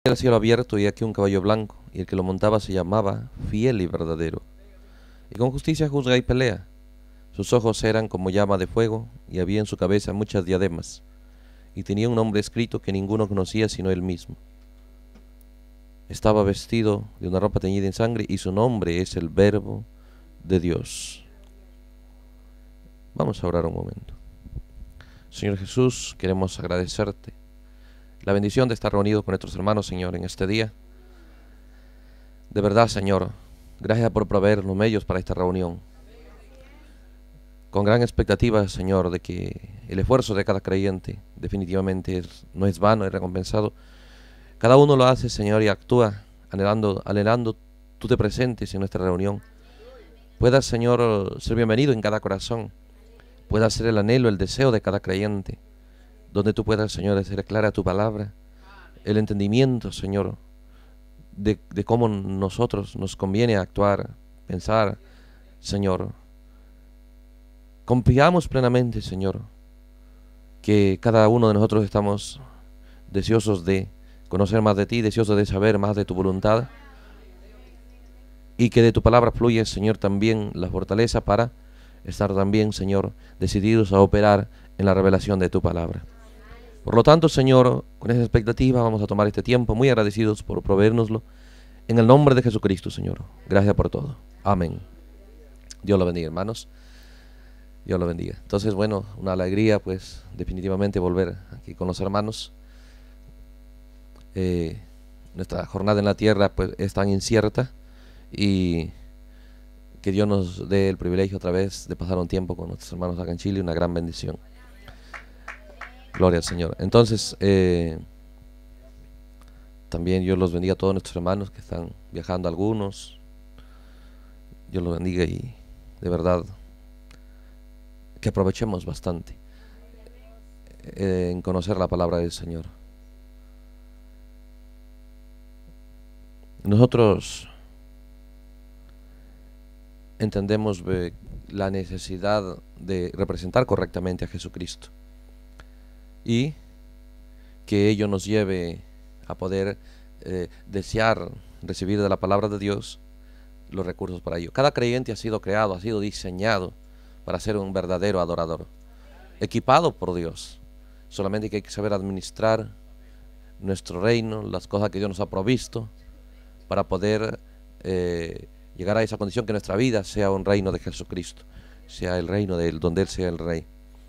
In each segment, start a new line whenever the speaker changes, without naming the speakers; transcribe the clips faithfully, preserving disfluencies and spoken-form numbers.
El cielo abierto y aquí un caballo blanco, y el que lo montaba se llamaba Fiel y Verdadero, y con justicia juzga y pelea. Sus ojos eran como llama de fuego, y había en su cabeza muchas diademas, y tenía un nombre escrito que ninguno conocía sino él mismo. Estaba vestido de una ropa teñida en sangre, y su nombre es el Verbo de Dios. Vamos a orar un momento. Señor Jesús, queremos agradecerte la bendición de estar reunidos con nuestros hermanos, Señor, en este día. De verdad, Señor, gracias por proveer los medios para esta reunión. Con gran expectativa, Señor, de que el esfuerzo de cada creyente definitivamente es, no es vano, es recompensado. Cada uno lo hace, Señor, y actúa anhelando, anhelando tú te presentes en nuestra reunión. Puedas, Señor, ser bienvenido en cada corazón. Pueda ser el anhelo, el deseo de cada creyente, donde tú puedas, Señor, hacer clara tu palabra, el entendimiento, Señor, de, de cómo nosotros nos conviene actuar, pensar, Señor. Confiamos plenamente, Señor, que cada uno de nosotros estamos deseosos de conocer más de ti, deseosos de saber más de tu voluntad, y que de tu palabra fluye, Señor, también la fortaleza para estar también, Señor, decididos a operar en la revelación de tu palabra. Por lo tanto, Señor, con esa expectativa vamos a tomar este tiempo, muy agradecidos por proveérnoslo, en el nombre de Jesucristo, Señor. Gracias por todo. Amén. Dios lo bendiga, hermanos. Dios lo bendiga. Entonces, bueno, una alegría, pues, definitivamente volver aquí con los hermanos. Eh, nuestra jornada en la tierra, pues, es tan incierta, y que Dios nos dé el privilegio otra vez de pasar un tiempo con nuestros hermanos acá en Chile, una gran bendición. Gloria al Señor. Entonces, eh, también Dios los bendiga a todos nuestros hermanos que están viajando, algunos. Dios los bendiga, y de verdad que aprovechemos bastante eh, en conocer la palabra del Señor. Nosotros entendemos eh, la necesidad de representar correctamente a Jesucristo, y que ello nos lleve a poder eh, desear recibir de la palabra de Dios los recursos para ello. Cada creyente ha sido creado, ha sido diseñado para ser un verdadero adorador, equipado por Dios. Solamente que hay que saber administrar nuestro reino, las cosas que Dios nos ha provisto, para poder eh, llegar a esa condición que nuestra vida sea un reino de Jesucristo, sea el reino de Él, donde Él sea el Rey.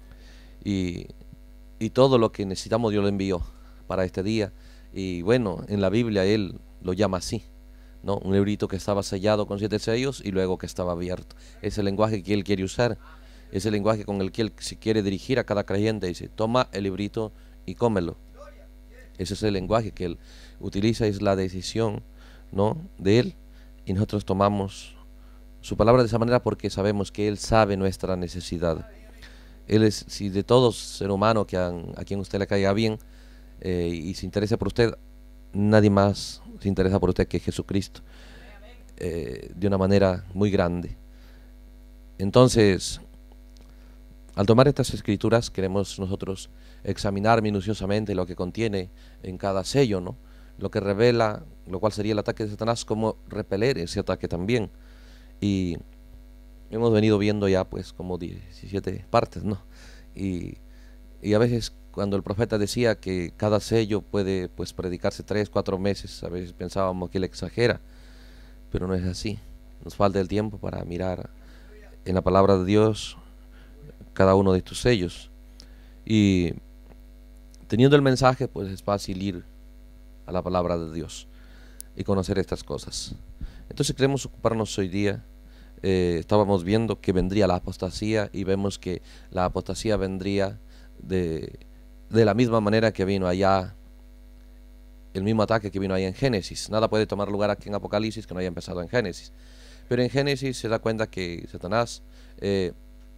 Y, y todo lo que necesitamos Dios lo envió para este día. Y bueno, en la Biblia Él lo llama así, ¿no? Un librito que estaba sellado con siete sellos y luego que estaba abierto. Es el lenguaje que Él quiere usar, es el lenguaje con el que Él se quiere dirigir a cada creyente. Dice, toma el librito y cómelo. Ese es el lenguaje que Él utiliza, es la decisión, ¿no?, de Él, y nosotros tomamos su palabra de esa manera porque sabemos que Él sabe nuestra necesidad. Él es, si de todos ser humano que a, a quien usted le caiga bien eh, y se interese por usted, nadie más se interesa por usted que Jesucristo, eh, de una manera muy grande. Entonces, al tomar estas escrituras, queremos nosotros examinar minuciosamente lo que contiene en cada sello, ¿no?, lo que revela, lo cual sería el ataque de Satanás, cómo repeler ese ataque también. Y hemos venido viendo ya pues como diecisiete partes, ¿no? Y, y a veces cuando el profeta decía que cada sello puede pues predicarse tres, cuatro meses, a veces pensábamos que él exagera, pero no es así. Nos falta el tiempo para mirar en la palabra de Dios cada uno de estos sellos. Y teniendo el mensaje, pues es fácil ir a la palabra de Dios y conocer estas cosas. Entonces queremos ocuparnos hoy día. Eh, estábamos viendo que vendría la apostasía, y vemos que la apostasía vendría de, de la misma manera que vino allá, el mismo ataque que vino allá en Génesis. Nada puede tomar lugar aquí en Apocalipsis que no haya empezado en Génesis. Pero en Génesis se da cuenta que Satanás eh,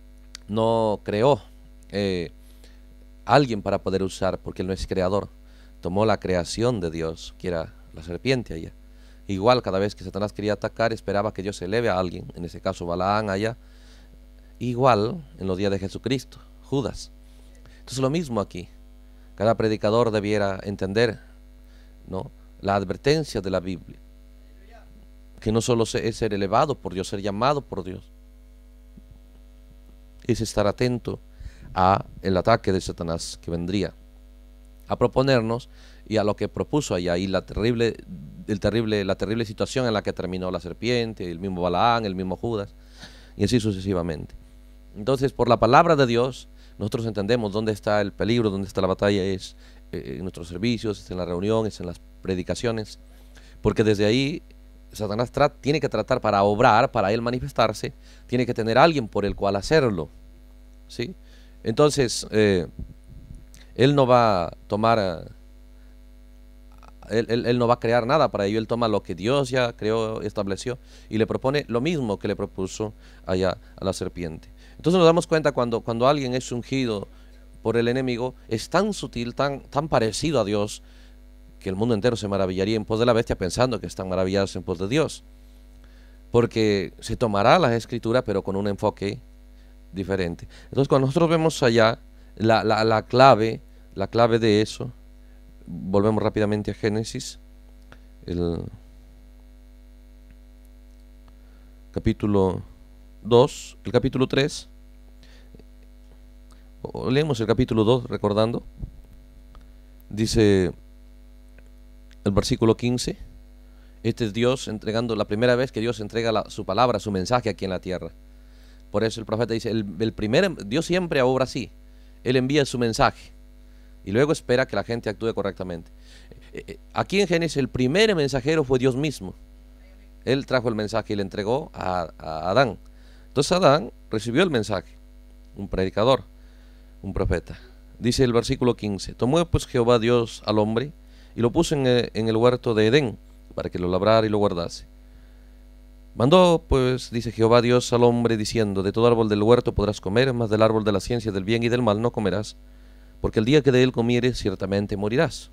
no creó eh, alguien para poder usar, porque él no es creador. Tomó la creación de Dios, que era la serpiente allá. Igual, cada vez que Satanás quería atacar, esperaba que Dios se eleve a alguien, en ese caso Balaán allá. Igual en los días de Jesucristo, Judas. Entonces lo mismo aquí. Cada predicador debiera entender, ¿no?, la advertencia de la Biblia, que no solo es ser elevado por Dios, ser llamado por Dios, es estar atento a el ataque de Satanás que vendría a proponernos y a lo que propuso allá, y la terrible, el terrible, la terrible situación en la que terminó la serpiente, el mismo Balaán, el mismo Judas, y así sucesivamente. Entonces, por la palabra de Dios, nosotros entendemos dónde está el peligro, dónde está la batalla, es eh, en nuestros servicios, es en la reunión, es en las predicaciones, porque desde ahí Satanás tiene que tratar para obrar, para él manifestarse, tiene que tener alguien por el cual hacerlo, ¿sí? Entonces, eh, él no va a tomar, uh, él, él, él no va a crear nada para ello, él toma lo que Dios ya creó, estableció, y le propone lo mismo que le propuso allá a la serpiente. Entonces nos damos cuenta cuando, cuando alguien es ungido por el enemigo, es tan sutil, tan, tan parecido a Dios, que el mundo entero se maravillaría en pos de la bestia pensando que están maravillados en pos de Dios, porque se tomará las escrituras pero con un enfoque diferente. Entonces cuando nosotros vemos allá la, la, la clave, la clave de eso, volvemos rápidamente a Génesis, el capítulo dos, el capítulo tres, o leemos el capítulo dos recordando, dice el versículo quince, este es Dios entregando, la primera vez que Dios entrega la, su palabra, su mensaje aquí en la tierra. Por eso el profeta dice, el, el primer, Dios siempre obra así, Él envía su mensaje y luego espera que la gente actúe correctamente. Aquí en Génesis el primer mensajero fue Dios mismo. Él trajo el mensaje y le entregó a, a Adán. Entonces Adán recibió el mensaje, un predicador, un profeta. Dice el versículo quince, tomó pues Jehová Dios al hombre y lo puso en el, en el huerto de Edén para que lo labrara y lo guardase. Mandó pues, dice Jehová Dios al hombre diciendo, de todo árbol del huerto podrás comer, mas del árbol de la ciencia del bien y del mal no comerás, porque el día que de él comieres ciertamente morirás.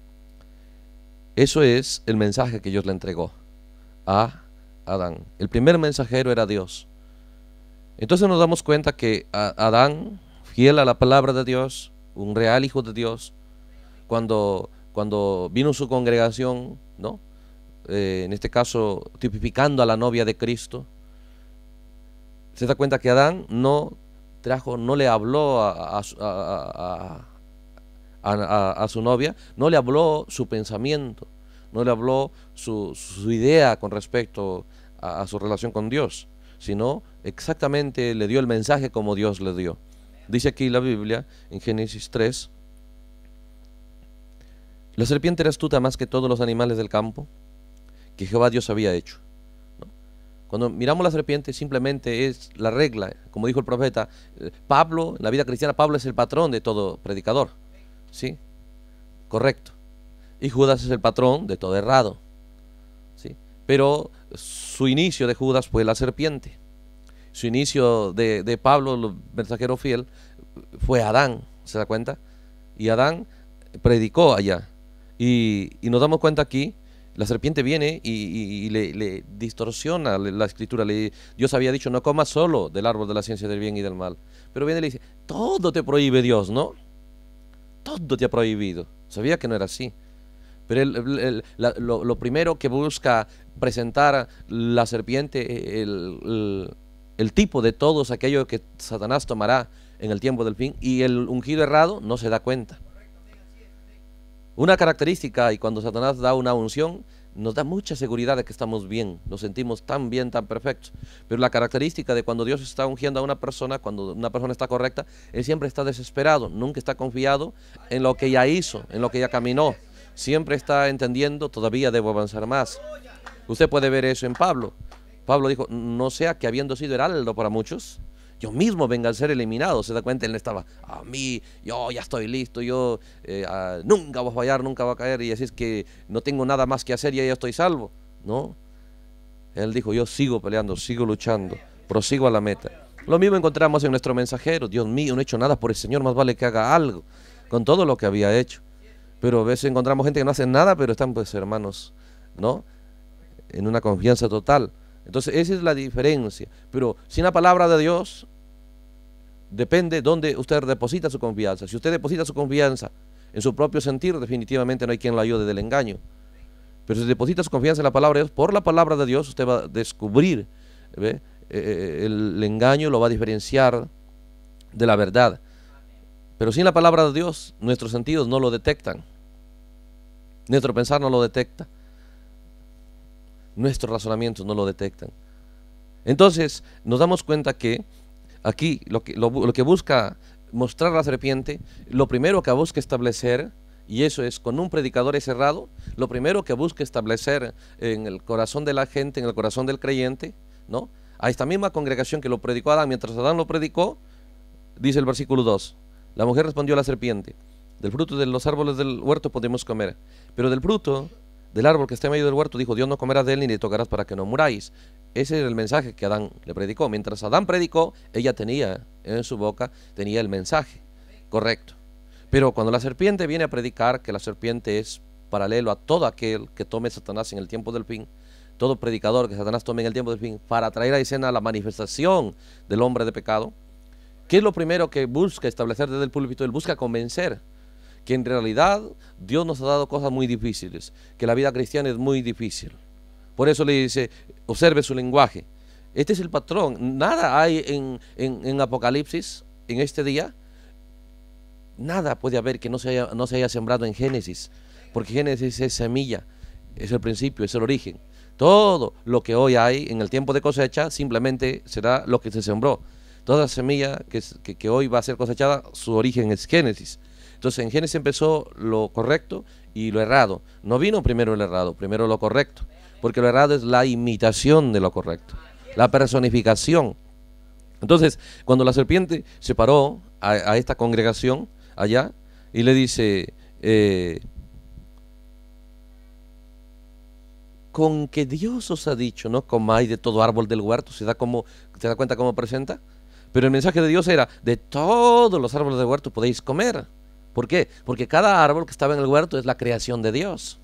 Eso es el mensaje que Dios le entregó a Adán. El primer mensajero era Dios. Entonces nos damos cuenta que Adán, fiel a la palabra de Dios, un real hijo de Dios, cuando, cuando vino su congregación, ¿no? Eh, en este caso tipificando a la novia de Cristo, se da cuenta que Adán no trajo, no le habló a, a, a, a, a, a su novia, no le habló su pensamiento, no le habló su, su idea con respecto a, a su relación con Dios, sino exactamente le dio el mensaje como Dios le dio. Dice aquí la Biblia en Génesis tres, la serpiente era astuta más que todos los animales del campo que Jehová Dios había hecho, ¿no? Cuando miramos la serpiente simplemente es la regla, como dijo el profeta Pablo, en la vida cristiana Pablo es el patrón de todo predicador, ¿sí? Correcto. Y Judas es el patrón de todo errado, ¿sí? Pero su inicio de Judas fue la serpiente, su inicio de, de Pablo, el mensajero fiel, fue Adán, ¿se da cuenta? Y Adán predicó allá, y, y nos damos cuenta aquí, la serpiente viene y, y, y le, le distorsiona la escritura. Le, Dios había dicho, no comas solo del árbol de la ciencia del bien y del mal. Pero viene y le dice, todo te prohíbe Dios, ¿no? Todo te ha prohibido. Sabía que no era así. Pero el, el, el, la, lo, lo primero que busca presentar la serpiente, el, el, el tipo de todos aquellos que Satanás tomará en el tiempo del fin, y el ungido errado no se da cuenta. Una característica, y cuando Satanás da una unción, nos da mucha seguridad de que estamos bien, nos sentimos tan bien, tan perfectos. Pero la característica de cuando Dios está ungiendo a una persona, cuando una persona está correcta, él siempre está desesperado, nunca está confiado en lo que ya hizo, en lo que ya caminó. Siempre está entendiendo, todavía debo avanzar más. Usted puede ver eso en Pablo. Pablo dijo, no sea que habiendo sido heraldo para muchos, yo mismo venga a ser eliminado. Se da cuenta, él estaba, a mí, yo ya estoy listo, yo eh, uh, nunca voy a fallar, nunca voy a caer, y así es que no tengo nada más que hacer y ya estoy salvo. No, él dijo, yo sigo peleando, sigo luchando, prosigo a la meta. Lo mismo encontramos en nuestro mensajero. Dios mío, no he hecho nada por el Señor, más vale que haga algo con todo lo que había hecho. Pero a veces encontramos gente que no hace nada, pero están pues hermanos, ¿no? En una confianza total. Entonces esa es la diferencia. Pero sin la palabra de Dios, depende dónde usted deposita su confianza. Si usted deposita su confianza en su propio sentir, definitivamente no hay quien lo ayude del engaño. Pero si deposita su confianza en la palabra de Dios, por la palabra de Dios usted va a descubrir, ¿ve? Eh, el, el engaño lo va a diferenciar de la verdad. Pero sin la palabra de Dios, nuestros sentidos no lo detectan. Nuestro pensar no lo detecta. Nuestros razonamientos no lo detectan. Entonces, nos damos cuenta que aquí lo que, lo, lo que busca mostrar la serpiente, lo primero que busca establecer, y eso es con un predicador es errado, lo primero que busca establecer en el corazón de la gente, en el corazón del creyente, ¿no? A esta misma congregación que lo predicó Adán, mientras Adán lo predicó, dice el versículo dos, la mujer respondió a la serpiente, del fruto de los árboles del huerto podemos comer, pero del fruto del árbol que está en medio del huerto, dijo Dios, no comerás de él ni le tocarás para que no muráis. Ese era el mensaje que Adán le predicó. Mientras Adán predicó, ella tenía en su boca, tenía el mensaje correcto. Pero cuando la serpiente viene a predicar, que la serpiente es paralelo a todo aquel que tome Satanás en el tiempo del fin, todo predicador que Satanás tome en el tiempo del fin, para traer a escena la manifestación del hombre de pecado, ¿qué es lo primero que busca establecer desde el púlpito? Él busca convencer que en realidad Dios nos ha dado cosas muy difíciles, que la vida cristiana es muy difícil. Por eso le dice, observe su lenguaje. Este es el patrón. Nada hay en, en, en Apocalipsis, en este día, nada puede haber que no se, haya, no se haya sembrado en Génesis, porque Génesis es semilla, es el principio, es el origen. Todo lo que hoy hay en el tiempo de cosecha simplemente será lo que se sembró. Toda semilla que, que, que hoy va a ser cosechada, su origen es Génesis. Entonces en Génesis empezó lo correcto y lo errado. No vino primero el errado, primero lo correcto. Porque lo errado es la imitación de lo correcto, la personificación. Entonces, cuando la serpiente se paró a, a esta congregación allá y le dice, eh, con que Dios os ha dicho, no comáis de todo árbol del huerto, ¿se da, como, ¿se da cuenta cómo presenta? Pero el mensaje de Dios era, de todos los árboles del huerto podéis comer. ¿Por qué? Porque cada árbol que estaba en el huerto es la creación de Dios.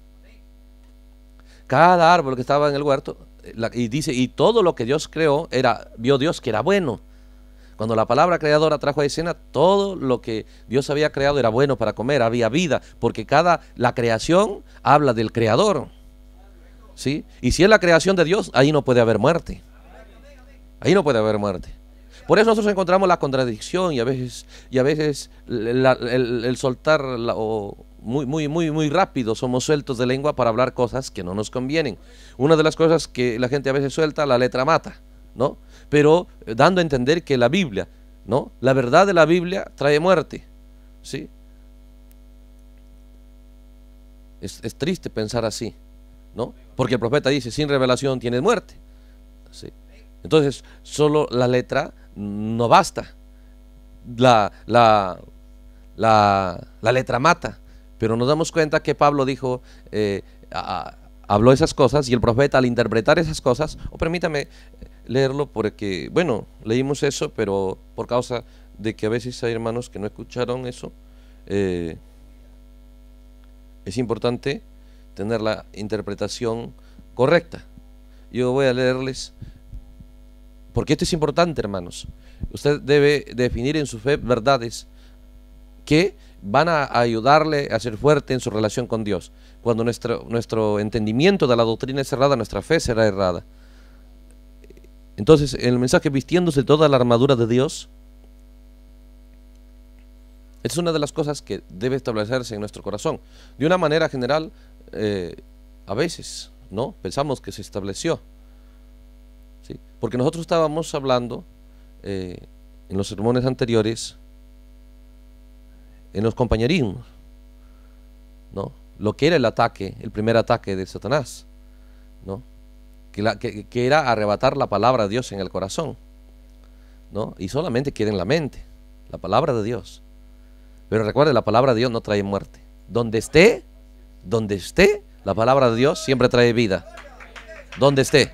Cada árbol que estaba en el huerto, la, y dice, y todo lo que Dios creó, era, vio Dios que era bueno. Cuando la palabra creadora trajo a escena, todo lo que Dios había creado era bueno para comer, había vida, porque cada, la creación habla del creador, ¿sí? Y si es la creación de Dios, ahí no puede haber muerte. Ahí no puede haber muerte. Por eso nosotros encontramos la contradicción y a veces, y a veces la, el, el soltar la, o muy, muy, muy, muy rápido somos sueltos de lengua para hablar cosas que no nos convienen. Una de las cosas que la gente a veces suelta, la letra mata, ¿no? Pero eh, dando a entender que la Biblia, ¿no? La verdad de la Biblia trae muerte, ¿sí? Es, es triste pensar así, ¿no? Porque el profeta dice, sin revelación tienes muerte, ¿sí? Entonces, solo la letra no basta. La, la, la, la letra mata. Pero nos damos cuenta que Pablo dijo, eh, a, habló esas cosas, y el profeta al interpretar esas cosas, o permítame leerlo porque, bueno, leímos eso, pero por causa de que a veces hay hermanos que no escucharon eso, eh, es importante tener la interpretación correcta. Yo voy a leerles, porque esto es importante, hermanos. Usted debe definir en su fe verdades que van a ayudarle a ser fuerte en su relación con Dios. Cuando nuestro, nuestro entendimiento de la doctrina es errada, nuestra fe será errada. Entonces, el mensaje vistiéndose toda la armadura de Dios, esta es una de las cosas que debe establecerse en nuestro corazón. De una manera general, eh, a veces, ¿no? Pensamos que se estableció, ¿sí? Porque nosotros estábamos hablando eh, en los sermones anteriores, en los compañerismos, ¿no? Lo que era el ataque, el primer ataque de Satanás, ¿no? Que, la, que, que era arrebatar la palabra de Dios en el corazón, ¿no? Y solamente queda en la mente, la palabra de Dios. Pero recuerde, la palabra de Dios no trae muerte. Donde esté, donde esté, la palabra de Dios siempre trae vida. Donde esté.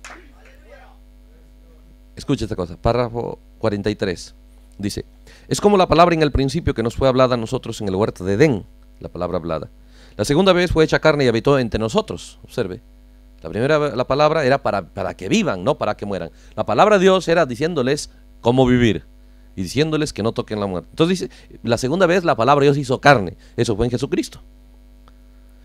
Escucha esta cosa, párrafo cuarenta y tres. Dice, es como la palabra en el principio que nos fue hablada a nosotros en el huerto de Edén, la palabra hablada. La segunda vez fue hecha carne y habitó entre nosotros. Observe, la primera la palabra era para, para que vivan, no para que mueran. La palabra de Dios era diciéndoles cómo vivir y diciéndoles que no toquen la muerte. Entonces dice, la segunda vez la palabra de Dios hizo carne. Eso fue en Jesucristo. Y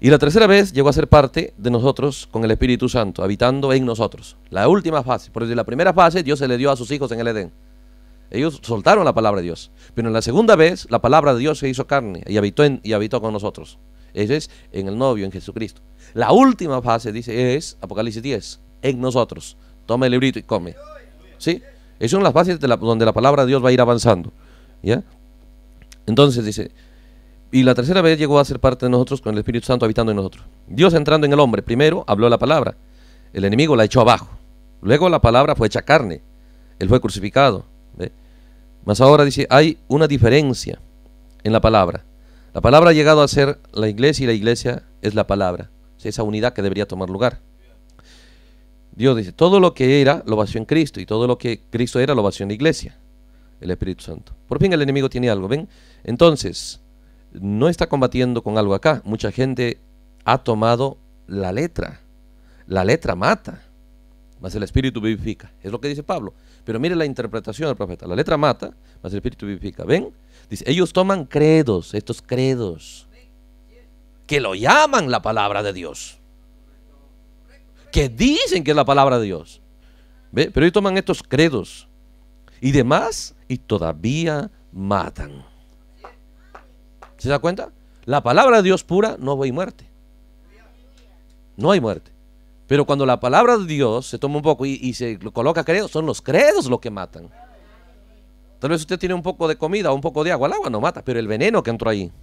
Y la tercera vez llegó a ser parte de nosotros con el Espíritu Santo, habitando en nosotros. La última fase, porque en la primera fase Dios se le dio a sus hijos en el Edén. Ellos soltaron la palabra de Dios. Pero en la segunda vez, la palabra de Dios se hizo carne y habitó, en, y habitó con nosotros. Ese es en el novio, en Jesucristo. La última fase, dice, es Apocalipsis diez, en nosotros. Toma el librito y come. ¿Sí? Esas son las fases de la, donde la palabra de Dios va a ir avanzando. ¿Ya? Entonces dice, y la tercera vez llegó a ser parte de nosotros con el Espíritu Santo habitando en nosotros. Dios entrando en el hombre, primero habló la palabra. El enemigo la echó abajo. Luego la palabra fue hecha carne. Él fue crucificado. ¿Ve? Mas ahora dice, hay una diferencia en la palabra. La palabra ha llegado a ser la iglesia y la iglesia es la palabra. Es esa unidad que debería tomar lugar. Dios dice, todo lo que era lo vació en Cristo y todo lo que Cristo era lo vació en la iglesia, el Espíritu Santo. Por fin el enemigo tiene algo, ¿ven? Entonces, no está combatiendo con algo acá. Mucha gente ha tomado la letra. La letra mata, mas el Espíritu vivifica. Es lo que dice Pablo. Pero mire la interpretación del profeta. La letra mata, mas el Espíritu vivifica. ¿Ven? Dice, ellos toman credos, estos credos, que lo llaman la palabra de Dios, que dicen que es la palabra de Dios. ¿Ve? Pero ellos toman estos credos y demás y todavía matan. ¿Se da cuenta? La palabra de Dios pura, no hay muerte. No hay muerte. Pero cuando la palabra de Dios se toma un poco y, y se coloca credos, son los credos los que matan. Tal vez usted tiene un poco de comida o un poco de agua, el agua no mata, pero el veneno que entró ahí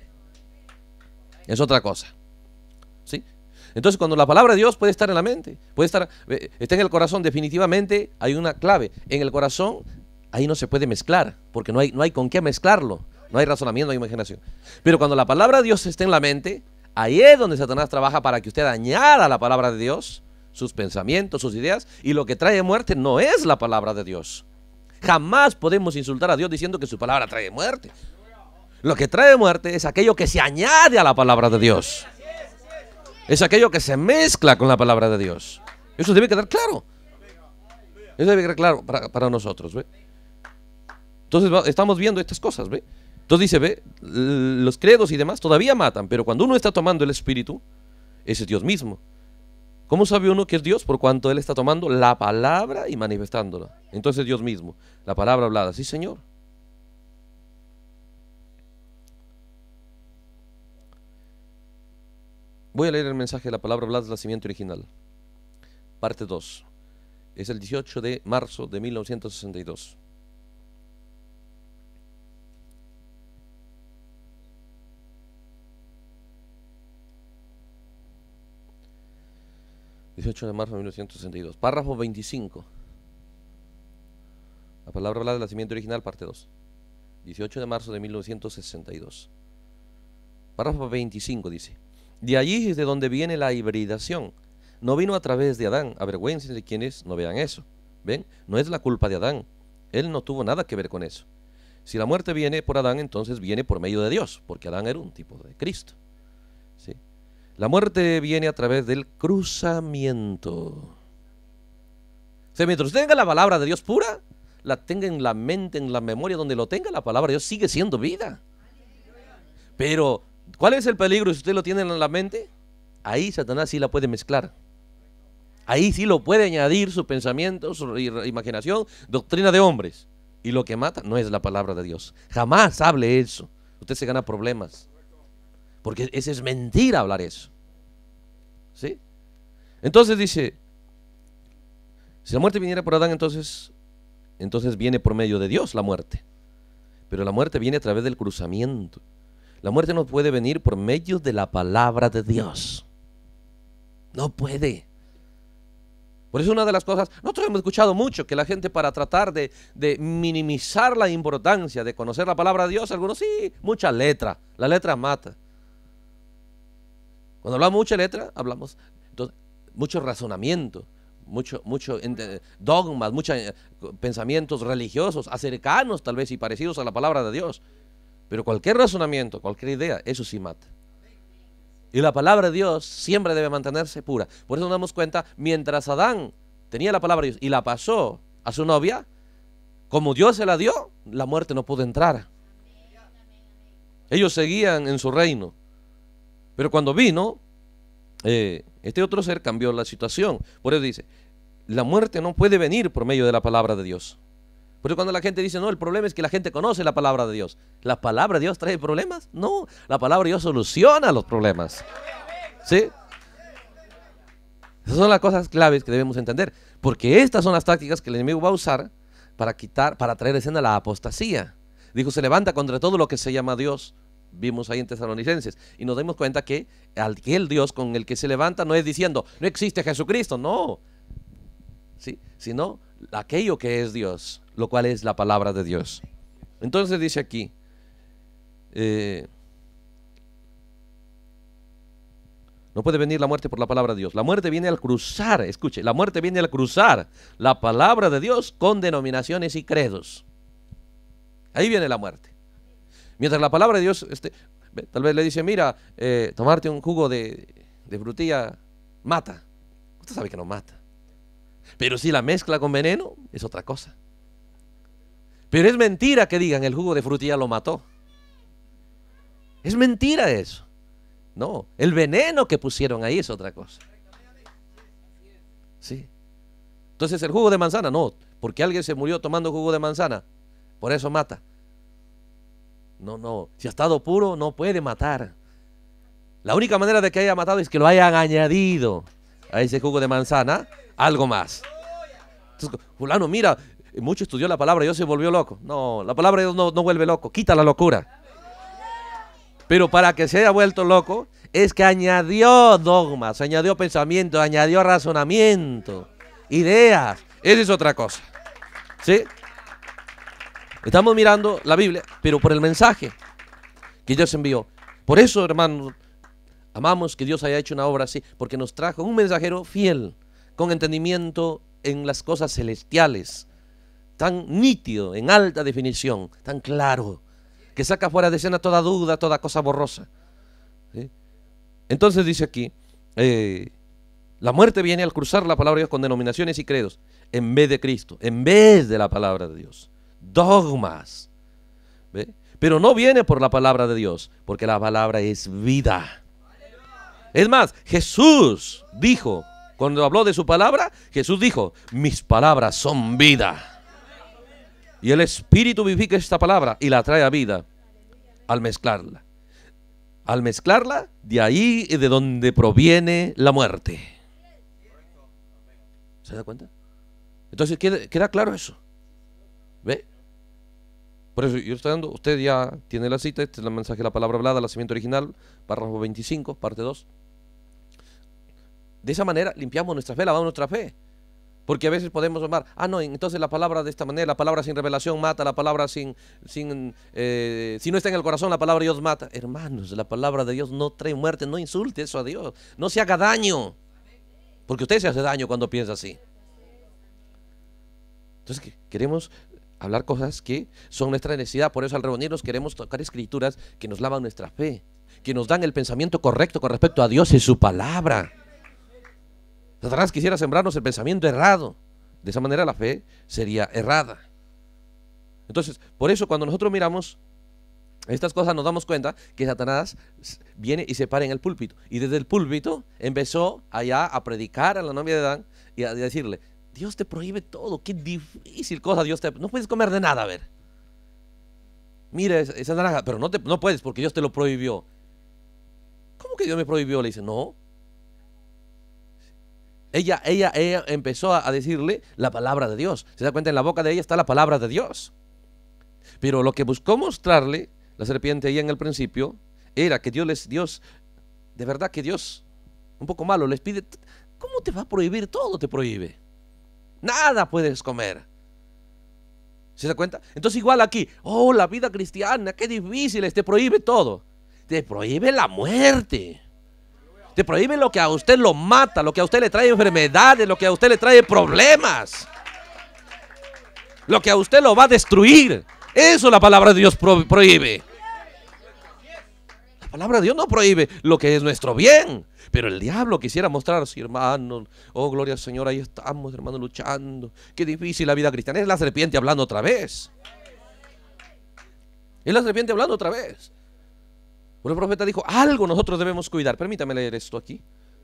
es otra cosa. ¿Sí? Entonces cuando la palabra de Dios puede estar en la mente, puede estar, está en el corazón, definitivamente hay una clave. En el corazón, ahí no se puede mezclar, porque no hay, no hay con qué mezclarlo. No hay razonamiento, no hay imaginación. Pero cuando la palabra de Dios está en la mente, ahí es donde Satanás trabaja para que usted añada la palabra de Dios, sus pensamientos, sus ideas, y lo que trae muerte no es la palabra de Dios. Jamás podemos insultar a Dios diciendo que su palabra trae muerte. Lo que trae muerte es aquello que se añade a la palabra de Dios. Es aquello que se mezcla con la palabra de Dios. Eso debe quedar claro. Eso debe quedar claro para, para nosotros, ¿ve? Entonces estamos viendo estas cosas, ¿ve? Entonces dice, ve, los credos y demás todavía matan, pero cuando uno está tomando el Espíritu, ese es Dios mismo. ¿Cómo sabe uno que es Dios? Por cuanto Él está tomando la palabra y manifestándola. Entonces Dios mismo, la palabra hablada, sí Señor. Voy a leer el mensaje de la palabra hablada del nacimiento original. Parte dos. Es el dieciocho de marzo de mil novecientos sesenta y dos. dieciocho de marzo de mil novecientos sesenta y dos. Párrafo veinticinco. La palabra hablada del nacimiento original, parte dos. dieciocho de marzo de mil novecientos sesenta y dos. Párrafo veinticinco dice: de allí es de donde viene la hibridación. No vino a través de Adán. Avergüéncense de quienes no vean eso. ¿Ven? No es la culpa de Adán. Él no tuvo nada que ver con eso. Si la muerte viene por Adán, entonces viene por medio de Dios, porque Adán era un tipo de Cristo. ¿Sí? La muerte viene a través del cruzamiento. O sea, mientras usted tenga la palabra de Dios pura, la tenga en la mente, en la memoria, donde lo tenga, la palabra de Dios sigue siendo vida. Pero, ¿cuál es el peligro si usted lo tiene en la mente? Ahí Satanás sí la puede mezclar. Ahí sí lo puede añadir su pensamiento, su imaginación, doctrina de hombres. Y lo que mata no es la palabra de Dios. Jamás hable eso. Usted se gana problemas. Porque esa es mentira hablar eso. ¿Sí? Entonces dice, si la muerte viniera por Adán, entonces, entonces viene por medio de Dios la muerte. Pero la muerte viene a través del cruzamiento. La muerte no puede venir por medio de la palabra de Dios. No puede. Por eso una de las cosas, nosotros hemos escuchado mucho que la gente, para tratar de, de minimizar la importancia de conocer la palabra de Dios, algunos sí, mucha letra, la letra mata. Cuando hablamos mucha letra, hablamos entonces, mucho razonamiento, mucho, mucho dogmas, muchos pensamientos religiosos, cercanos tal vez y parecidos a la palabra de Dios. Pero cualquier razonamiento, cualquier idea, eso sí mata. Y la palabra de Dios siempre debe mantenerse pura. Por eso nos damos cuenta, mientras Adán tenía la palabra de Dios y la pasó a su novia, como Dios se la dio, la muerte no pudo entrar. Ellos seguían en su reino. Pero cuando vino, eh, este otro ser cambió la situación. Por eso dice, la muerte no puede venir por medio de la palabra de Dios. Por eso cuando la gente dice, no, el problema es que la gente conoce la palabra de Dios. ¿La palabra de Dios trae problemas? No, la palabra de Dios soluciona los problemas. ¿Sí? Esas son las cosas claves que debemos entender. Porque estas son las tácticas que el enemigo va a usar para quitar, para traer escena la apostasía. Dijo, se levanta contra todo lo que se llama Dios. Vimos ahí en Tesalonicenses. Y nos dimos cuenta que aquel Dios con el que se levanta no es diciendo, no existe Jesucristo, no. ¿Sí? Sino aquello que es Dios, lo cual es la palabra de Dios. Entonces dice aquí, eh, no puede venir la muerte por la palabra de Dios. La muerte viene al cruzar, escuche, la muerte viene al cruzar la palabra de Dios con denominaciones y credos. Ahí viene la muerte. Mientras la palabra de Dios, este, tal vez le dice, mira, eh, tomarte un jugo de, de frutilla mata. Usted sabe que no mata. Pero si la mezcla con veneno, es otra cosa. Pero es mentira que digan, el jugo de frutilla lo mató. Es mentira eso. No, el veneno que pusieron ahí es otra cosa. Sí. Entonces el jugo de manzana, no, porque alguien se murió tomando jugo de manzana, por eso mata. No, no, si ha estado puro no puede matar. La única manera de que haya matado es que lo hayan añadido a ese jugo de manzana algo más. Entonces, fulano, mira, mucho estudió la palabra de Dios, se volvió loco. No, la palabra de Dios no, no vuelve loco, quita la locura. Pero para que se haya vuelto loco, es que añadió dogmas, añadió pensamiento, añadió razonamiento, ideas. Esa es otra cosa. ¿Sí? Estamos mirando la Biblia, pero por el mensaje que Dios envió. Por eso, hermanos, amamos que Dios haya hecho una obra así, porque nos trajo un mensajero fiel, con entendimiento en las cosas celestiales, tan nítido, en alta definición, tan claro, que saca fuera de escena toda duda, toda cosa borrosa. ¿Sí? Entonces dice aquí, eh, la muerte viene al cruzar la palabra de Dios con denominaciones y credos, en vez de Cristo, en vez de la palabra de Dios. Dogmas. ¿Ve? Pero no viene por la palabra de Dios, porque la palabra es vida. Es más, Jesús dijo, cuando habló de su palabra, Jesús dijo, mis palabras son vida. Y el Espíritu vivifica esta palabra y la trae a vida al mezclarla. Al mezclarla, de ahí es de donde proviene la muerte. ¿Se da cuenta? Entonces queda, queda claro eso. ¿Ve? Por eso yo estoy dando, usted ya tiene la cita, este es el mensaje de la palabra hablada, la simiente original, párrafo veinticinco, parte dos. De esa manera limpiamos nuestra fe, lavamos nuestra fe. Porque a veces podemos tomar, ah no, entonces la palabra de esta manera, la palabra sin revelación mata, la palabra sin, sin eh, si no está en el corazón, la palabra de Dios mata. Hermanos, la palabra de Dios no trae muerte, no insulte eso a Dios, no se haga daño. Porque usted se hace daño cuando piensa así. Entonces queremos hablar cosas que son nuestra necesidad, por eso al reunirnos queremos tocar escrituras que nos lavan nuestra fe, que nos dan el pensamiento correcto con respecto a Dios y su palabra. Satanás quisiera sembrarnos el pensamiento errado. De esa manera la fe sería errada. Entonces, por eso cuando nosotros miramos estas cosas nos damos cuenta que Satanás viene y se para en el púlpito. Y desde el púlpito empezó allá a predicar a la novia de Adán y a decirle, Dios te prohíbe todo, qué difícil cosa Dios te... No puedes comer de nada, a ver. Mira esa, esa naranja, pero no, te, no puedes porque Dios te lo prohibió. ¿Cómo que Dios me prohibió? Le dice, no. Ella, ella, ella empezó a decirle la palabra de Dios. Se da cuenta, en la boca de ella está la palabra de Dios. Pero lo que buscó mostrarle la serpiente ahí en el principio era que Dios les, Dios, de verdad que Dios, un poco malo, les pide, ¿cómo te va a prohibir? Todo te prohíbe. Nada puedes comer. ¿Se da cuenta? Entonces igual aquí, oh, la vida cristiana, qué difícil es, te prohíbe todo. Te prohíbe la muerte. Te prohíbe lo que a usted lo mata, lo que a usted le trae enfermedades, lo que a usted le trae problemas, lo que a usted lo va a destruir. Eso la palabra de Dios pro prohíbe. La palabra de Dios no prohíbe lo que es nuestro bien. Pero el diablo quisiera mostrar, sí, hermano, oh, gloria al Señor, ahí estamos, hermano, luchando. Qué difícil la vida cristiana. Es la serpiente hablando otra vez. Es la serpiente hablando otra vez. Bueno, el profeta dijo, algo nosotros debemos cuidar. Permítame leer esto aquí.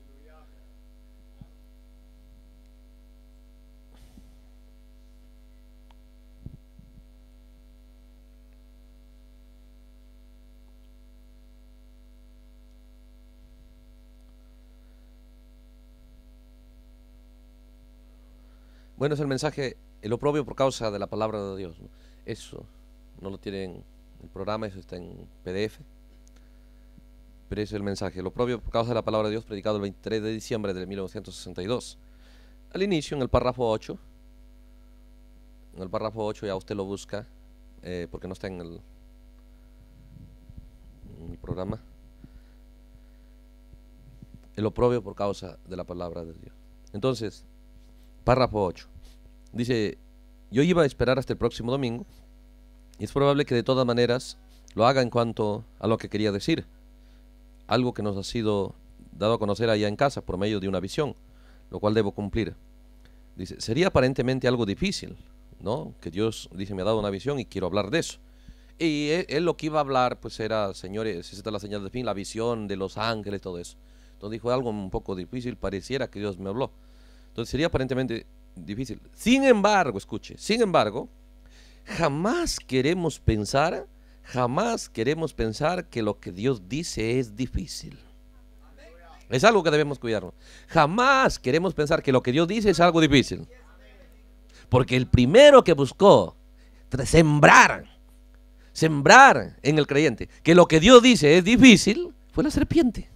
Bueno, es el mensaje, el oprobio por causa de la palabra de Dios, ¿no? Eso no lo tienen en el programa, eso está en P D F. Pero ese es el mensaje, el oprobio por causa de la palabra de Dios, predicado el veintitrés de diciembre de mil novecientos sesenta y dos. Al inicio, en el párrafo ocho, en el párrafo ocho ya usted lo busca, eh, porque no está en el, en el programa. El oprobio por causa de la palabra de Dios. Entonces, párrafo ocho. Dice, yo iba a esperar hasta el próximo domingo, y es probable que de todas maneras lo haga en cuanto a lo que quería decir. Algo que nos ha sido dado a conocer allá en casa por medio de una visión, lo cual debo cumplir. Dice, sería aparentemente algo difícil, ¿no? Que Dios, dice, me ha dado una visión y quiero hablar de eso. Y él, él lo que iba a hablar, pues era, señores, esta es la señal de fin, la visión de los ángeles, todo eso. Entonces dijo algo un poco difícil, pareciera que Dios me habló. Entonces sería aparentemente difícil. Sin embargo, escuche, sin embargo, jamás queremos pensar, jamás queremos pensar que lo que Dios dice es difícil. Es algo que debemos cuidarnos. Jamás queremos pensar que lo que Dios dice es algo difícil. Porque el primero que buscó sembrar, sembrar en el creyente que lo que Dios dice es difícil, fue la serpiente.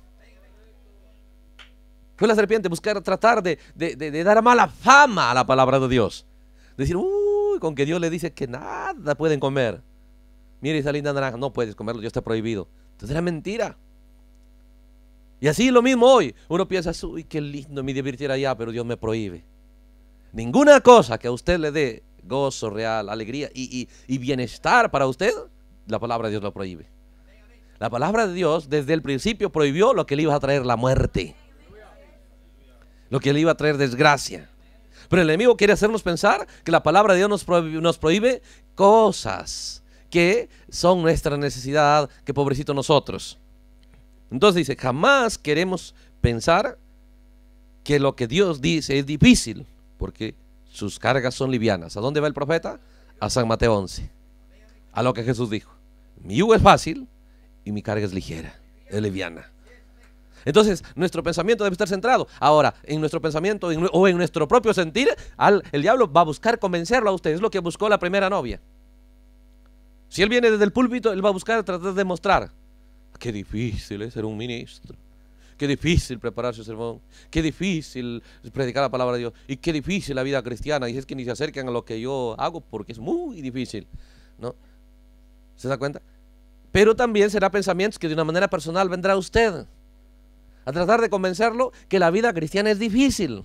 Fue la serpiente, buscar, tratar de, de, de, de dar mala fama a la palabra de Dios. Decir, uy, con que Dios le dice que nada pueden comer. Mire esa linda naranja, no puedes comerlo, Dios está prohibido. Entonces era mentira. Y así lo mismo hoy. Uno piensa, uy, qué lindo me divirtiera allá, pero Dios me prohíbe. Ninguna cosa que a usted le dé gozo real, alegría y, y, y bienestar para usted, la palabra de Dios lo prohíbe. La palabra de Dios desde el principio prohibió lo que le iba a traer la muerte, lo que le iba a traer desgracia. Pero el enemigo quiere hacernos pensar que la palabra de Dios nos prohíbe, nos prohíbe cosas que son nuestra necesidad, que pobrecito nosotros. Entonces dice, jamás queremos pensar que lo que Dios dice es difícil, porque sus cargas son livianas. ¿A dónde va el profeta? A San Mateo once, a lo que Jesús dijo. Mi yugo es fácil y mi carga es ligera, es liviana. Entonces, nuestro pensamiento debe estar centrado. Ahora, en nuestro pensamiento en, o en nuestro propio sentir, al, el diablo va a buscar convencerlo a usted. Es lo que buscó la primera novia. Si él viene desde el púlpito, él va a buscar tratar de demostrar. Qué difícil es ser un ministro. Qué difícil prepararse un sermón. Qué difícil predicar la palabra de Dios. Y qué difícil la vida cristiana. Y es que ni se acercan a lo que yo hago porque es muy difícil, ¿no? ¿Se da cuenta? Pero también será pensamientos que de una manera personal vendrá a usted a tratar de convencerlo que la vida cristiana es difícil.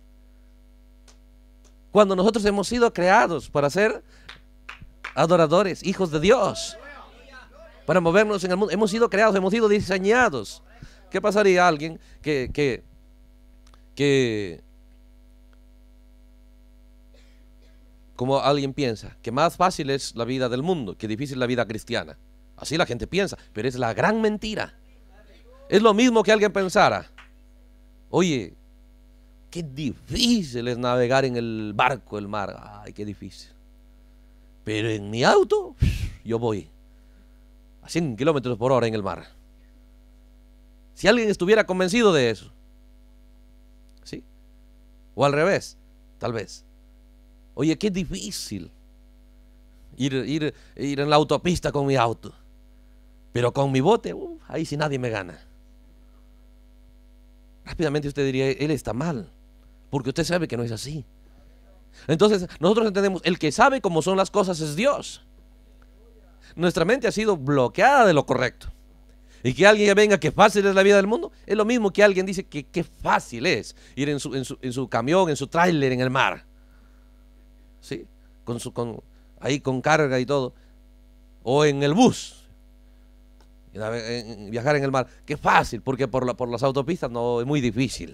Cuando nosotros hemos sido creados para ser adoradores, hijos de Dios, para movernos en el mundo. Hemos sido creados, hemos sido diseñados. ¿Qué pasaría a alguien que, que, que, como alguien piensa, que más fácil es la vida del mundo, que difícil la vida cristiana? Así la gente piensa, pero es la gran mentira. Es lo mismo que alguien pensara, oye, qué difícil es navegar en el barco, el mar. Ay, qué difícil. Pero en mi auto, yo voy a cien kilómetros por hora en el mar. Si alguien estuviera convencido de eso, ¿sí? O al revés, tal vez. Oye, qué difícil ir, ir, ir en la autopista con mi auto. Pero con mi bote, uh, ahí sí nadie me gana. Rápidamente usted diría, él está mal, porque usted sabe que no es así. Entonces nosotros entendemos, el que sabe cómo son las cosas es Dios. Nuestra mente ha sido bloqueada de lo correcto. Y que alguien venga que fácil es la vida del mundo, es lo mismo que alguien dice que qué fácil es ir en su, en su, en su camión, en su tráiler, en el mar, ¿sí? Con su, con, ahí con carga y todo. O en el bus, viajar en el mar, qué fácil, porque por, la, por las autopistas no, es muy difícil.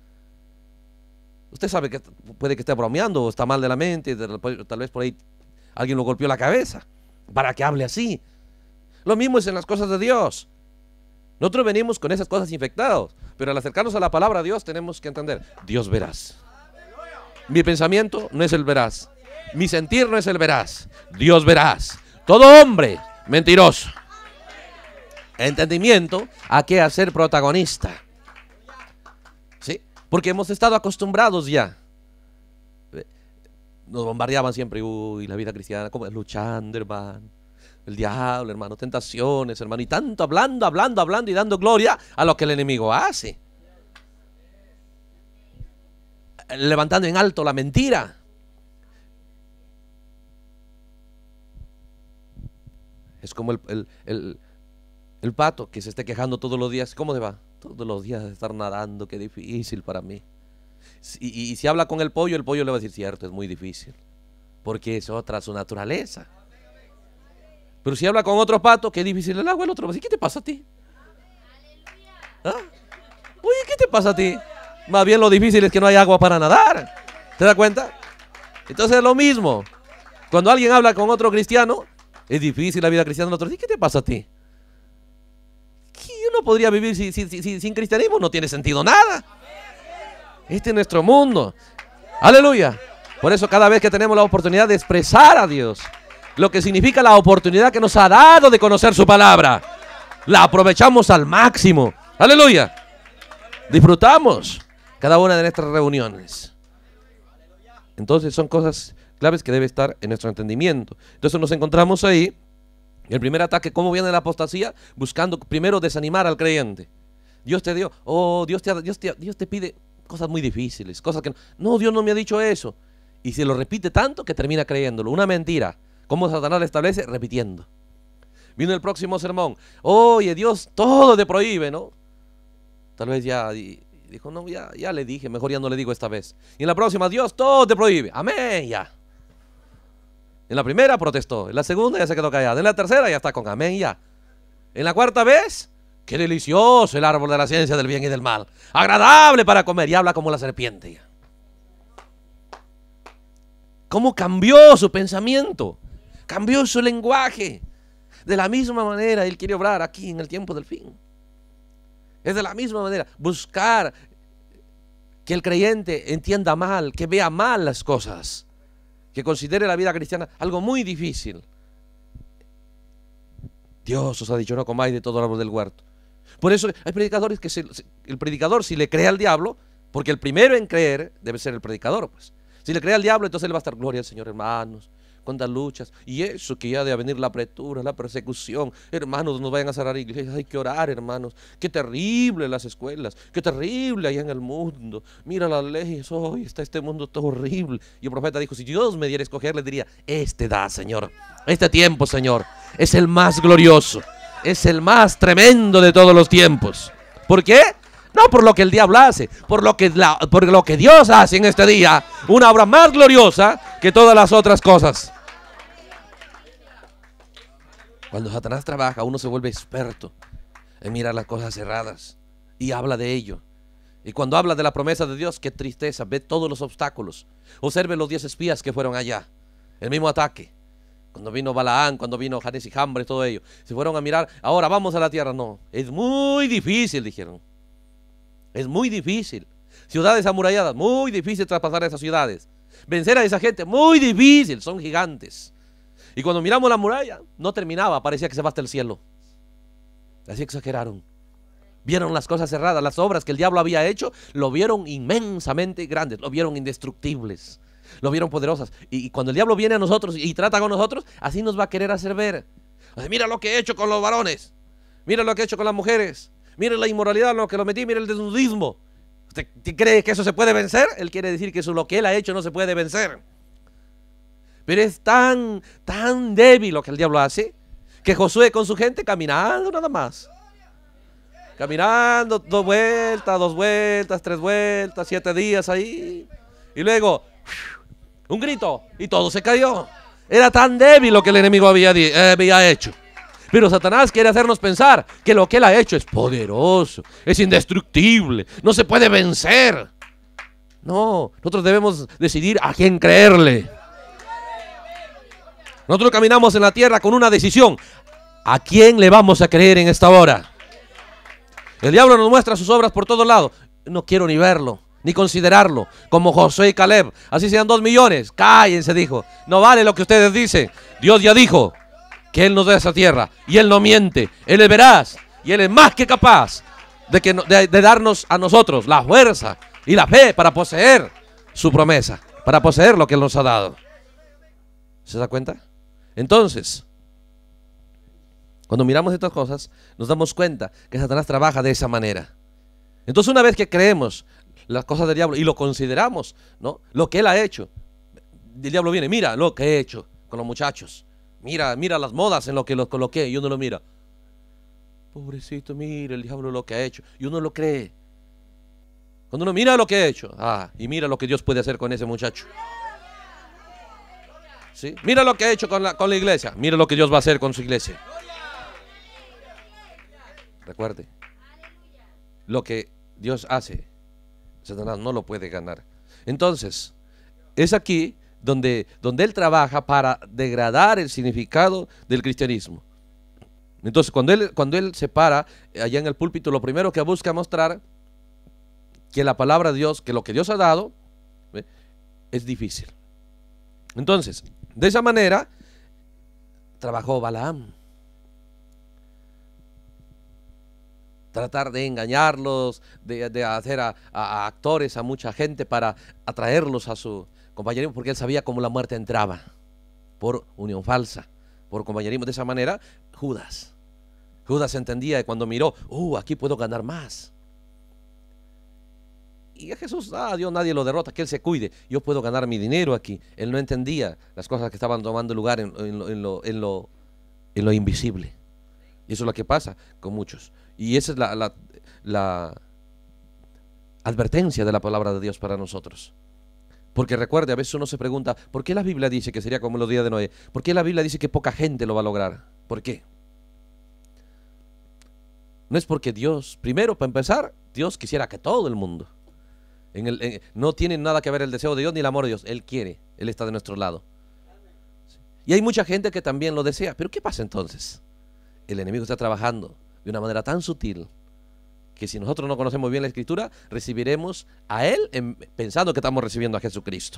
Usted sabe que puede que esté bromeando o está mal de la mente, tal vez por ahí alguien lo golpeó la cabeza para que hable así. Lo mismo es en las cosas de Dios. Nosotros venimos con esas cosas infectados, pero al acercarnos a la palabra de Dios tenemos que entender, Dios verás. Mi pensamiento no es el veraz, mi sentir no es el veraz, Dios verás. Todo hombre mentiroso. Entendimiento a qué hacer protagonista. ¿Sí? Porque hemos estado acostumbrados ya. Nos bombardeaban siempre, uy, la vida cristiana, como es luchando, hermano. El diablo, hermano, tentaciones, hermano. Y tanto hablando, hablando, hablando y dando gloria a lo que el enemigo hace. Levantando en alto la mentira. Es como el, el, el, el pato que se esté quejando todos los días. ¿Cómo se va? Todos los días de estar nadando, qué difícil para mí. Y, y, y si habla con el pollo, el pollo le va a decir, cierto, es muy difícil. Porque es otra su naturaleza. Pero si habla con otro pato, qué difícil el agua, el otro va a decir, ¿qué te pasa a ti? ¿Ah? Oye, ¿qué te pasa a ti? Más bien lo difícil es que no hay agua para nadar. ¿Te das cuenta? Entonces es lo mismo. Cuando alguien habla con otro cristiano, es difícil la vida cristiana, el otro dice, ¿qué te pasa a ti? ¿Qué uno podría vivir si, si, si, si, sin cristianismo? No tiene sentido nada. Este es nuestro mundo. Aleluya. Por eso cada vez que tenemos la oportunidad de expresar a Dios, lo que significa la oportunidad que nos ha dado de conocer su palabra, la aprovechamos al máximo. Aleluya. Disfrutamos cada una de nuestras reuniones. Entonces son cosas claves que debe estar en nuestro entendimiento. Entonces nos encontramos ahí. El primer ataque, ¿cómo viene la apostasía? Buscando primero desanimar al creyente. Dios te dio, oh, Dios te, Dios te, Dios te pide cosas muy difíciles, cosas que no, no, Dios no me ha dicho eso. Y se lo repite tanto que termina creyéndolo. Una mentira. ¿Cómo Satanás le establece? Repitiendo. Vino el próximo sermón. Oye, Dios todo te prohíbe, ¿no? Tal vez ya dijo, no, ya, ya le dije, mejor ya no le digo esta vez. Y en la próxima, Dios todo te prohíbe. Amén, ya. En la primera protestó, en la segunda ya se quedó callado, en la tercera ya está con amén, ya. En la cuarta vez, qué delicioso el árbol de la ciencia del bien y del mal. Agradable para comer, y habla como la serpiente, ya. ¿Cómo cambió su pensamiento? Cambió su lenguaje. De la misma manera Él quiere obrar aquí en el tiempo del fin. Es de la misma manera, buscar que el creyente entienda mal, que vea mal las cosas, que considere la vida cristiana algo muy difícil. Dios os ha dicho, no comáis de todo el árbol del huerto. Por eso hay predicadores que se, el predicador, si le cree al diablo, porque el primero en creer debe ser el predicador, pues. Si le cree al diablo, entonces él va a estar, gloria al Señor, hermanos, cuántas luchas, y eso que ya de venir la apretura, la persecución, hermanos, nos vayan a cerrar iglesias, hay que orar, hermanos, qué terrible las escuelas, qué terrible allá en el mundo, mira las leyes, hoy está este mundo todo horrible. Y el profeta dijo, si Dios me diera a escoger, le diría, este da, Señor, este tiempo, Señor, es el más glorioso, es el más tremendo de todos los tiempos. ¿Por qué? No por lo que el diablo hace, por lo que, la, por lo que Dios hace en este día, una obra más gloriosa que todas las otras cosas. Cuando Satanás trabaja, uno se vuelve experto en mirar las cosas cerradas y habla de ello. Y cuando habla de la promesa de Dios, qué tristeza, ve todos los obstáculos. Observe los diez espías que fueron allá, el mismo ataque. Cuando vino Balaán, cuando vino Janes y Jambres, todo ello, se fueron a mirar, ahora vamos a la tierra. No, es muy difícil, dijeron. Es muy difícil. Ciudades amuralladas, muy difícil traspasar esas ciudades. Vencer a esa gente, muy difícil, son gigantes. Y cuando miramos la muralla, no terminaba, parecía que se va hasta el cielo. Así exageraron. Vieron las cosas cerradas, las obras que el diablo había hecho, lo vieron inmensamente grandes, lo vieron indestructibles, lo vieron poderosas. Y, y cuando el diablo viene a nosotros y trata con nosotros, así nos va a querer hacer ver. Mira lo que he hecho con los varones, mira lo que he hecho con las mujeres, mira la inmoralidad, lo que lo metí, mira el desnudismo. ¿Usted cree que eso se puede vencer? Él quiere decir que eso, lo que él ha hecho no se puede vencer. Pero es tan, tan débil lo que el diablo hace, que Josué con su gente caminando nada más. Caminando dos vueltas, dos vueltas, tres vueltas, siete días ahí. Y luego, un grito y todo se cayó. Era tan débil lo que el enemigo había, eh, había hecho. Pero Satanás quiere hacernos pensar que lo que él ha hecho es poderoso, es indestructible, no se puede vencer. No, nosotros debemos decidir a quién creerle. Nosotros caminamos en la tierra con una decisión. ¿A quién le vamos a creer en esta hora? El diablo nos muestra sus obras por todos lados. No quiero ni verlo, ni considerarlo. Como Josué y Caleb. Así sean dos millones. Cállense, dijo. No vale lo que ustedes dicen. Dios ya dijo que Él nos da esa tierra. Y Él no miente. Él es veraz. Y Él es más que capaz de, que, de, de darnos a nosotros la fuerza y la fe para poseer su promesa. Para poseer lo que Él nos ha dado. ¿Se da cuenta? Entonces, cuando miramos estas cosas, nos damos cuenta que Satanás trabaja de esa manera. Entonces, una vez que creemos las cosas del diablo y lo consideramos, ¿no?, lo que él ha hecho, el diablo viene, mira lo que he hecho con los muchachos, mira, mira las modas en lo que los coloqué, y uno lo mira, pobrecito, mira el diablo lo que ha hecho, y uno lo cree. Cuando uno mira lo que ha hecho, ah, y mira lo que Dios puede hacer con ese muchacho. ¿Sí? Mira lo que ha hecho con la, con la iglesia, mira lo que Dios va a hacer con su iglesia. Recuerde, lo que Dios hace, Satanás no lo puede ganar. Entonces, es aquí donde, donde él trabaja para degradar el significado del cristianismo. Entonces, cuando él, cuando él se para allá en el púlpito, lo primero que busca mostrar que la palabra de Dios, que lo que Dios ha dado, ¿ve?, es difícil. Entonces, de esa manera trabajó Balaam. Tratar de engañarlos, de, de hacer a, a, a actores, a mucha gente para atraerlos a su compañerismo, porque él sabía cómo la muerte entraba, por unión falsa, por compañerismo. De esa manera, Judas, Judas entendía que cuando miró, uh, aquí puedo ganar más. Y a Jesús, ah, Dios nadie lo derrota, que Él se cuide, yo puedo ganar mi dinero aquí. Él no entendía las cosas que estaban tomando lugar en, en, lo, en, lo, en, lo, en lo invisible. Y eso es lo que pasa con muchos. Y esa es la, la, la advertencia de la palabra de Dios para nosotros. Porque recuerde, a veces uno se pregunta, ¿por qué la Biblia dice que sería como los días de Noé? ¿Por qué la Biblia dice que poca gente lo va a lograr? ¿Por qué? No es porque Dios, primero, para empezar, Dios quisiera que todo el mundo, en el, en, no tiene nada que ver el deseo de Dios ni el amor de Dios. Él quiere, Él está de nuestro lado. Y hay mucha gente que también lo desea. ¿Pero qué pasa entonces? El enemigo está trabajando de una manera tan sutil que si nosotros no conocemos bien la Escritura, recibiremos a Él en, pensando que estamos recibiendo a Jesucristo.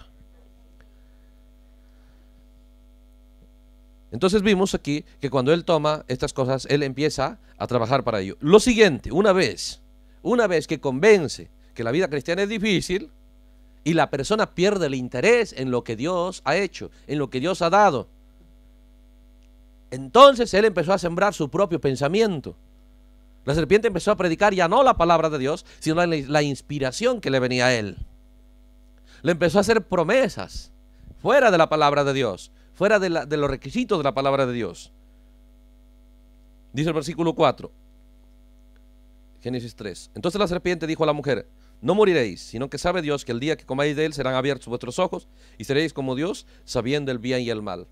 Entonces vimos aquí que cuando Él toma estas cosas, Él empieza a trabajar para ello. Lo siguiente, una vez, una vez que convence que la vida cristiana es difícil y la persona pierde el interés en lo que Dios ha hecho, en lo que Dios ha dado, entonces Él empezó a sembrar su propio pensamiento. La serpiente empezó a predicar ya no la palabra de Dios, sino la, la inspiración que le venía a Él. Le empezó a hacer promesas fuera de la palabra de Dios, fuera de, la, de los requisitos de la palabra de Dios. Dice el versículo cuatro, Génesis tres. Entonces la serpiente dijo a la mujer, no moriréis, sino que sabe Dios que el día que comáis de él serán abiertos vuestros ojos y seréis como Dios, sabiendo el bien y el mal.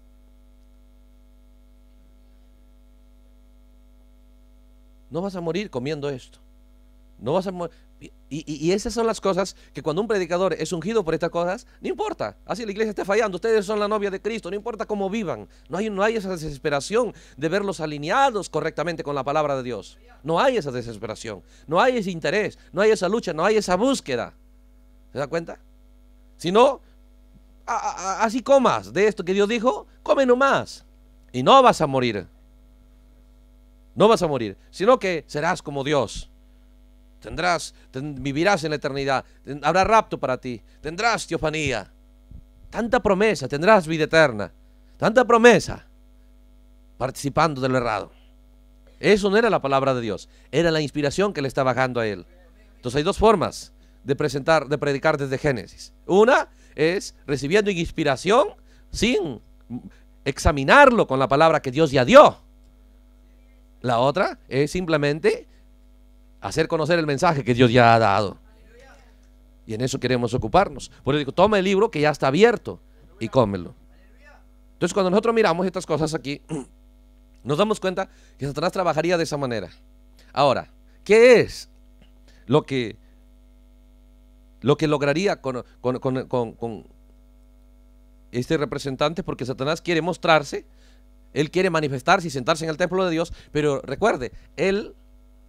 No vas a morir comiendo esto. No vas a morir. Y, y, y esas son las cosas que cuando un predicador es ungido por estas cosas, no importa. Así la iglesia está fallando. Ustedes son la novia de Cristo. No importa cómo vivan. No hay, no hay esa desesperación de verlos alineados correctamente con la palabra de Dios. No hay esa desesperación. No hay ese interés. No hay esa lucha. No hay esa búsqueda. ¿Se da cuenta? Si no, a, a, así comas de esto que Dios dijo, come nomás. Y no vas a morir. No vas a morir, sino que serás como Dios. Tendrás, ten, vivirás en la eternidad. Ten, habrá rapto para ti. Tendrás teofanía. Tanta promesa, tendrás vida eterna. Tanta promesa. Participando del errado. Eso no era la palabra de Dios. Era la inspiración que le está bajando a él. Entonces hay dos formas de presentar, de predicar desde Génesis. Una es recibiendo inspiración sin examinarlo con la palabra que Dios ya dio. La otra es simplemente hacer conocer el mensaje que Dios ya ha dado. Y en eso queremos ocuparnos. Por eso digo, toma el libro que ya está abierto y cómelo. Entonces cuando nosotros miramos estas cosas aquí, nos damos cuenta que Satanás trabajaría de esa manera. Ahora, ¿qué es lo que, lo que lograría con, con, con, con, con este representante? Porque Satanás quiere mostrarse. Él quiere manifestarse y sentarse en el templo de Dios, pero recuerde, Él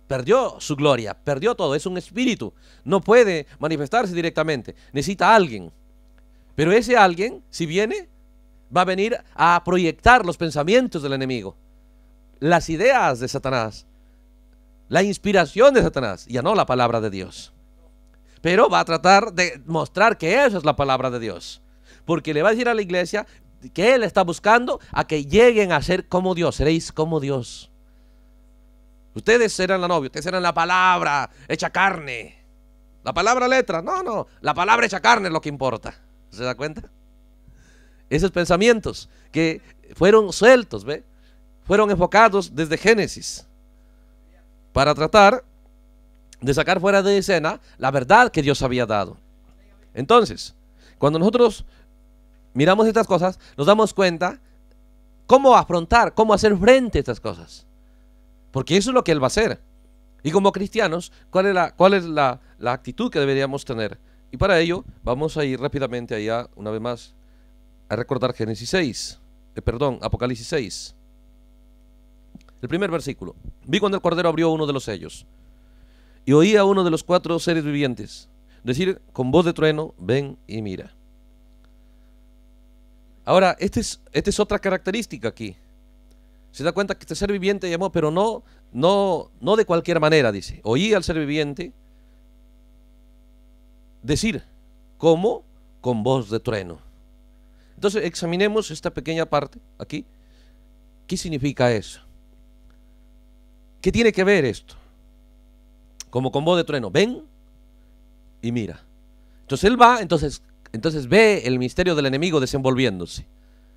perdió su gloria, perdió todo, es un espíritu, no puede manifestarse directamente, necesita a alguien. Pero ese alguien, si viene, va a venir a proyectar los pensamientos del enemigo, las ideas de Satanás, la inspiración de Satanás, ya no la palabra de Dios. Pero va a tratar de mostrar que eso es la palabra de Dios, porque le va a decir a la iglesia que él está buscando a que lleguen a ser como Dios. Seréis como Dios. Ustedes serán la novia, ustedes serán la palabra hecha carne. La palabra letra, no, no, la palabra hecha carne es lo que importa. ¿Se da cuenta? Esos pensamientos que fueron sueltos, ¿ve? Fueron enfocados desde Génesis para tratar de sacar fuera de escena la verdad que Dios había dado. Entonces, cuando nosotros miramos estas cosas, nos damos cuenta cómo afrontar, cómo hacer frente a estas cosas. Porque eso es lo que Él va a hacer. Y como cristianos, ¿cuál es la, cuál es la, la actitud que deberíamos tener? Y para ello, vamos a ir rápidamente allá, una vez más, a recordar Génesis seis, eh, perdón, Apocalipsis seis. El primer versículo. Vi cuando el Cordero abrió uno de los sellos, y oí a uno de los cuatro seres vivientes decir con voz de trueno, ven y mira. Ahora, esta es, esta es otra característica aquí. Se da cuenta que este ser viviente llamó, pero no, no, no de cualquier manera, dice. Oí al ser viviente decir, ¿cómo? Con voz de trueno. Entonces, examinemos esta pequeña parte aquí. ¿Qué significa eso? ¿Qué tiene que ver esto? Como con voz de trueno, ven y mira. Entonces él va, entonces, entonces ve el misterio del enemigo desenvolviéndose.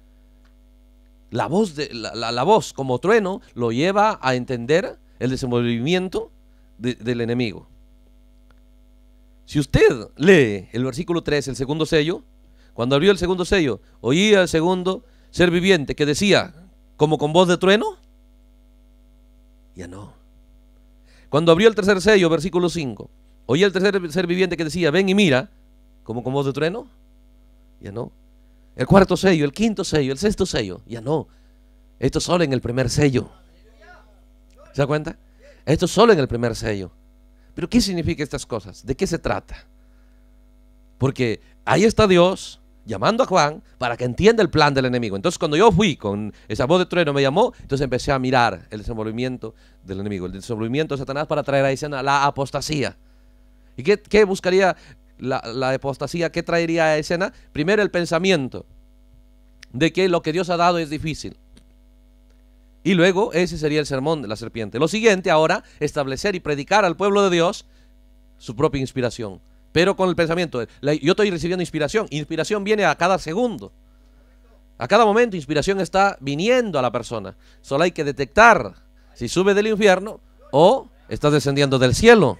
La voz, de, la, la, la voz como trueno lo lleva a entender el desenvolvimiento de, del enemigo. Si usted lee el versículo tres, el segundo sello, cuando abrió el segundo sello, oía al segundo ser viviente que decía, como con voz de trueno, ya no. Cuando abrió el tercer sello, versículo cinco, oía el tercer ser viviente que decía, ven y mira, como con voz de trueno, ya no. El cuarto sello, el quinto sello, el sexto sello, ya no. Esto solo en el primer sello. ¿Se da cuenta? Esto solo en el primer sello. Pero ¿qué significan estas cosas? ¿De qué se trata? Porque ahí está Dios llamando a Juan para que entienda el plan del enemigo. Entonces cuando yo fui con esa voz de trueno me llamó, entonces empecé a mirar el desenvolvimiento del enemigo, el desenvolvimiento de Satanás para traer a escena la apostasía. ¿Y qué, qué buscaría la, la apostasía? ¿Qué traería a escena? Primero el pensamiento de que lo que Dios ha dado es difícil. Y luego ese sería el sermón de la serpiente. Lo siguiente ahora, establecer y predicar al pueblo de Dios su propia inspiración. Pero con el pensamiento, yo estoy recibiendo inspiración. Inspiración viene a cada segundo. A cada momento inspiración está viniendo a la persona. Solo hay que detectar si sube del infierno o está descendiendo del cielo.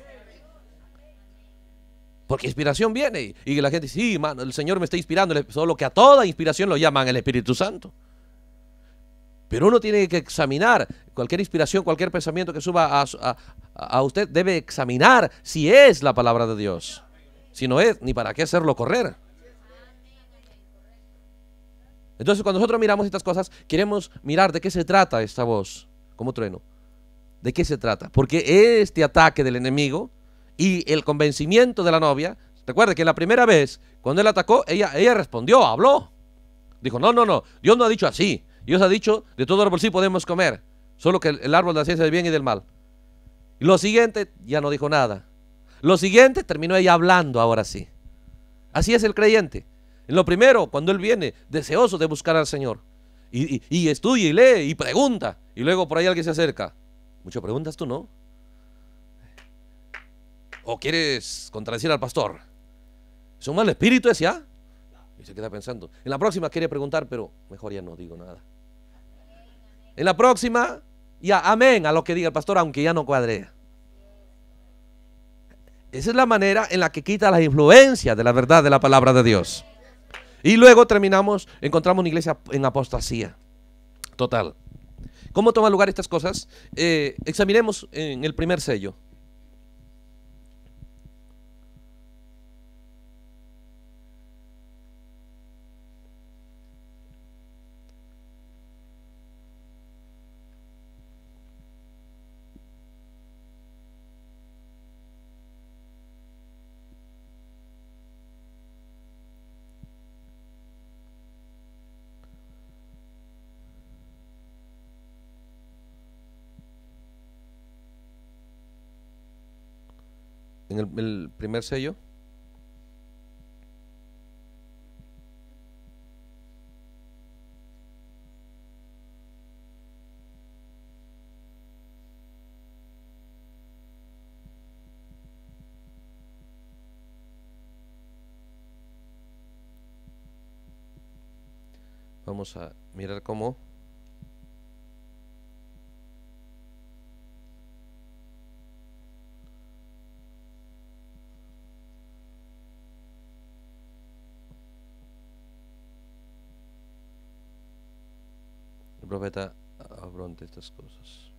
Porque inspiración viene y la gente dice, sí, mano, el Señor me está inspirando. Solo que a toda inspiración lo llaman el Espíritu Santo. Pero uno tiene que examinar cualquier inspiración, cualquier pensamiento que suba a, a, a usted, debe examinar si es la palabra de Dios. Si no es, ni para qué hacerlo correr. Entonces cuando nosotros miramos estas cosas, queremos mirar de qué se trata esta voz, como trueno. ¿De qué se trata? Porque este ataque del enemigo y el convencimiento de la novia, recuerde que la primera vez, cuando él atacó, ella, ella respondió, habló. Dijo, no, no, no, Dios no ha dicho así. Dios ha dicho, de todo árbol sí podemos comer, solo que el, el árbol de la ciencia del bien y del mal. Y lo siguiente, ya no dijo nada. Lo siguiente, terminó ella hablando ahora sí. Así es el creyente. En lo primero, cuando él viene, deseoso de buscar al Señor. Y, y, y estudia y lee y pregunta. Y luego por ahí alguien se acerca. Muchas preguntas tú, ¿no? ¿O quieres contradecir al pastor? ¿Es un mal espíritu ese, ah? Y se queda pensando. En la próxima quiere preguntar, pero mejor ya no digo nada. En la próxima, ya, amén a lo que diga el pastor, aunque ya no cuadre. Esa es la manera en la que quita la influencia de la verdad de la palabra de Dios. Y luego terminamos, encontramos una iglesia en apostasía total. ¿Cómo toman lugar estas cosas? Eh, examinemos en el primer sello. en el, el primer sello. Vamos a mirar cómo el profeta afronta estas cosas.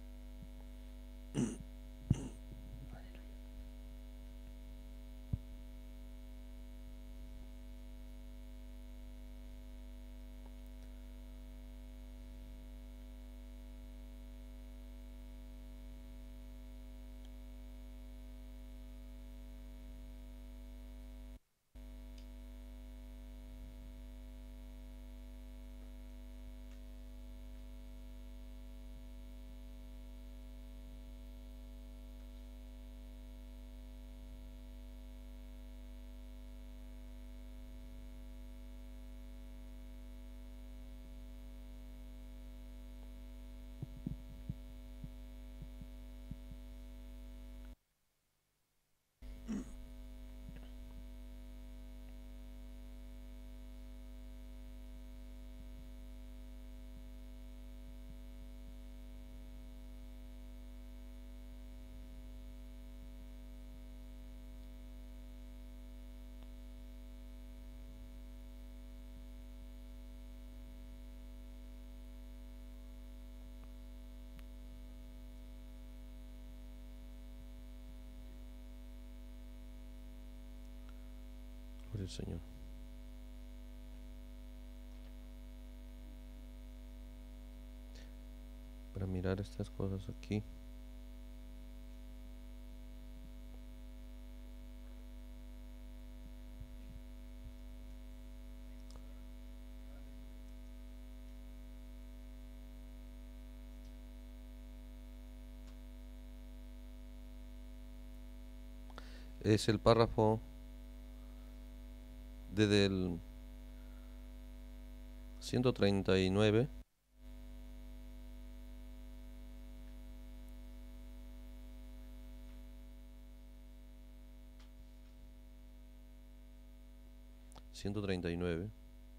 Gloria al Señor. Para mirar estas cosas aquí. Es el párrafo desde el ciento treinta y nueve ciento treinta y nueve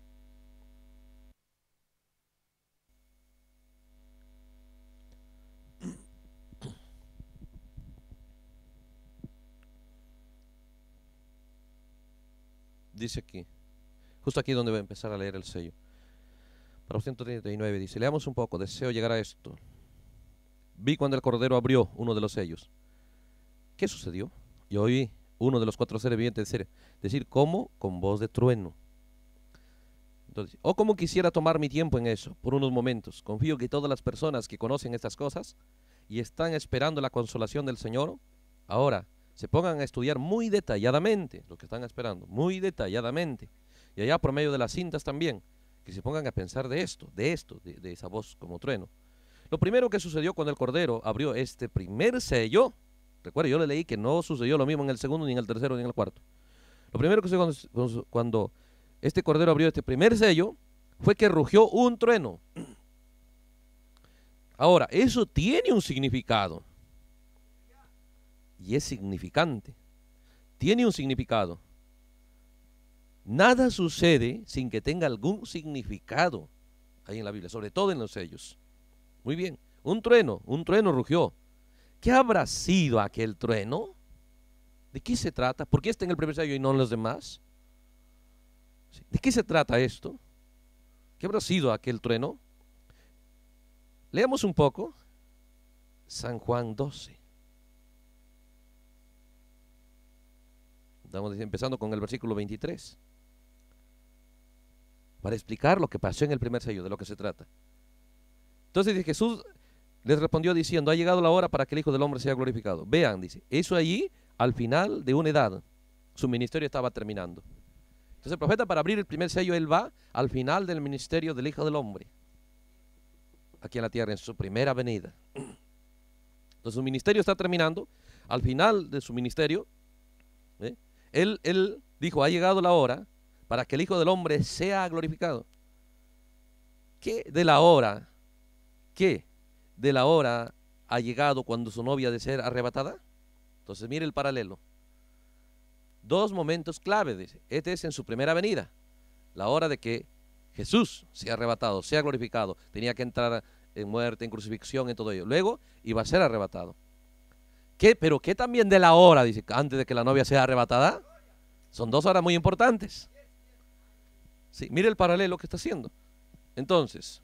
dice aquí, justo aquí donde voy a empezar a leer el sello. Para ciento treinta y nueve dice, leamos un poco, deseo llegar a esto. Vi cuando el Cordero abrió uno de los sellos. ¿Qué sucedió? Y oí uno de los cuatro seres vivientes decir, decir ¿cómo? Con voz de trueno. Entonces, oh, como quisiera tomar mi tiempo en eso, por unos momentos. Confío que todas las personas que conocen estas cosas y están esperando la consolación del Señor, ahora se pongan a estudiar muy detalladamente, lo que están esperando, muy detalladamente, y allá por medio de las cintas también, que se pongan a pensar de esto, de esto, de, de esa voz como trueno. Lo primero que sucedió cuando el Cordero abrió este primer sello, recuerda, yo le leí que no sucedió lo mismo en el segundo, ni en el tercero, ni en el cuarto. Lo primero que sucedió cuando, cuando este Cordero abrió este primer sello, fue que rugió un trueno. Ahora, eso tiene un significado. Y es significante. Tiene un significado. Nada sucede sin que tenga algún significado ahí en la Biblia, sobre todo en los sellos. Muy bien, un trueno, un trueno rugió. ¿Qué habrá sido aquel trueno? ¿De qué se trata? ¿Por qué está en el primer sello y no en los demás? ¿De qué se trata esto? ¿Qué habrá sido aquel trueno? Leamos un poco San Juan doce. Estamos empezando con el versículo veintitrés. Para explicar lo que pasó en el primer sello, de lo que se trata. Entonces dice, Jesús les respondió diciendo, ha llegado la hora para que el Hijo del Hombre sea glorificado. Vean, dice, eso allí al final de una edad. Su ministerio estaba terminando. Entonces el profeta, para abrir el primer sello, él va al final del ministerio del Hijo del Hombre. Aquí en la tierra, en su primera venida. Entonces su ministerio está terminando. al final de su ministerio, ¿eh? él, él dijo, ha llegado la hora para que el Hijo del Hombre sea glorificado. ¿Qué de la hora? ¿Qué de la hora ha llegado cuando su novia ha de ser arrebatada? Entonces mire el paralelo. Dos momentos clave, dice. Este es en su primera venida, la hora de que Jesús sea arrebatado, sea glorificado. Tenía que entrar en muerte, en crucifixión, en todo ello. Luego iba a ser arrebatado. ¿Qué? Pero ¿qué también de la hora? Dice, antes de que la novia sea arrebatada. Son dos horas muy importantes. Sí, mire el paralelo que está haciendo. Entonces,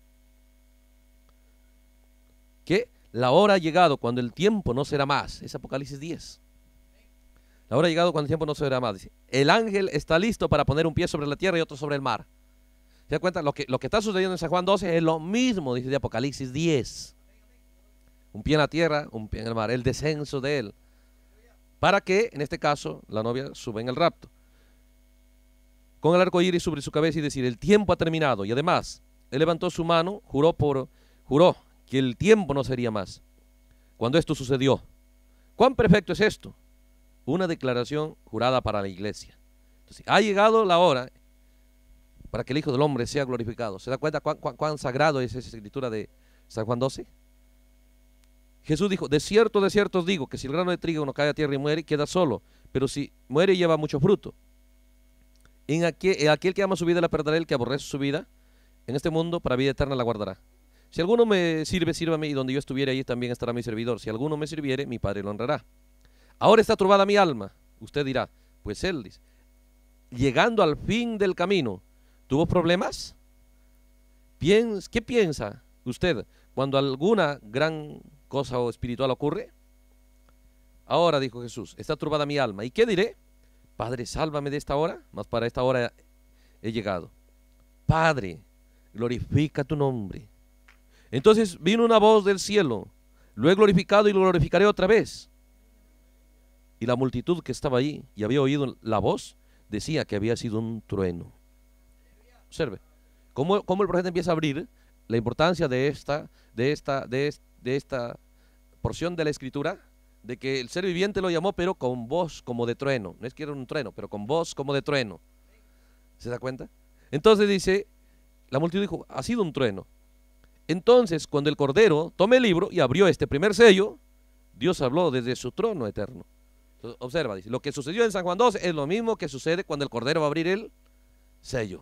¿qué? La hora ha llegado cuando el tiempo no será más. Es Apocalipsis diez. La hora ha llegado cuando el tiempo no será más. Dice, el ángel está listo para poner un pie sobre la tierra y otro sobre el mar. ¿Se da cuenta? Lo que, lo que está sucediendo en San Juan doce es lo mismo, dice de Apocalipsis diez. Un pie en la tierra, un pie en el mar. El descenso de él. Para que, en este caso, la novia suba en el rapto. Con el arco iris sobre su cabeza y decir, el tiempo ha terminado. Y además, él levantó su mano, juró, por, juró que el tiempo no sería más. Cuando esto sucedió, ¿cuán perfecto es esto? Una declaración jurada para la iglesia. Entonces, ha llegado la hora para que el Hijo del Hombre sea glorificado. ¿Se da cuenta cuán, cuán, cuán sagrado es esa escritura de San Juan doce? Jesús dijo, de cierto, de cierto os digo, que si el grano de trigo no cae a tierra y muere, queda solo. Pero si muere, lleva mucho fruto. En aquel, en aquel que ama su vida la perderá, el que aborrece su vida en este mundo, para vida eterna la guardará. Si alguno me sirve, sírvame, y donde yo estuviere, allí también estará mi servidor. Si alguno me sirviere, mi Padre lo honrará. Ahora está turbada mi alma. Usted dirá, pues él dice, llegando al fin del camino, ¿tuvo problemas? Piens, ¿Qué piensa usted cuando alguna gran cosa o espiritual ocurre? Ahora, dijo Jesús, está turbada mi alma. ¿Y qué diré? Padre, sálvame de esta hora, mas para esta hora he llegado. Padre, glorifica tu nombre. Entonces vino una voz del cielo, lo he glorificado y lo glorificaré otra vez. Y la multitud que estaba allí y había oído la voz, decía que había sido un trueno. Observe, cómo, cómo el profeta empieza a abrir la importancia de esta, de esta, de, est, de esta porción de la escritura, de que el ser viviente lo llamó, pero con voz como de trueno. No es que era un trueno, pero con voz como de trueno. ¿Se da cuenta? Entonces dice, la multitud dijo, ha sido un trueno. Entonces, cuando el Cordero tomó el libro y abrió este primer sello, Dios habló desde su trono eterno. Entonces, observa, dice, lo que sucedió en San Juan doce es lo mismo que sucede cuando el Cordero va a abrir el sello.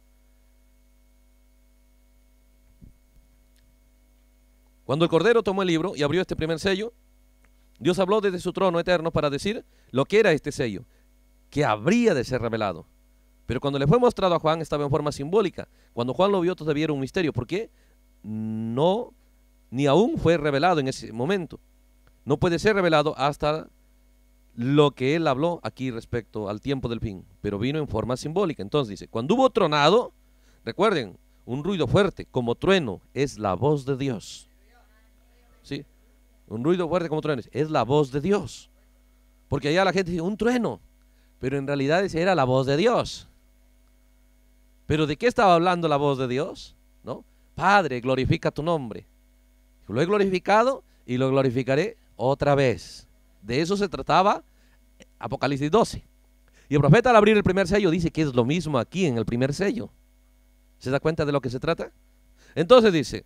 Cuando el Cordero tomó el libro y abrió este primer sello, Dios habló desde su trono eterno para decir lo que era este sello, que habría de ser revelado. Pero cuando le fue mostrado a Juan estaba en forma simbólica. Cuando Juan lo vio todavía era un misterio. ¿Por qué? No, ni aún fue revelado en ese momento. No puede ser revelado hasta lo que él habló aquí respecto al tiempo del fin. Pero vino en forma simbólica. Entonces dice, cuando hubo tronado, recuerden, un ruido fuerte como trueno es la voz de Dios. ¿Sí? Un ruido fuerte como trueno es la voz de Dios. Porque allá la gente dice, un trueno. Pero en realidad esa era la voz de Dios. ¿Pero de qué estaba hablando la voz de Dios? ¿No? Padre, glorifica tu nombre. Lo he glorificado y lo glorificaré otra vez. De eso se trataba Apocalipsis doce. Y el profeta al abrir el primer sello dice que es lo mismo aquí en el primer sello. ¿Se da cuenta de lo que se trata? Entonces dice,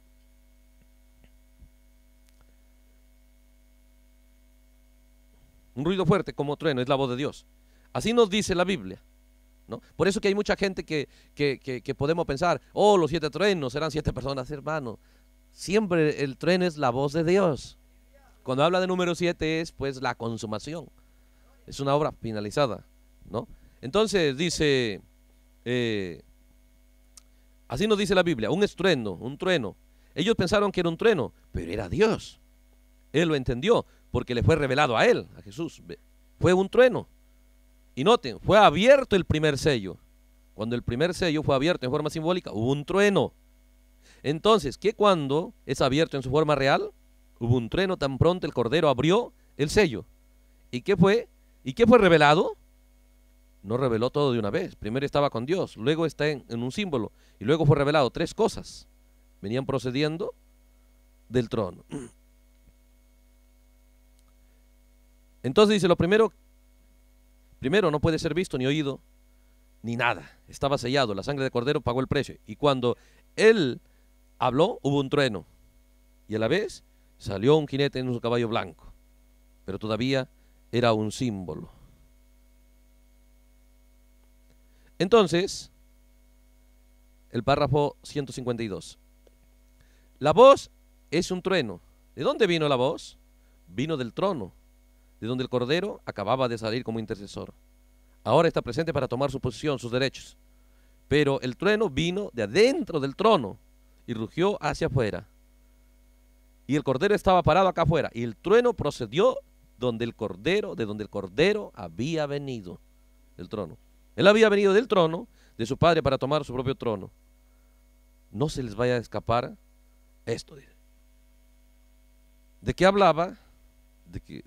un ruido fuerte como trueno es la voz de Dios. Así nos dice la Biblia, ¿no? Por eso que hay mucha gente que, que, que, que podemos pensar, oh, los siete truenos serán siete personas, hermano. Siempre el trueno es la voz de Dios. Cuando habla de número siete es pues la consumación. Es una obra finalizada, ¿no? Entonces dice, eh, así nos dice la Biblia, un estruendo, un trueno. Ellos pensaron que era un trueno, pero era Dios. Él lo entendió porque le fue revelado a él, a Jesús. Fue un trueno. Y noten, fue abierto el primer sello. Cuando el primer sello fue abierto en forma simbólica, hubo un trueno. Entonces, ¿qué cuando es abierto en su forma real? Hubo un trueno tan pronto el Cordero abrió el sello. ¿Y qué fue? ¿Y qué fue revelado? No reveló todo de una vez. Primero estaba con Dios, luego está en, en un símbolo, y luego fue revelado tres cosas. Venían procediendo del trono. Entonces dice, lo primero, primero no puede ser visto ni oído, ni nada. Estaba sellado, la sangre de cordero pagó el precio. Y cuando él habló, hubo un trueno. Y a la vez salió un jinete en un caballo blanco. Pero todavía era un símbolo. Entonces, el párrafo ciento cincuenta y dos. La voz es un trueno. ¿De dónde vino la voz? Vino del trono, de donde el Cordero acababa de salir como intercesor. Ahora está presente para tomar su posición, sus derechos. Pero el trueno vino de adentro del trono y rugió hacia afuera. Y el Cordero estaba parado acá afuera. Y el trueno procedió donde el Cordero, de donde el Cordero había venido, del trono. Él había venido del trono de su padre para tomar su propio trono. No se les vaya a escapar esto. ¿De qué hablaba? De que...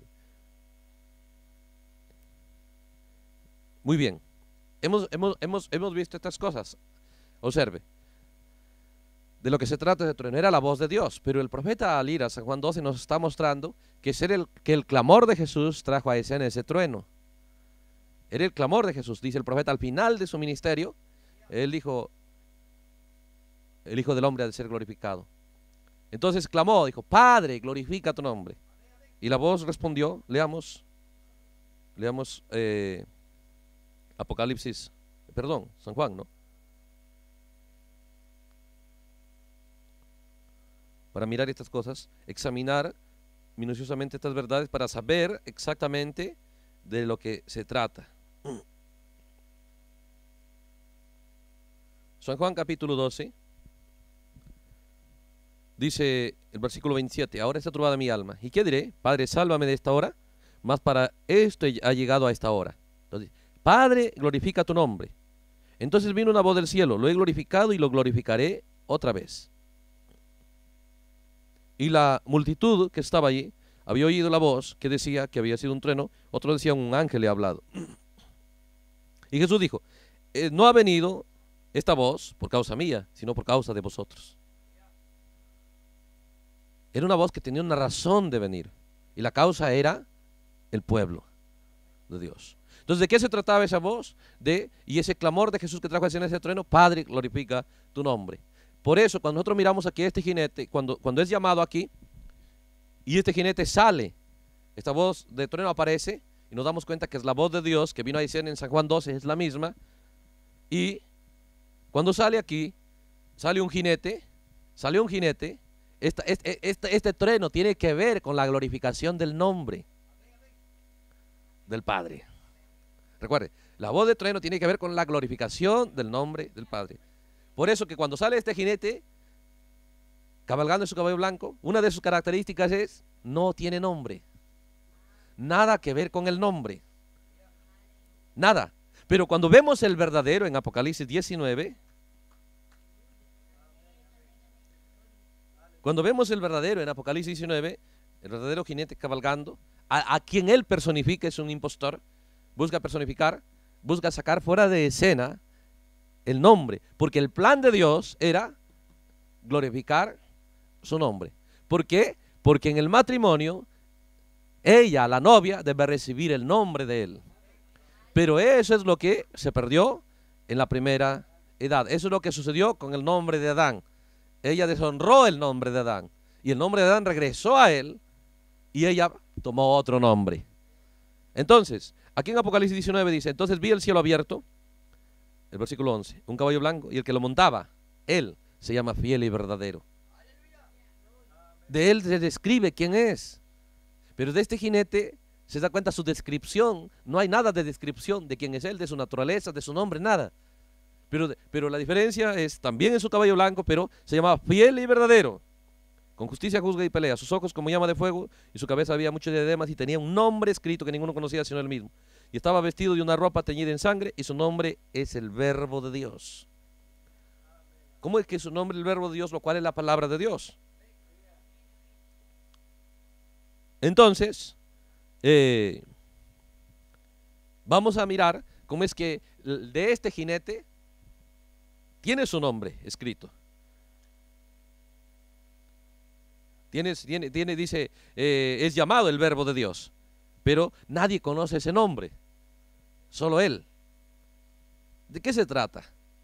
Muy bien. Hemos, hemos, hemos, hemos visto estas cosas. Observe. De lo que se trata de trueno era la voz de Dios, pero el profeta al ir a San Juan doce nos está mostrando que, ser el, que el clamor de Jesús trajo a escena ese trueno. Era el clamor de Jesús, dice el profeta al final de su ministerio. Él dijo, el Hijo del Hombre ha de ser glorificado. Entonces clamó, dijo, Padre, glorifica tu nombre. Y la voz respondió, leamos, leamos eh, Apocalipsis, perdón, San Juan, ¿no? Para mirar estas cosas, examinar minuciosamente estas verdades para saber exactamente de lo que se trata. San Juan capítulo doce, dice el versículo veintisiete, ahora está turbada mi alma. ¿Y qué diré? Padre, sálvame de esta hora, mas para esto ha llegado a esta hora. Entonces, Padre, glorifica tu nombre. Entonces vino una voz del cielo, lo he glorificado y lo glorificaré otra vez. Y la multitud que estaba allí había oído la voz que decía que había sido un trueno, otro decía un ángel le ha hablado. Y Jesús dijo, eh, no ha venido esta voz por causa mía, sino por causa de vosotros. Era una voz que tenía una razón de venir, y la causa era el pueblo de Dios. Entonces, ¿de qué se trataba esa voz? De, y ese clamor de Jesús que trajo a escena ese trueno, Padre, glorifica tu nombre. Por eso, cuando nosotros miramos aquí a este jinete, cuando, cuando es llamado aquí, y este jinete sale, esta voz de trueno aparece, y nos damos cuenta que es la voz de Dios, que vino a decir en San Juan doce, es la misma, y cuando sale aquí, sale un jinete, sale un jinete, esta, este, este, este trueno tiene que ver con la glorificación del nombre del Padre. Recuerde, la voz de trueno tiene que ver con la glorificación del nombre del Padre. Por eso que cuando sale este jinete, cabalgando en su caballo blanco, una de sus características es, no tiene nombre. Nada que ver con el nombre. Nada. Pero cuando vemos el verdadero en Apocalipsis diecinueve, cuando vemos el verdadero en Apocalipsis diecinueve, el verdadero jinete cabalgando, a, a quien él personifica es un impostor, busca personificar, busca sacar fuera de escena el nombre, porque el plan de Dios era glorificar su nombre. ¿Por qué? Porque en el matrimonio ella, la novia, debe recibir el nombre de él. Pero eso es lo que se perdió en la primera edad. Eso es lo que sucedió con el nombre de Adán. Ella deshonró el nombre de Adán, y el nombre de Adán regresó a él, y ella tomó otro nombre. Entonces, aquí en Apocalipsis diecinueve dice, entonces vi el cielo abierto, el versículo once, un caballo blanco, y el que lo montaba, él se llama fiel y verdadero. De él se describe quién es, pero de este jinete se da cuenta su descripción. No hay nada de descripción de quién es él, de su naturaleza, de su nombre, nada. Pero, pero la diferencia es también en su caballo blanco, pero se llamaba fiel y verdadero. Con justicia juzga y pelea, sus ojos como llama de fuego, y su cabeza había muchos diademas, y tenía un nombre escrito que ninguno conocía sino él mismo. Y estaba vestido de una ropa teñida en sangre, y su nombre es el Verbo de Dios. ¿Cómo es que su nombre es el Verbo de Dios, lo cual es la palabra de Dios? Entonces, eh, vamos a mirar cómo es que de este jinete tiene su nombre escrito. Tiene, tiene, tiene dice, eh, es llamado el Verbo de Dios. pero nadie conoce ese nombre, solo Él. ¿De qué se trata?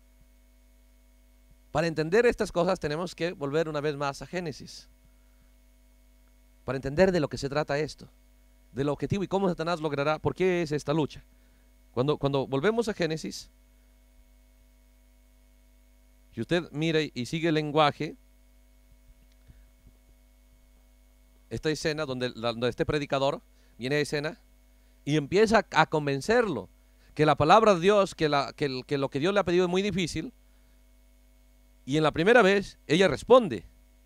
Para entender estas cosas tenemos que volver una vez más a Génesis, para entender de lo que se trata esto, del objetivo y cómo Satanás logrará, por qué es esta lucha. Cuando, cuando volvemos a Génesis, si usted mira y sigue el lenguaje, esta escena donde, donde este predicador viene a escena y empieza a convencerlo que la palabra de Dios, que, la, que, que lo que Dios le ha pedido es muy difícil, y en la primera vez ella responde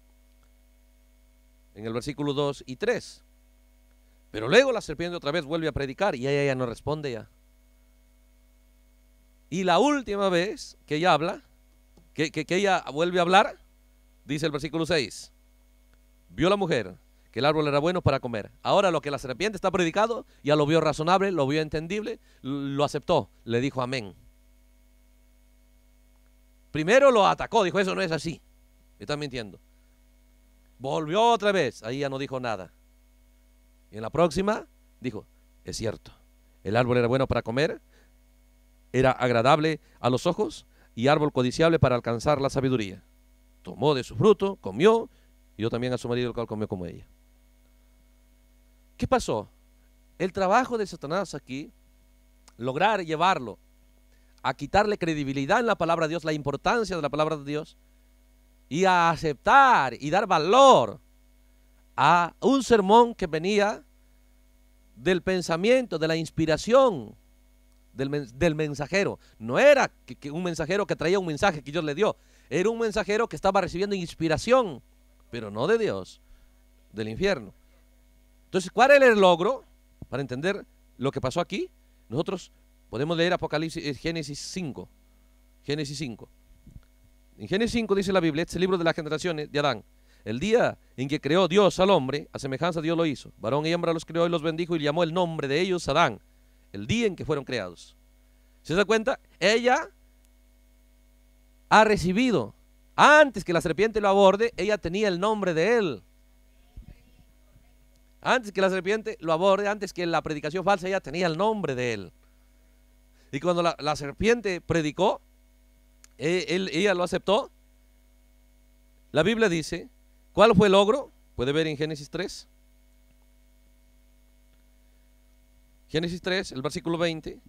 en el versículo dos y tres, pero luego la serpiente otra vez vuelve a predicar y ella ya no responde ya. Y la última vez que ella habla, que, que, que ella vuelve a hablar, dice el versículo seis, vio la mujer que el árbol era bueno para comer. Ahora lo que la serpiente está predicando, ya lo vio razonable, lo vio entendible, lo aceptó, le dijo amén. Primero lo atacó, dijo eso no es así, está mintiendo. Volvió otra vez, ahí ya no dijo nada. Y en la próxima dijo, es cierto, el árbol era bueno para comer, era agradable a los ojos y árbol codiciable para alcanzar la sabiduría. Tomó de su fruto, comió, y yo también a su marido el cual comió como ella. ¿Qué pasó? El trabajo de Satanás aquí, lograr llevarlo a quitarle credibilidad en la palabra de Dios, la importancia de la palabra de Dios, y a aceptar y dar valor a un sermón que venía del pensamiento, de la inspiración del, del mensajero. No era que, que un mensajero que traía un mensaje que Dios le dio, era un mensajero que estaba recibiendo inspiración, pero no de Dios, del infierno. Entonces, ¿cuál era el logro? Para entender lo que pasó aquí, nosotros podemos leer Apocalipsis, Génesis cinco. Génesis cinco. En Génesis cinco dice la Biblia, este es el libro de las generaciones de Adán. El día en que creó Dios al hombre, a semejanza de Dios lo hizo. Varón y hembra los creó y los bendijo y llamó el nombre de ellos Adán. El día en que fueron creados. ¿Se da cuenta? Ella ha recibido, antes que la serpiente lo aborde, ella tenía el nombre de él. Antes que la serpiente lo aborde, antes que la predicación falsa, ella tenía el nombre de él. Y cuando la, la serpiente predicó, él, él, ella lo aceptó. La Biblia dice, ¿cuál fue el logro? Puede ver en Génesis tres. Génesis tres, el versículo veinte.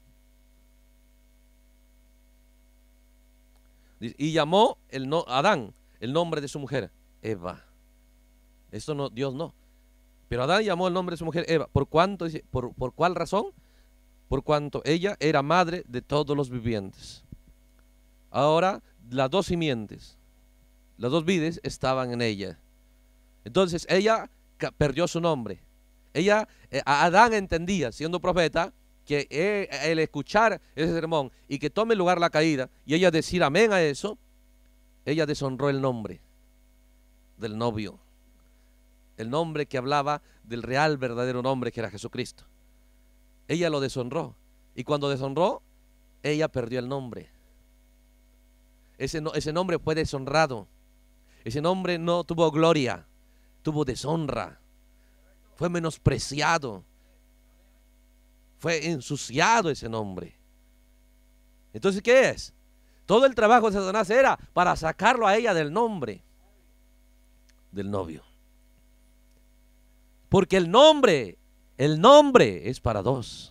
Y llamó el no, Adán el nombre de su mujer, Eva. Esto no, Dios no. Pero Adán llamó el nombre de su mujer Eva. ¿Por cuánto? ¿Por, por cuál razón? Por cuanto ella era madre de todos los vivientes. Ahora las dos simientes, las dos vides estaban en ella. Entonces ella perdió su nombre. Ella, eh, Adán entendía, siendo profeta, que eh, el escuchar ese sermón y que tome lugar la caída y ella decir amén a eso, ella deshonró el nombre del novio. El nombre que hablaba del real, verdadero nombre que era Jesucristo. Ella lo deshonró. Y cuando deshonró, ella perdió el nombre. Ese, no, ese nombre fue deshonrado. Ese nombre no tuvo gloria, tuvo deshonra. Fue menospreciado. Fue ensuciado ese nombre. Entonces, ¿qué es? Todo el trabajo de Satanás era para sacarlo a ella del nombre del novio. Porque el nombre, el nombre es para dos.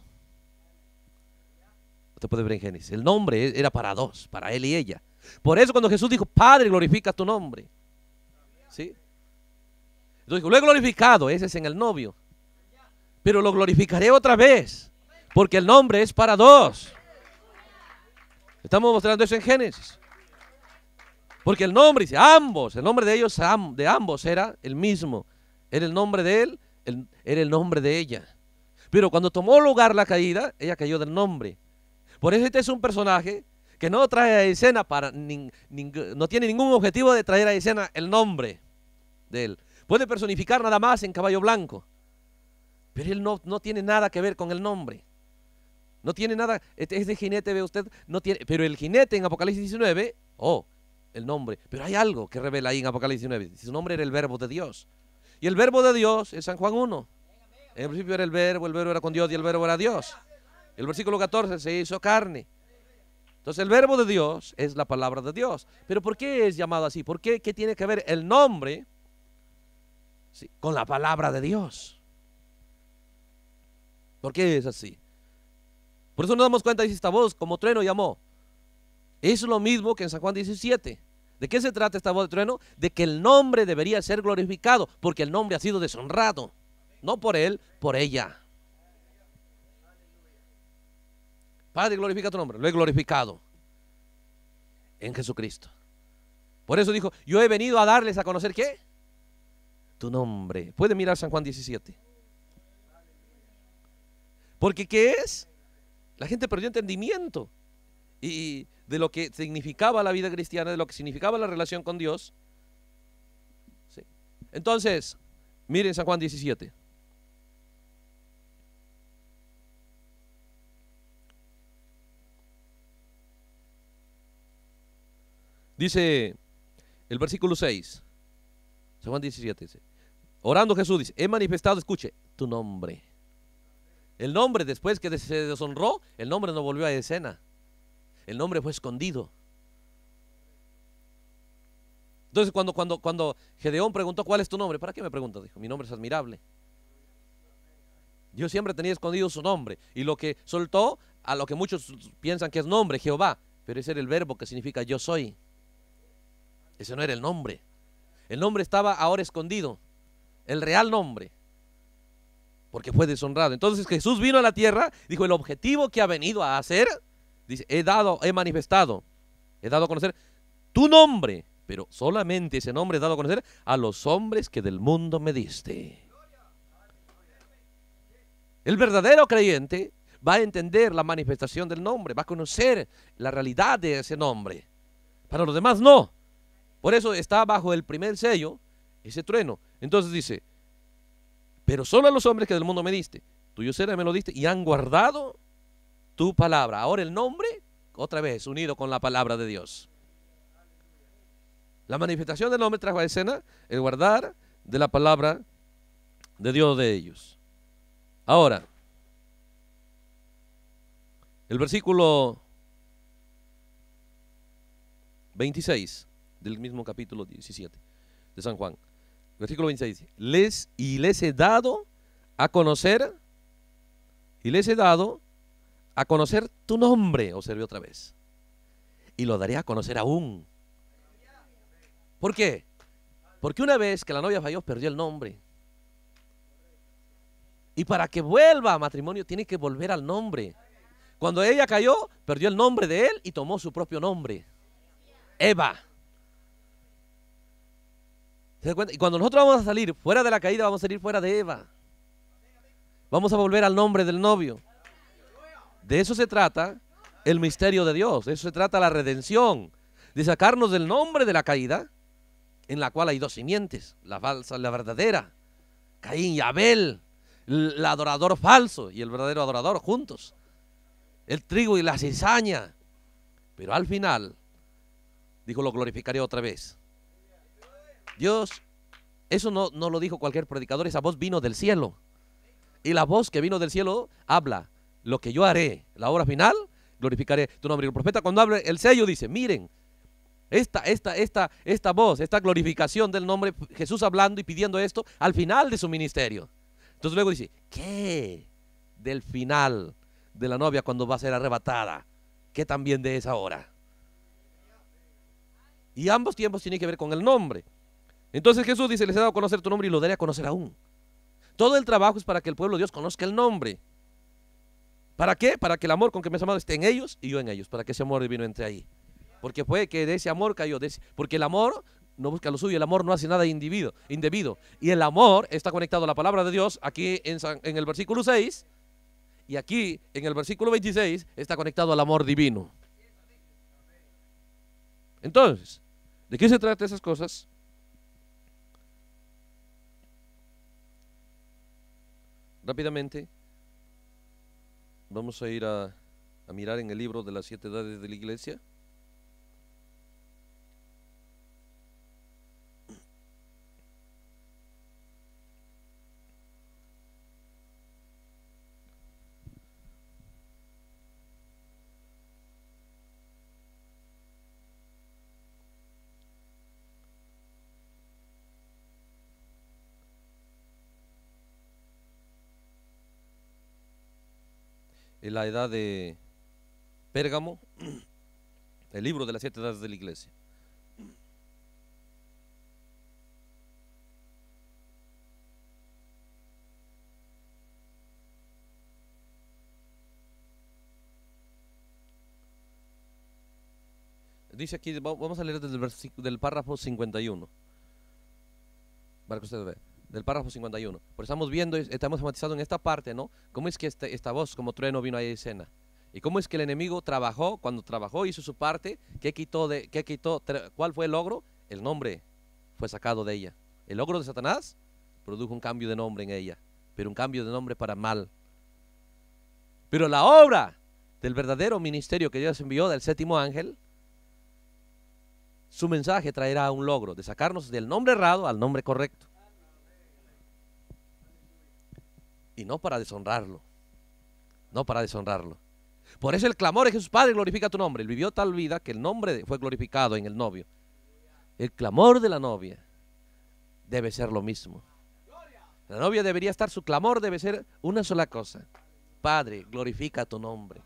Usted puede ver en Génesis, el nombre era para dos, para él y ella. Por eso cuando Jesús dijo, Padre, glorifica tu nombre. ¿Sí? Entonces, lo he glorificado, ese es en el novio. Pero lo glorificaré otra vez, porque el nombre es para dos. Estamos mostrando eso en Génesis. Porque el nombre dice, ambos, el nombre de ellos, de ambos era el mismo. Era el nombre de él, el, era el nombre de ella. Pero cuando tomó lugar la caída, ella cayó del nombre. Por eso este es un personaje que no trae a escena, para nin, nin, no tiene ningún objetivo de traer a escena el nombre de él. Puede personificar nada más en caballo blanco, pero él no, no tiene nada que ver con el nombre. No tiene nada, este jinete, ve usted, no tiene, pero el jinete en Apocalipsis diecinueve, oh, el nombre, pero hay algo que revela ahí en Apocalipsis diecinueve, su nombre era el verbo de Dios. Y el verbo de Dios es San Juan uno. En el principio era el verbo, el verbo era con Dios y el verbo era Dios. El versículo catorce, se hizo carne. Entonces el verbo de Dios es la palabra de Dios. Pero ¿por qué es llamado así? ¿Por qué? ¿Qué tiene que ver el nombre, sí, con la palabra de Dios? ¿Por qué es así? Por eso nos damos cuenta, dice, esta voz como trueno llamó. Es lo mismo que en San Juan diecisiete. ¿De qué se trata esta voz de trueno? De que el nombre debería ser glorificado, porque el nombre ha sido deshonrado. No por él, por ella. Padre, glorifica tu nombre. Lo he glorificado en Jesucristo. Por eso dijo, yo he venido a darles a conocer, ¿qué? Tu nombre. Puede mirar San Juan diecisiete. Porque ¿qué es? La gente perdió entendimiento y de lo que significaba la vida cristiana, de lo que significaba la relación con Dios. Sí. Entonces, miren San Juan diecisiete. Dice el versículo seis, San Juan diecisiete, dice, orando Jesús dice, he manifestado, escuche, tu nombre. El nombre, después que se deshonró, el nombre no volvió a escena. El nombre fue escondido. Entonces cuando, cuando, cuando Gedeón preguntó, ¿cuál es tu nombre? ¿Para qué me preguntas? Dijo, mi nombre es admirable. Yo siempre tenía escondido su nombre. Y lo que soltó, a lo que muchos piensan que es nombre, Jehová, pero ese era el verbo que significa yo soy. Ese no era el nombre. El nombre estaba ahora escondido. El real nombre. Porque fue deshonrado. Entonces Jesús vino a la tierra, dijo, el objetivo que ha venido a hacer, dice, he dado, he manifestado, he dado a conocer tu nombre, pero solamente ese nombre he dado a conocer a los hombres que del mundo me diste. El verdadero creyente va a entender la manifestación del nombre, va a conocer la realidad de ese nombre. Para los demás no. Por eso está bajo el primer sello ese trueno. Entonces dice, pero solo a los hombres que del mundo me diste, tuyo será, me lo diste, y han guardado tu palabra. Ahora el nombre, otra vez, unido con la palabra de Dios. La manifestación del nombre trajo a escena el guardar de la palabra de Dios de ellos. Ahora, el versículo veintiséis del mismo capítulo diecisiete de San Juan. Versículo veintiséis. Les, y les he dado a conocer, y les he dado a conocer tu nombre, observe otra vez. Y lo daré a conocer aún. ¿Por qué? Porque una vez que la novia falló, perdió el nombre. Y para que vuelva a matrimonio, tiene que volver al nombre. Cuando ella cayó, perdió el nombre de él y tomó su propio nombre. Eva. ¿Se da cuenta? Y cuando nosotros vamos a salir fuera de la caída, vamos a salir fuera de Eva. Vamos a volver al nombre del novio. De eso se trata el misterio de Dios. De eso se trata la redención. De sacarnos del nombre de la caída, en la cual hay dos simientes, la falsa y la verdadera. Caín y Abel, el adorador falso y el verdadero adorador juntos. El trigo y la cizaña. Pero al final, dijo, lo glorificaré otra vez. Dios, eso no, no lo dijo cualquier predicador, esa voz vino del cielo. Y la voz que vino del cielo habla, lo que yo haré, la obra final, glorificaré tu nombre. Y el profeta cuando habla el sello dice, miren, esta, esta, esta, esta voz, esta glorificación del nombre, Jesús hablando y pidiendo esto al final de su ministerio. Entonces luego dice, ¿qué? Del final de la novia cuando va a ser arrebatada, ¿qué también de esa hora? Y ambos tiempos tienen que ver con el nombre. Entonces Jesús dice, les he dado a conocer tu nombre y lo daré a conocer aún. Todo el trabajo es para que el pueblo de Dios conozca el nombre. ¿Para qué? Para que el amor con que me has amado esté en ellos y yo en ellos, para que ese amor divino entre ahí. Porque fue que de ese amor cayó, de ese, porque el amor no busca lo suyo, el amor no hace nada indebido, indebido. Y el amor está conectado a la palabra de Dios, aquí en, San, en el versículo seis, y aquí en el versículo veintiséis está conectado al amor divino. Entonces, ¿de qué se trata esas cosas? Rápidamente, vamos a ir a, a mirar en el libro de las siete edades de la iglesia. en la edad de Pérgamo, el libro de las siete edades de la iglesia. Dice aquí, vamos a leer desde el versículo, del párrafo cincuenta y uno, para que ustedes vean, del párrafo cincuenta y uno. Porque estamos viendo, estamos enfatizando en esta parte, ¿no? Cómo es que este, esta voz como trueno vino a escena. Y cómo es que el enemigo trabajó, cuando trabajó, hizo su parte. ¿Qué quitó? De, qué quitó ¿Cuál fue el logro? El nombre fue sacado de ella. El logro de Satanás produjo un cambio de nombre en ella, pero un cambio de nombre para mal. Pero la obra del verdadero ministerio que Dios envió del séptimo ángel, su mensaje traerá un logro de sacarnos del nombre errado al nombre correcto. Y no para deshonrarlo, no para deshonrarlo. Por eso el clamor de Jesús: Padre, glorifica tu nombre. Él vivió tal vida que el nombre fue glorificado en el novio. El clamor de la novia debe ser lo mismo. La novia debería estar, su clamor debe ser una sola cosa: Padre, glorifica tu nombre.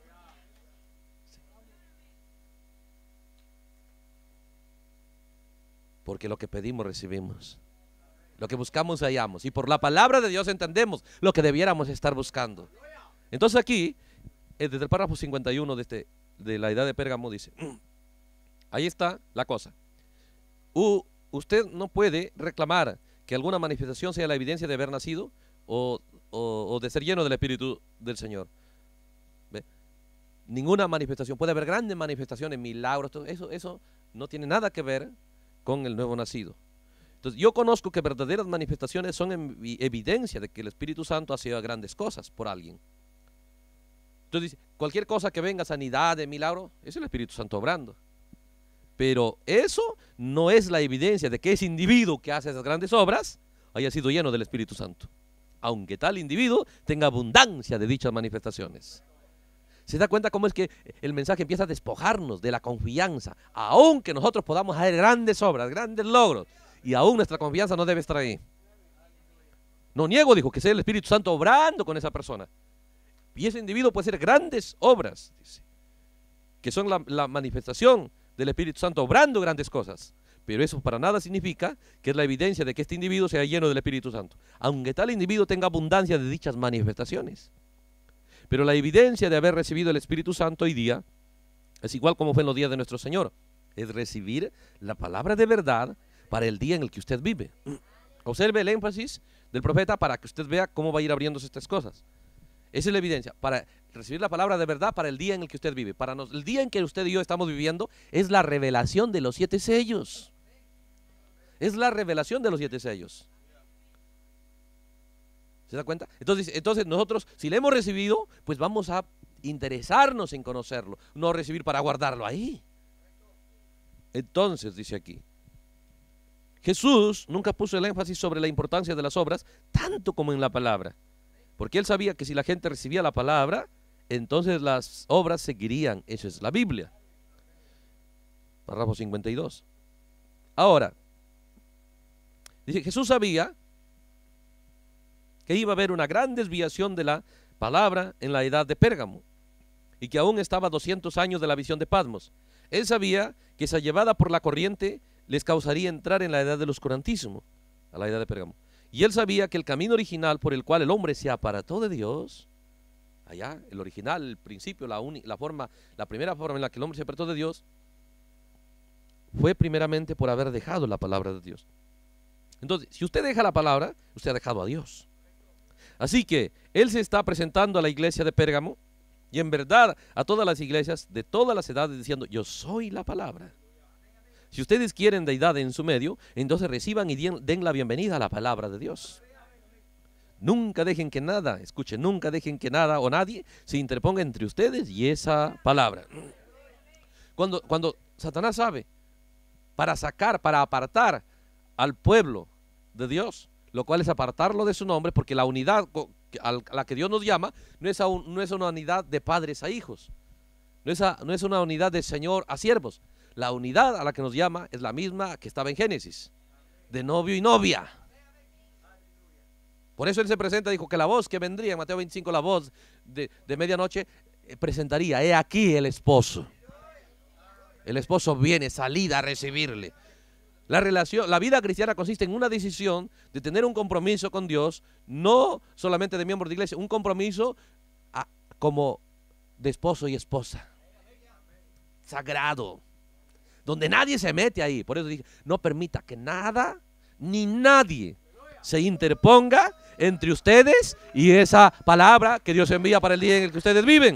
Porque lo que pedimos recibimos, lo que buscamos hallamos, y por la palabra de Dios entendemos lo que debiéramos estar buscando. Entonces aquí, desde el párrafo cincuenta y uno de, este, de la edad de Pérgamo, dice, ahí está la cosa. U, usted no puede reclamar que alguna manifestación sea la evidencia de haber nacido o, o, o de ser lleno del Espíritu del Señor. ¿Ve? Ninguna manifestación, puede haber grandes manifestaciones, milagros, todo eso, eso no tiene nada que ver con el nuevo nacido. Entonces yo conozco que verdaderas manifestaciones son evidencia de que el Espíritu Santo ha sido grandes cosas por alguien. Entonces dice, cualquier cosa que venga, sanidad, de milagro, es el Espíritu Santo obrando. Pero eso no es la evidencia de que ese individuo que hace esas grandes obras haya sido lleno del Espíritu Santo, aunque tal individuo tenga abundancia de dichas manifestaciones. ¿Se da cuenta cómo es que el mensaje empieza a despojarnos de la confianza? Aunque nosotros podamos hacer grandes obras, grandes logros, y aún nuestra confianza no debe estar ahí. No niego, dijo, que sea el Espíritu Santo obrando con esa persona. Y ese individuo puede hacer grandes obras, dice, que son la, la manifestación del Espíritu Santo obrando grandes cosas. Pero eso para nada significa que es la evidencia de que este individuo sea lleno del Espíritu Santo, aunque tal individuo tenga abundancia de dichas manifestaciones. Pero la evidencia de haber recibido el Espíritu Santo hoy día es igual como fue en los días de nuestro Señor: es recibir la palabra de verdad para el día en el que usted vive. Observe el énfasis del profeta para que usted vea cómo va a ir abriéndose estas cosas. Esa es la evidencia, para recibir la palabra de verdad para el día en el que usted vive. Para nos, el día en que usted y yo estamos viviendo es la revelación de los siete sellos. Es la revelación de los siete sellos. ¿Se da cuenta? Entonces, entonces nosotros, si le hemos recibido, pues vamos a interesarnos en conocerlo, no recibir para guardarlo ahí. Entonces, dice aquí, Jesús nunca puso el énfasis sobre la importancia de las obras, tanto como en la palabra, porque él sabía que si la gente recibía la palabra, entonces las obras seguirían. Eso es la Biblia. Párrafo cincuenta y dos. Ahora, dice, Jesús sabía que iba a haber una gran desviación de la palabra en la edad de Pérgamo, y que aún estaba a doscientos años de la visión de Patmos. Él sabía que esa llevada por la corriente les causaría entrar en la edad del oscurantismo, a la edad de Pérgamo. Y él sabía que el camino original por el cual el hombre se apartó de Dios, allá, el original, el principio, la, la forma, la primera forma en la que el hombre se apartó de Dios, fue primeramente por haber dejado la palabra de Dios. Entonces, si usted deja la palabra, usted ha dejado a Dios. Así que él se está presentando a la iglesia de Pérgamo, y en verdad a todas las iglesias de todas las edades, diciendo: yo soy la palabra. Si ustedes quieren deidad en su medio, entonces reciban y den, den la bienvenida a la palabra de Dios. Nunca dejen que nada, escuchen, nunca dejen que nada o nadie se interponga entre ustedes y esa palabra. Cuando, cuando Satanás sabe, para sacar, para apartar al pueblo de Dios, lo cual es apartarlo de su nombre, porque la unidad a la que Dios nos llama no es, a un, no es una unidad de padres a hijos, no es, a, no es una unidad de señor a siervos. La unidad a la que nos llama es la misma que estaba en Génesis, de novio y novia. Por Por eso Él se presenta, dijo que la voz que vendría, en Mateo veinticinco, la voz de, de medianoche, eh, presentaría, he aquí el esposo. El esposo viene, salida a recibirle. La relación, la vida cristiana consiste en una decisión de tener un compromiso con Dios, no solamente de miembros de iglesia, un compromiso a, como de esposo y esposa. Sagrado. Donde nadie se mete ahí. Por eso dije, no permita que nada ni nadie se interponga entre ustedes y esa palabra que Dios envía para el día en el que ustedes viven.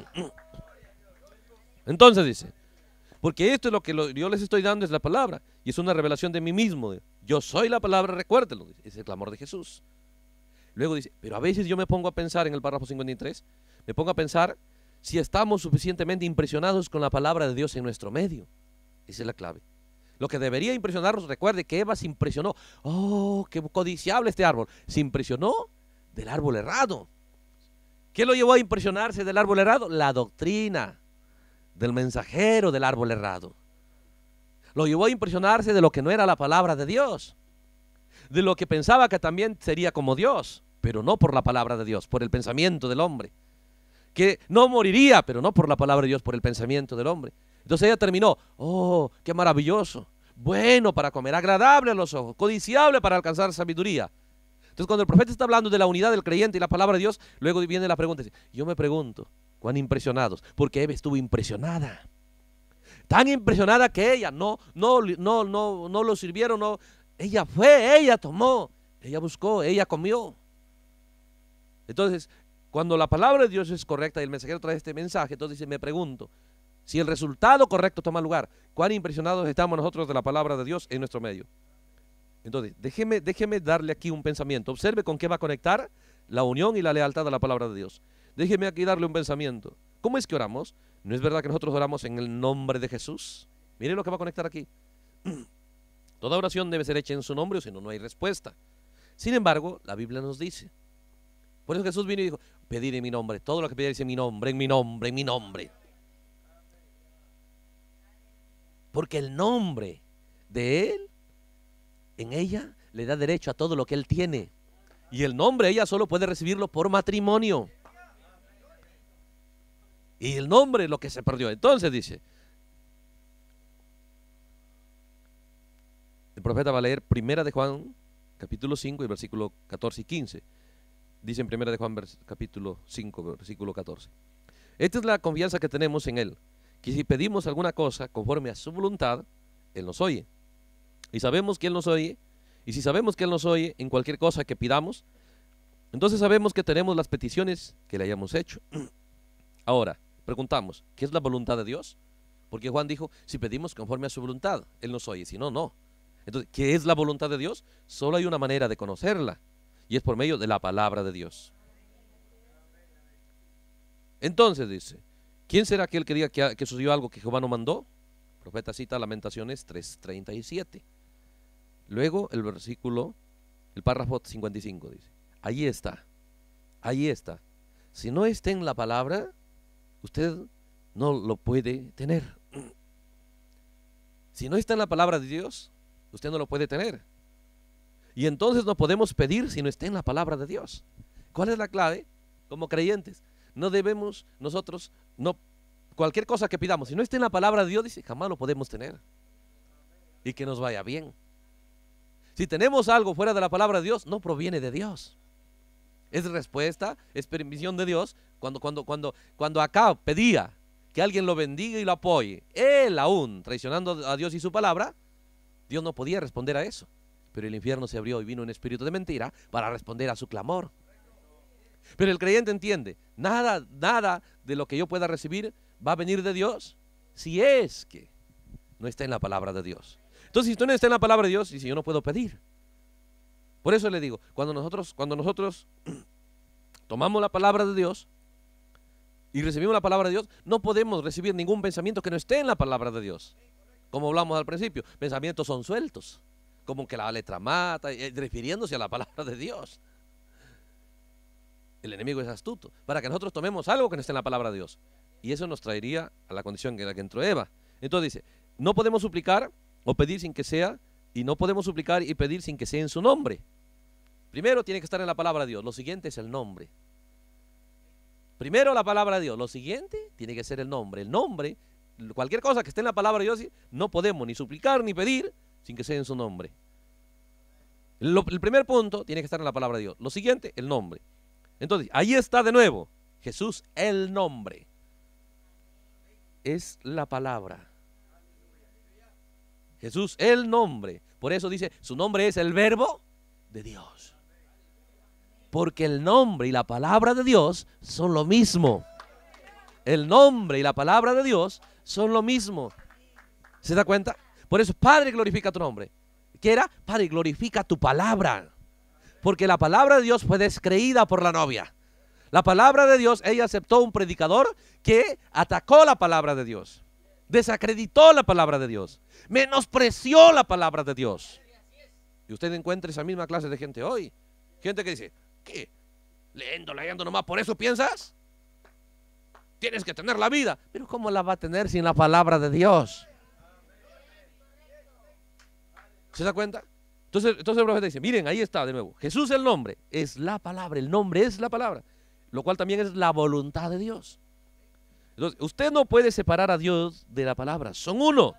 Entonces dice, porque esto es lo que lo, yo les estoy dando, es la palabra, y es una revelación de mí mismo. Yo soy la palabra, recuérdenlo, es el clamor de Jesús. Luego dice, pero a veces yo me pongo a pensar en el párrafo cincuenta y tres, me pongo a pensar si estamos suficientemente impresionados con la palabra de Dios en nuestro medio. Esa es la clave. Lo que debería impresionarnos, recuerde que Eva se impresionó. Oh, qué codiciable este árbol. Se impresionó del árbol errado. ¿Qué lo llevó a impresionarse del árbol errado? La doctrina del mensajero del árbol errado. Lo llevó a impresionarse de lo que no era la palabra de Dios, de lo que pensaba que también sería como Dios, pero no por la palabra de Dios, por el pensamiento del hombre, que no moriría, pero no por la palabra de Dios, por el pensamiento del hombre. Entonces ella terminó, oh, qué maravilloso, bueno para comer, agradable a los ojos, codiciable para alcanzar sabiduría. Entonces cuando el profeta está hablando de la unidad del creyente y la palabra de Dios, luego viene la pregunta, yo me pregunto, cuán impresionados, porque Eva estuvo impresionada, tan impresionada que ella no, no, no, no, no lo sirvieron, no, ella fue, ella tomó, ella buscó, ella comió. Entonces, cuando la palabra de Dios es correcta y el mensajero trae este mensaje, entonces dice, me pregunto, si el resultado correcto toma lugar, cuán impresionados estamos nosotros de la palabra de Dios en nuestro medio. Entonces, déjeme, déjeme darle aquí un pensamiento, observe con qué va a conectar la unión y la lealtad de la palabra de Dios. Déjeme aquí darle un pensamiento. ¿Cómo es que oramos? ¿No es verdad que nosotros oramos en el nombre de Jesús? Mire lo que va a conectar aquí. Toda oración debe ser hecha en su nombre, o si no, no hay respuesta. Sin embargo, la Biblia nos dice. Por eso Jesús vino y dijo, pedir en mi nombre. Todo lo que pidáis en mi nombre, en mi nombre, en mi nombre. Porque el nombre de Él, en ella, le da derecho a todo lo que Él tiene. Y el nombre ella solo puede recibirlo por matrimonio. Y el nombre es lo que se perdió. Entonces dice, el profeta va a leer Primera de Juan, capítulo cinco y versículo catorce y quince. Dice en Primera de Juan, capítulo cinco, versículo catorce. Esta es la confianza que tenemos en Él, que si pedimos alguna cosa conforme a su voluntad, Él nos oye. Y sabemos que Él nos oye, y si sabemos que Él nos oye en cualquier cosa que pidamos, entonces sabemos que tenemos las peticiones que le hayamos hecho. Ahora, preguntamos, ¿qué es la voluntad de Dios? Porque Juan dijo, si pedimos conforme a su voluntad, Él nos oye, si no, no. Entonces, ¿qué es la voluntad de Dios? Solo hay una manera de conocerla, y es por medio de la palabra de Dios. Entonces dice, ¿quién será aquel que diga que, que sucedió algo que Jehová no mandó? El profeta cita Lamentaciones tres treinta y siete. Luego el versículo, el párrafo cincuenta y cinco dice, ahí está, ahí está. Si no está en la palabra, usted no lo puede tener. Si no está en la palabra de Dios, usted no lo puede tener. Y entonces no podemos pedir si no está en la palabra de Dios. ¿Cuál es la clave? Como creyentes, no debemos nosotros, no, cualquier cosa que pidamos, si no está en la palabra de Dios, dice, jamás lo podemos tener. Y que nos vaya bien. Si tenemos algo fuera de la palabra de Dios, no proviene de Dios. Es respuesta, es permisión de Dios. Cuando, cuando, cuando, cuando Acab pedía que alguien lo bendiga y lo apoye, él aún traicionando a Dios y su palabra, Dios no podía responder a eso. Pero el infierno se abrió y vino un espíritu de mentira para responder a su clamor. Pero el creyente entiende, nada, nada de lo que yo pueda recibir va a venir de Dios si es que no está en la palabra de Dios. Entonces, si usted no está en la palabra de Dios, dice, yo no puedo pedir. Por eso le digo, cuando nosotros, cuando nosotros tomamos la palabra de Dios y recibimos la palabra de Dios, no podemos recibir ningún pensamiento que no esté en la palabra de Dios. Como hablamos al principio, pensamientos son sueltos, como que la letra mata, refiriéndose a la palabra de Dios. El enemigo es astuto, para que nosotros tomemos algo que no esté en la palabra de Dios. Y eso nos traería a la condición en la que entró Eva. Entonces dice, no podemos suplicar o pedir sin que sea, y no podemos suplicar y pedir sin que sea en su nombre. Primero tiene que estar en la palabra de Dios. Lo siguiente es el nombre. Primero la palabra de Dios. Lo siguiente tiene que ser el nombre. El nombre, cualquier cosa que esté en la palabra de Dios, no podemos ni suplicar ni pedir sin que sea en su nombre. Lo, el primer punto tiene que estar en la palabra de Dios. Lo siguiente, el nombre. Entonces, ahí está de nuevo. Jesús, el nombre. Es la palabra. Jesús, el nombre. Por eso dice, su nombre es el verbo de Dios. Porque el nombre y la palabra de Dios son lo mismo. El nombre y la palabra de Dios son lo mismo. ¿Se da cuenta? Por eso, Padre, glorifica tu nombre. ¿Qué era? Padre, glorifica tu palabra. Porque la palabra de Dios fue descreída por la novia. La palabra de Dios, ella aceptó un predicador que atacó la palabra de Dios. Desacreditó la palabra de Dios. Menospreció la palabra de Dios. Y usted encuentra esa misma clase de gente hoy. Gente que dice, ¿qué? Leyendo, leyendo nomás, ¿por eso piensas? Tienes que tener la vida. Pero ¿cómo la va a tener sin la palabra de Dios? ¿Se da cuenta? Entonces, entonces el profeta dice, miren, ahí está de nuevo. Jesús, el nombre, es la palabra. El nombre es la palabra. Lo cual también es la voluntad de Dios. Entonces, usted no puede separar a Dios de la palabra. Son uno.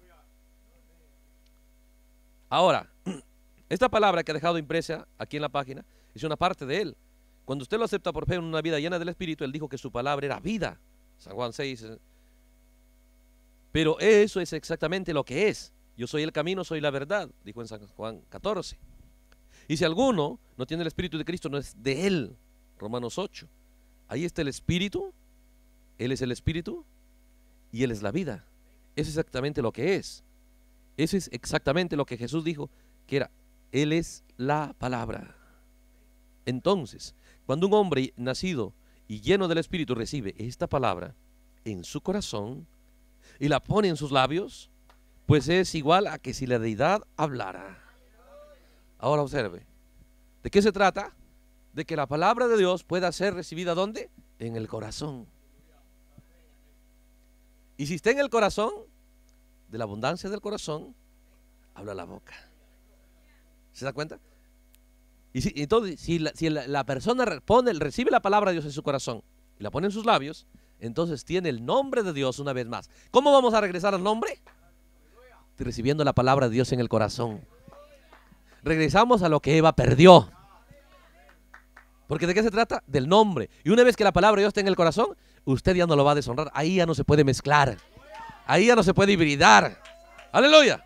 Ahora, esta palabra que ha dejado impresa aquí en la página es una parte de Él. Cuando usted lo acepta por fe en una vida llena del Espíritu, Él dijo que su palabra era vida. San Juan seis. Pero eso es exactamente lo que es. Yo soy el camino, soy la verdad, dijo en San Juan catorce. Y si alguno no tiene el Espíritu de Cristo, no es de Él. Romanos ocho. Ahí está el Espíritu. Él es el Espíritu y Él es la vida. Eso es exactamente lo que es. Eso es exactamente lo que Jesús dijo que era. Él es la palabra. Entonces, cuando un hombre nacido y lleno del Espíritu recibe esta palabra en su corazón y la pone en sus labios, pues es igual a que si la deidad hablara. Ahora observe. ¿De qué se trata? De que la palabra de Dios pueda ser recibida ¿dónde? En el corazón. Y si está en el corazón, de la abundancia del corazón, habla la boca. ¿Se da cuenta? Y si, entonces, si, la, si la, la persona pone, recibe la palabra de Dios en su corazón y la pone en sus labios, entonces tiene el nombre de Dios una vez más. ¿Cómo vamos a regresar al nombre? Recibiendo la palabra de Dios en el corazón. Regresamos a lo que Eva perdió. Porque ¿de qué se trata? Del nombre. Y una vez que la palabra de Dios está en el corazón, usted ya no lo va a deshonrar. Ahí ya no se puede mezclar. Ahí ya no se puede hibridar. Aleluya.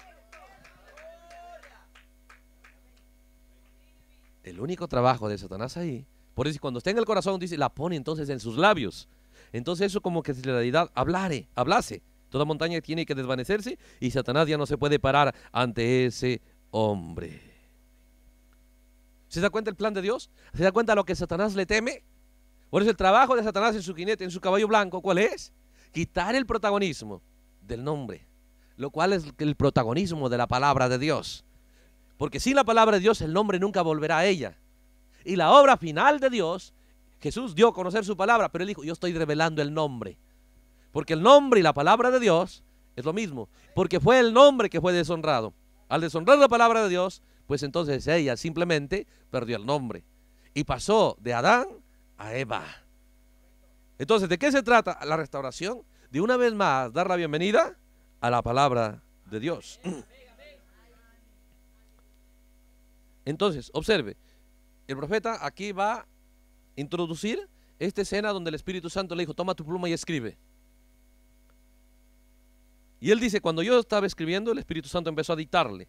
El único trabajo de Satanás ahí, por eso cuando está en el corazón, dice, la pone entonces en sus labios. Entonces eso como que si la deidad hablare, hablase. Toda montaña tiene que desvanecerse y Satanás ya no se puede parar ante ese hombre. ¿Se da cuenta el plan de Dios? ¿Se da cuenta lo que Satanás le teme? Por eso el trabajo de Satanás en su jinete, en su caballo blanco, ¿cuál es? Quitar el protagonismo del nombre, lo cual es el protagonismo de la palabra de Dios. Porque sin la palabra de Dios el nombre nunca volverá a ella. Y la obra final de Dios, Jesús dio a conocer su palabra, pero Él dijo, yo estoy revelando el nombre. Porque el nombre y la palabra de Dios es lo mismo. Porque fue el nombre que fue deshonrado. Al deshonrar la palabra de Dios, pues entonces ella simplemente perdió el nombre. Y pasó de Adán a Eva. Entonces, ¿de qué se trata la restauración? De una vez más dar la bienvenida a la palabra de Dios. Entonces, observe, el profeta aquí va a introducir esta escena donde el Espíritu Santo le dijo, toma tu pluma y escribe. Y él dice, cuando yo estaba escribiendo, el Espíritu Santo empezó a dictarle.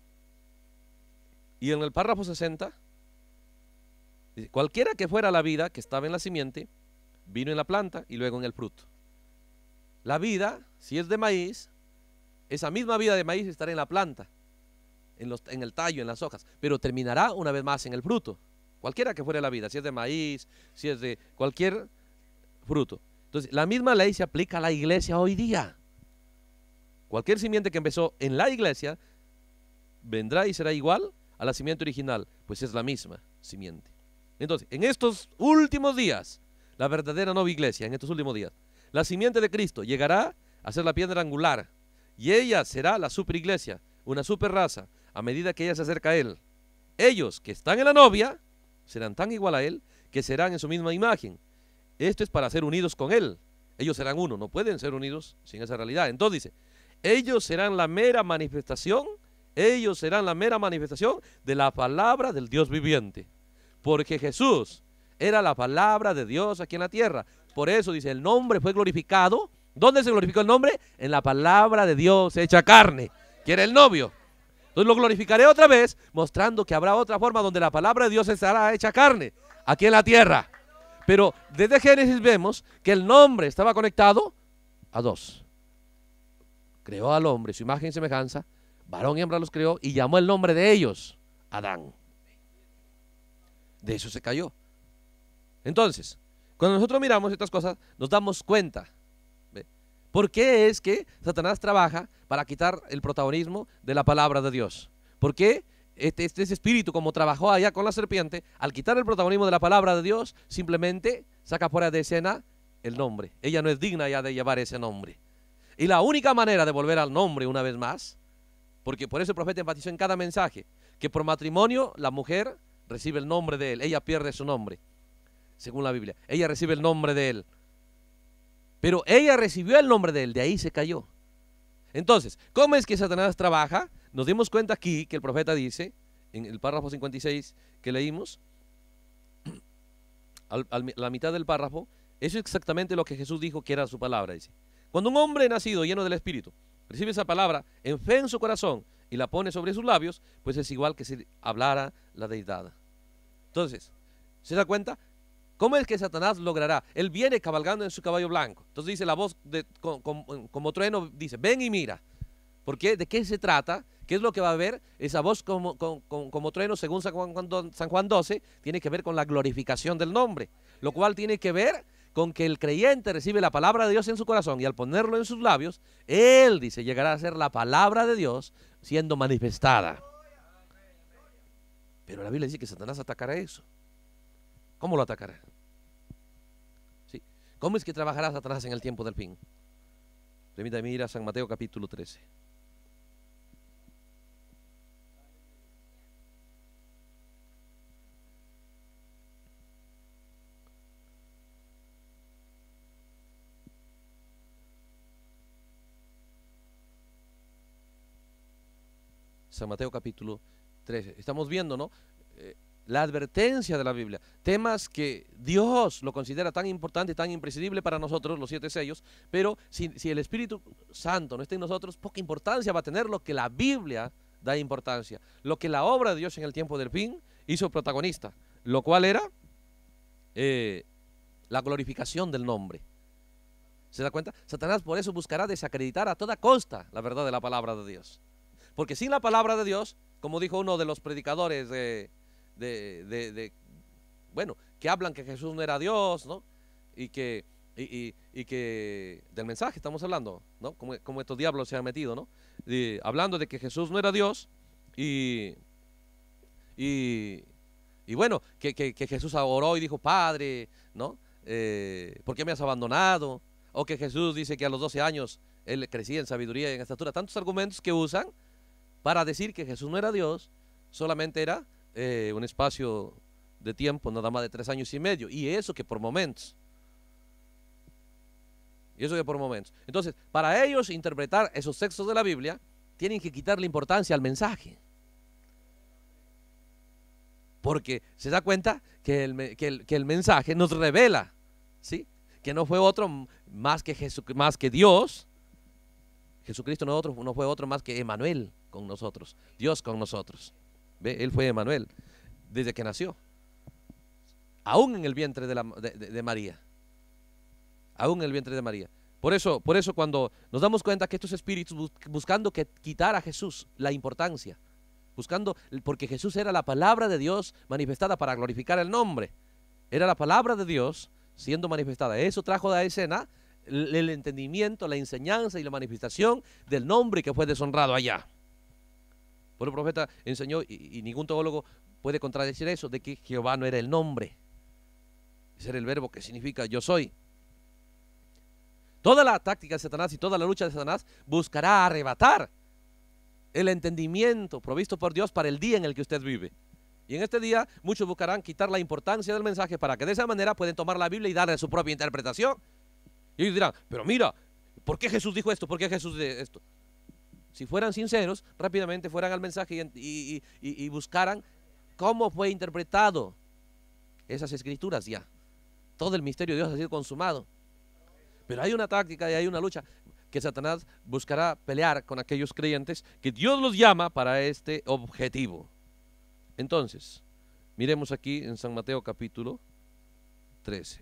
Y en el párrafo sesenta, dice, cualquiera que fuera la vida que estaba en la simiente, vino en la planta y luego en el fruto. La vida, si es de maíz, esa misma vida de maíz estará en la planta, en, los, en el tallo, en las hojas, pero terminará una vez más en el fruto. Cualquiera que fuera la vida, si es de maíz, si es de cualquier fruto. Entonces, la misma ley se aplica a la iglesia hoy día. Cualquier simiente que empezó en la iglesia, vendrá y será igual a la simiente original, pues es la misma simiente. Entonces, en estos últimos días, la verdadera nueva iglesia, en estos últimos días, la simiente de Cristo llegará a ser la piedra angular, y ella será la superiglesia, una super raza, a medida que ella se acerca a Él. ellos que están en la novia serán tan igual a él que serán en su misma imagen. Esto es para ser unidos con él. Ellos serán uno, no pueden ser unidos sin esa realidad. Entonces dice, ellos serán la mera manifestación, ellos serán la mera manifestación de la palabra del Dios viviente. Porque Jesús era la palabra de Dios aquí en la tierra. Por eso dice, el nombre fue glorificado. ¿Dónde se glorificó el nombre? En la palabra de Dios hecha carne, que era el novio. Entonces lo glorificaré otra vez, mostrando que habrá otra forma donde la palabra de Dios estará hecha carne, aquí en la tierra. Pero desde Génesis vemos que el nombre estaba conectado a dos. Creó al hombre, su imagen y semejanza, varón y hembra los creó y llamó el nombre de ellos, Adán. De eso se cayó. Entonces, cuando nosotros miramos estas cosas, nos damos cuenta. ¿Ve? ¿Por qué es que Satanás trabaja para quitar el protagonismo de la palabra de Dios? ¿Por qué este, este, este espíritu, como trabajó allá con la serpiente, al quitar el protagonismo de la palabra de Dios, simplemente saca fuera de escena el nombre? Ella no es digna ya de llevar ese nombre. Y la única manera de volver al nombre una vez más, porque por eso el profeta enfatizó en cada mensaje, que por matrimonio la mujer recibe el nombre de él, ella pierde su nombre, según la Biblia, ella recibe el nombre de él, pero ella recibió el nombre de él, de ahí se cayó. Entonces, ¿cómo es que Satanás trabaja? Nos dimos cuenta aquí que el profeta dice, en el párrafo cincuenta y seis que leímos, a la mitad del párrafo, eso es exactamente lo que Jesús dijo que era su palabra, dice. Cuando un hombre nacido lleno del Espíritu recibe esa palabra en fe en su corazón y la pone sobre sus labios, pues es igual que si hablara la deidad. Entonces, ¿se da cuenta? ¿Cómo es que Satanás logrará? Él viene cabalgando en su caballo blanco. Entonces dice la voz de, como, como, como trueno, dice, ven y mira. ¿Por qué? ¿De qué se trata? ¿Qué es lo que va a ver? Esa voz como, como, como trueno, según San Juan, San Juan doce, tiene que ver con la glorificación del nombre, lo cual tiene que ver con que el creyente recibe la palabra de Dios en su corazón y al ponerlo en sus labios, él, dice, llegará a ser la palabra de Dios siendo manifestada. Pero la Biblia dice que Satanás atacará eso. ¿Cómo lo atacará? ¿Sí? ¿Cómo es que trabajará Satanás en el tiempo del fin? Permítame ir a San Mateo capítulo trece. San Mateo capítulo trece. Estamos viendo, ¿no? Eh, la advertencia de la Biblia. Temas que Dios lo considera tan importante, tan imprescindible para nosotros, los siete sellos, pero si, si el Espíritu Santo no está en nosotros, poca importancia va a tener lo que la Biblia da importancia. Lo que la obra de Dios en el tiempo del fin hizo protagonista, lo cual era eh, la glorificación del nombre. ¿Se da cuenta? Satanás por eso buscará desacreditar a toda costa la verdad de la palabra de Dios. Porque sin la palabra de Dios, como dijo uno de los predicadores de, de, de, de bueno, que hablan que Jesús no era Dios, ¿no? Y que, y, y, y que del mensaje estamos hablando, ¿no? Como, como estos diablos se han metido, ¿no? Y, hablando de que Jesús no era Dios y, y, y bueno, que, que, que Jesús oró y dijo, Padre, ¿no? Eh, ¿por qué me has abandonado? O que Jesús dice que a los doce años él crecía en sabiduría y en estatura. Tantos argumentos que usan para decir que Jesús no era Dios, solamente era eh, un espacio de tiempo nada más de tres años y medio, y eso que por momentos, y eso que por momentos. Entonces, para ellos interpretar esos textos de la Biblia, tienen que quitarle importancia al mensaje, porque se da cuenta que el, que el, que el mensaje nos revela, ¿sí? Que no fue otro más que, Jesu, más que Dios. Jesucristo no, otro, no fue otro más que Emmanuel con nosotros, Dios con nosotros. ¿Ve? Él fue Emmanuel desde que nació, aún en el vientre de, la, de, de, de María, aún en el vientre de María. Por eso, por eso cuando nos damos cuenta que estos espíritus buscando que quitar a Jesús la importancia, buscando, porque Jesús era la palabra de Dios manifestada para glorificar el nombre, era la palabra de Dios siendo manifestada. Eso trajo a la escena el, el entendimiento, la enseñanza y la manifestación del nombre que fue deshonrado allá. Por el profeta enseñó, y, y ningún teólogo puede contradecir eso, de que Jehová no era el nombre, ese era el verbo que significa yo soy. Toda la táctica de Satanás y toda la lucha de Satanás buscará arrebatar el entendimiento provisto por Dios para el día en el que usted vive. Y en este día muchos buscarán quitar la importancia del mensaje para que de esa manera pueden tomar la Biblia y darle su propia interpretación. Y ellos dirán, pero mira, ¿por qué Jesús dijo esto? ¿Por qué Jesús dijo esto? Si fueran sinceros, rápidamente fueran al mensaje y, y, y, y buscaran cómo fue interpretado esas escrituras ya. Todo el misterio de Dios ha sido consumado. Pero hay una táctica y hay una lucha que Satanás buscará pelear con aquellos creyentes que Dios los llama para este objetivo. Entonces, miremos aquí en San Mateo capítulo trece.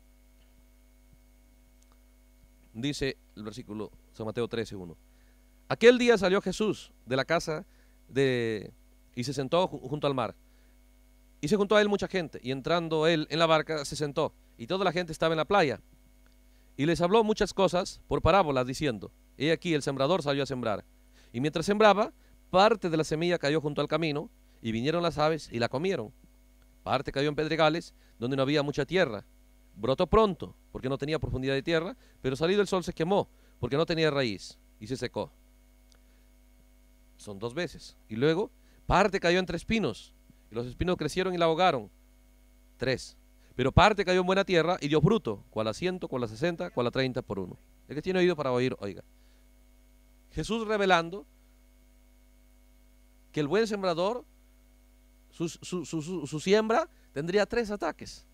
Dice el versículo San Mateo trece, uno. Aquel día salió Jesús de la casa de, y se sentó junto al mar. Y se juntó a él mucha gente, y entrando él en la barca se sentó, y toda la gente estaba en la playa. Y les habló muchas cosas por parábolas, diciendo, he aquí el sembrador salió a sembrar. Y mientras sembraba, parte de la semilla cayó junto al camino, y vinieron las aves y la comieron. Parte cayó en pedregales, donde no había mucha tierra. Brotó pronto, porque no tenía profundidad de tierra, pero salido el sol se quemó, porque no tenía raíz, y se secó. Son dos veces. Y luego, parte cayó entre espinos, y los espinos crecieron y la ahogaron. Tres. Pero parte cayó en buena tierra y dio fruto, cual a ciento, cual a sesenta, cual a treinta por uno. El que tiene oído para oír, oiga. Jesús revelando que el buen sembrador, su, su, su, su, su siembra, tendría tres ataques.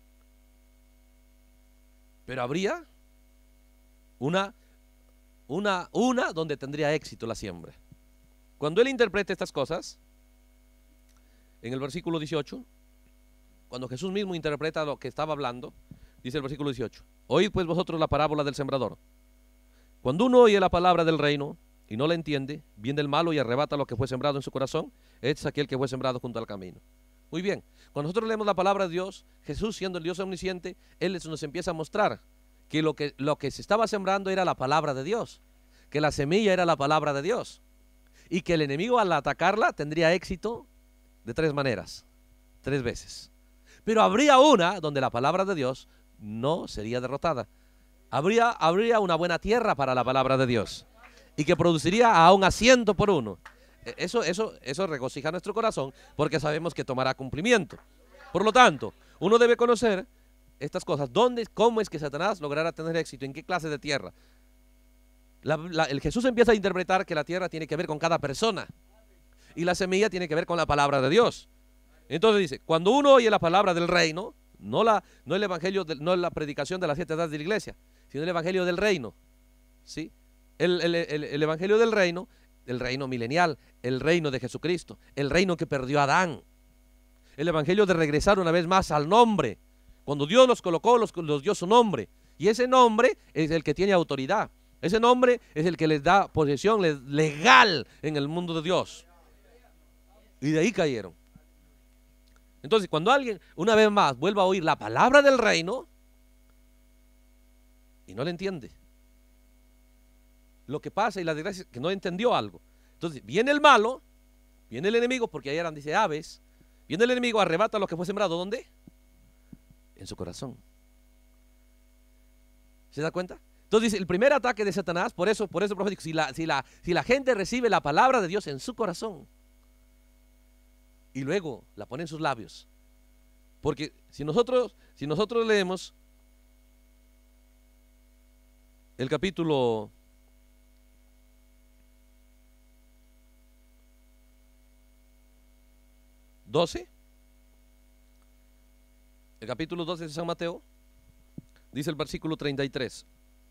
Pero habría una, una, una donde tendría éxito la siembra. Cuando él interpreta estas cosas, en el versículo dieciocho, cuando Jesús mismo interpreta lo que estaba hablando, dice el versículo dieciocho, oíd pues vosotros la parábola del sembrador. Cuando uno oye la palabra del reino y no la entiende, viene el malo y arrebata lo que fue sembrado en su corazón, es aquel que fue sembrado junto al camino. Muy bien, cuando nosotros leemos la palabra de Dios, Jesús siendo el Dios omnisciente, Él nos empieza a mostrar que lo que, lo que se estaba sembrando era la palabra de Dios, que la semilla era la palabra de Dios, y que el enemigo al atacarla tendría éxito de tres maneras, tres veces. Pero habría una donde la palabra de Dios no sería derrotada. Habría, habría una buena tierra para la palabra de Dios y que produciría aún a ciento por uno. Eso, eso, eso regocija nuestro corazón porque sabemos que tomará cumplimiento. Por lo tanto, uno debe conocer estas cosas. ¿Dónde, cómo es que Satanás logrará tener éxito? ¿En qué clase de tierra? La, la, el Jesús empieza a interpretar que la tierra tiene que ver con cada persona y la semilla tiene que ver con la palabra de Dios. Entonces dice, cuando uno oye la palabra del reino, no, la, no el evangelio, de, no la predicación de las siete edades de la iglesia, sino el evangelio del reino, ¿sí? El, el, el, el evangelio del reino, el reino milenial, el reino de Jesucristo, el reino que perdió a Adán, el evangelio de regresar una vez más al nombre. Cuando Dios los colocó, los, los dio su nombre, y ese nombre es el que tiene autoridad, ese nombre es el que les da posesión legal en el mundo de Dios, y de ahí cayeron. Entonces, cuando alguien, una vez más, vuelva a oír la palabra del reino y no le entiende, lo que pasa y la desgracia es que no entendió algo. Entonces, viene el malo, viene el enemigo, porque ahí eran, dice, aves, viene el enemigo, arrebata lo que fue sembrado, ¿dónde? En su corazón. ¿Se da cuenta? Entonces, dice, el primer ataque de Satanás, por eso, por eso profético, si la, si, la, si la gente recibe la palabra de Dios en su corazón, y luego la pone en sus labios. Porque si nosotros, si nosotros leemos el capítulo doce, el capítulo doce de San Mateo, dice el versículo treinta y tres,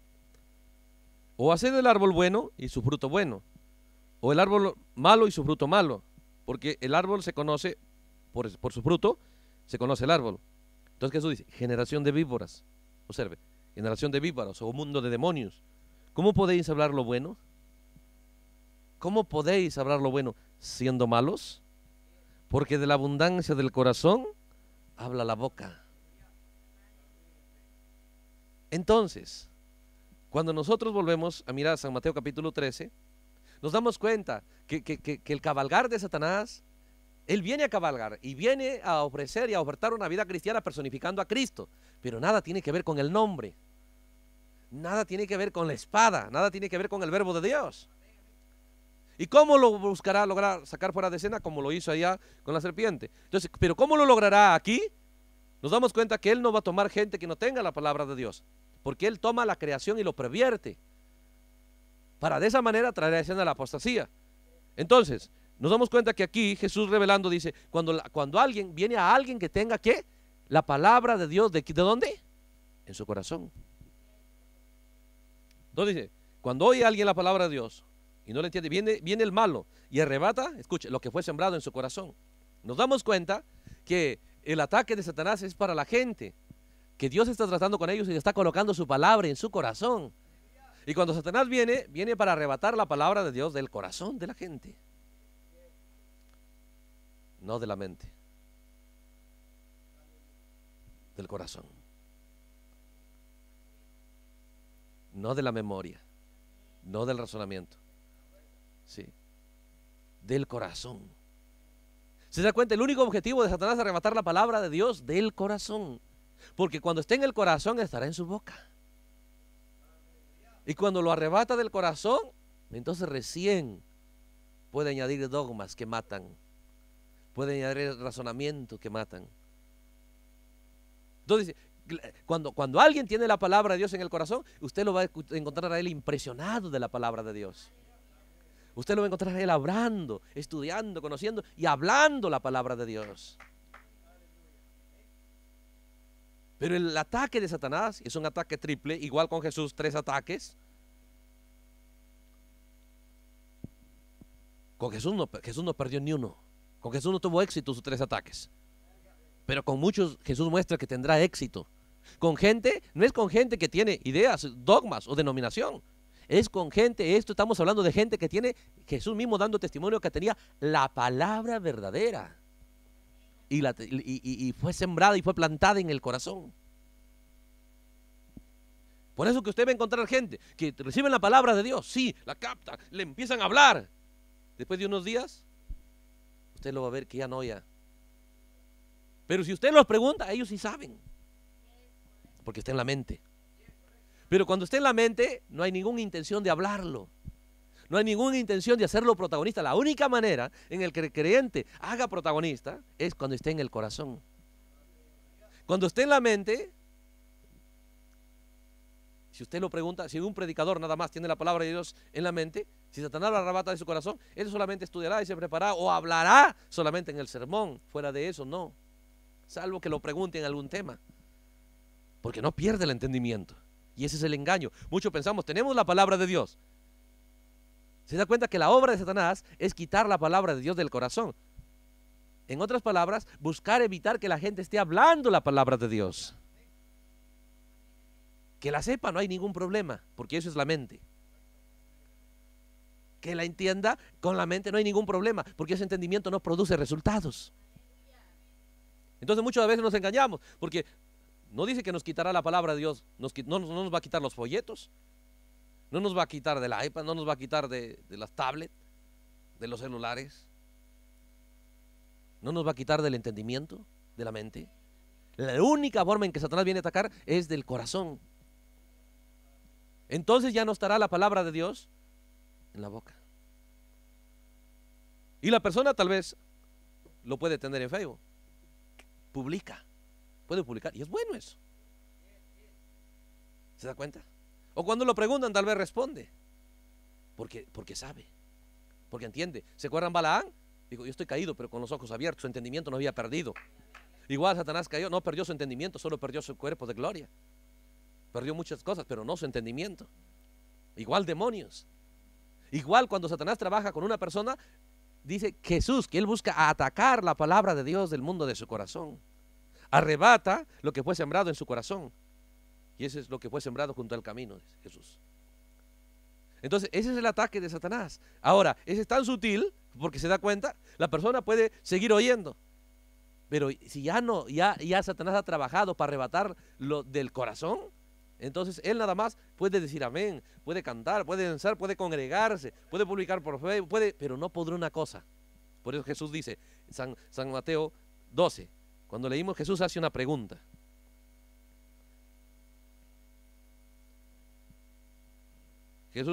o haced el árbol bueno y su fruto bueno, o el árbol malo y su fruto malo, porque el árbol se conoce, por, por su fruto, se conoce el árbol. Entonces Jesús dice, generación de víboras, observe, generación de víboras o mundo de demonios. ¿Cómo podéis hablar lo bueno? ¿Cómo podéis hablar lo bueno siendo malos? Porque de la abundancia del corazón habla la boca. Entonces, cuando nosotros volvemos a mirar San Mateo capítulo trece, nos damos cuenta que, que, que, que el cabalgar de Satanás, él viene a cabalgar y viene a ofrecer y a ofertar una vida cristiana personificando a Cristo, pero nada tiene que ver con el nombre, nada tiene que ver con la espada, nada tiene que ver con el verbo de Dios. ¿Y cómo lo buscará lograr sacar fuera de escena? Como lo hizo allá con la serpiente. Entonces, ¿pero cómo lo logrará aquí? Nos damos cuenta que él no va a tomar gente que no tenga la palabra de Dios, porque él toma la creación y lo pervierte, para de esa manera traer a escena la apostasía. Entonces, nos damos cuenta que aquí Jesús revelando dice, cuando, la, cuando alguien viene a alguien que tenga ¿qué? La palabra de Dios, ¿de, ¿de dónde? En su corazón. Entonces dice, cuando oye a alguien la palabra de Dios y no le entiende, viene, viene el malo y arrebata, escuche, lo que fue sembrado en su corazón. Nos damos cuenta que el ataque de Satanás es para la gente, que Dios está tratando con ellos y está colocando su palabra en su corazón. Y cuando Satanás viene, viene para arrebatar la palabra de Dios del corazón de la gente, no de la mente, del corazón, no de la memoria, no del razonamiento, sí, del corazón. ¿Se da cuenta? El único objetivo de Satanás es arrebatar la palabra de Dios del corazón, porque cuando esté en el corazón estará en su boca. Y cuando lo arrebata del corazón, entonces recién puede añadir dogmas que matan, puede añadir razonamiento que matan. Entonces, cuando, cuando alguien tiene la palabra de Dios en el corazón, usted lo va a encontrar a él impresionado de la palabra de Dios. Usted lo va a encontrar a él hablando, estudiando, conociendo y hablando la palabra de Dios. Pero el ataque de Satanás es un ataque triple, igual con Jesús, tres ataques. Con Jesús no, Jesús no perdió ni uno. Con Jesús no tuvo éxito sus tres ataques. Pero con muchos Jesús muestra que tendrá éxito. Con gente, no es con gente que tiene ideas, dogmas o denominación. Es con gente, esto estamos hablando de gente que tiene, Jesús mismo dando testimonio que tenía la palabra verdadera. Y, la, y, y, y fue sembrada y fue plantada en el corazón. Por eso que usted va a encontrar gente que reciben la palabra de Dios, sí, la captan, le empiezan a hablar. Después de unos días, usted lo va a ver que ya no ya. Pero si usted los pregunta, ellos sí saben, porque está en la mente. Pero cuando está en la mente, no hay ninguna intención de hablarlo. No hay ninguna intención de hacerlo protagonista. La única manera en el que el creyente haga protagonista es cuando esté en el corazón. Cuando esté en la mente, si usted lo pregunta, si un predicador nada más tiene la palabra de Dios en la mente, si Satanás la arrebata de su corazón, él solamente estudiará y se preparará o hablará solamente en el sermón. Fuera de eso, no. Salvo que lo pregunte en algún tema. Porque no pierde el entendimiento. Y ese es el engaño. Muchos pensamos, tenemos la palabra de Dios. Se da cuenta que la obra de Satanás es quitar la palabra de Dios del corazón. En otras palabras, buscar evitar que la gente esté hablando la palabra de Dios. Que la sepa, no hay ningún problema, porque eso es la mente. Que la entienda con la mente, no hay ningún problema, porque ese entendimiento no produce resultados. Entonces muchas veces nos engañamos, porque no dice que nos quitará la palabra de Dios, nos, no, no nos va a quitar los folletos, no nos va a quitar del iPad, no nos va a quitar de, de las tablets, de los celulares, no nos va a quitar del entendimiento, de la mente. La única forma en que Satanás viene a atacar es del corazón. Entonces ya no estará la palabra de Dios en la boca. Y la persona tal vez lo puede tener en Facebook, publica, puede publicar, y es bueno eso. ¿Se da cuenta? O cuando lo preguntan tal vez responde, porque, porque sabe, porque entiende. ¿Se acuerdan Balaán? Digo, yo estoy caído pero con los ojos abiertos, su entendimiento no había perdido. Igual Satanás cayó, no perdió su entendimiento, solo perdió su cuerpo de gloria. Perdió muchas cosas, pero no su entendimiento. Igual demonios. Igual cuando Satanás trabaja con una persona, dice Jesús que él busca atacar la palabra de Dios del mundo de su corazón. Arrebata lo que fue sembrado en su corazón. Y ese es lo que fue sembrado junto al camino, dice Jesús. Entonces, ese es el ataque de Satanás. Ahora, ese es tan sutil, porque se da cuenta, la persona puede seguir oyendo. Pero si ya no, ya, ya Satanás ha trabajado para arrebatar lo del corazón, entonces él nada más puede decir amén, puede cantar, puede danzar, puede congregarse, puede publicar por fe, puede, pero no podrá una cosa. Por eso Jesús dice, San, San Mateo doce, cuando leímos, Jesús hace una pregunta. Jesús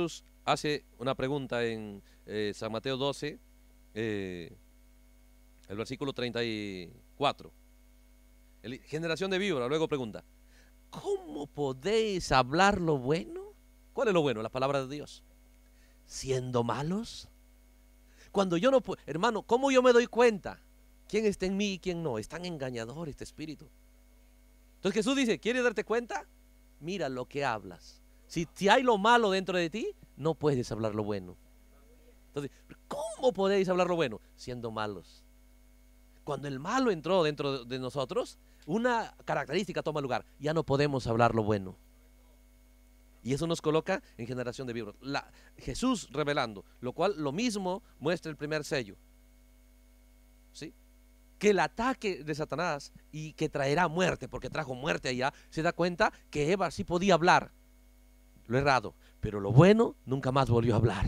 hace una pregunta en eh, San Mateo doce, eh, el versículo treinta y cuatro. El, generación de víbora, luego pregunta, ¿cómo podéis hablar lo bueno? ¿Cuál es lo bueno? La palabra de Dios. ¿Siendo malos? Cuando yo no puedo, hermano, ¿cómo yo me doy cuenta quién está en mí y quién no? Es tan engañador este espíritu. Entonces Jesús dice, ¿quieres darte cuenta? Mira lo que hablas. Si, si hay lo malo dentro de ti, no puedes hablar lo bueno. Entonces, ¿cómo podéis hablar lo bueno? Siendo malos. Cuando el malo entró dentro de nosotros, una característica toma lugar. Ya no podemos hablar lo bueno. Y eso nos coloca en generación de víboras. La, Jesús revelando, lo cual lo mismo muestra el primer sello. ¿Sí? Que el ataque de Satanás y que traerá muerte, porque trajo muerte allá, se da cuenta que Eva sí podía hablar lo errado, pero lo bueno nunca más volvió a hablar.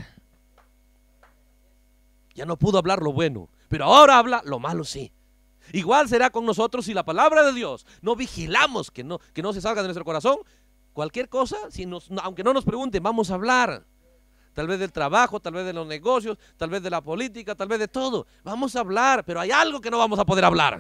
Ya no pudo hablar lo bueno, pero ahora habla lo malo sí. Igual será con nosotros si la palabra de Dios no vigilamos que no, que no se salga de nuestro corazón. Cualquier cosa, si nos, aunque no nos pregunten, vamos a hablar. Tal vez del trabajo, tal vez de los negocios, tal vez de la política, tal vez de todo. Vamos a hablar, pero hay algo que no vamos a poder hablar.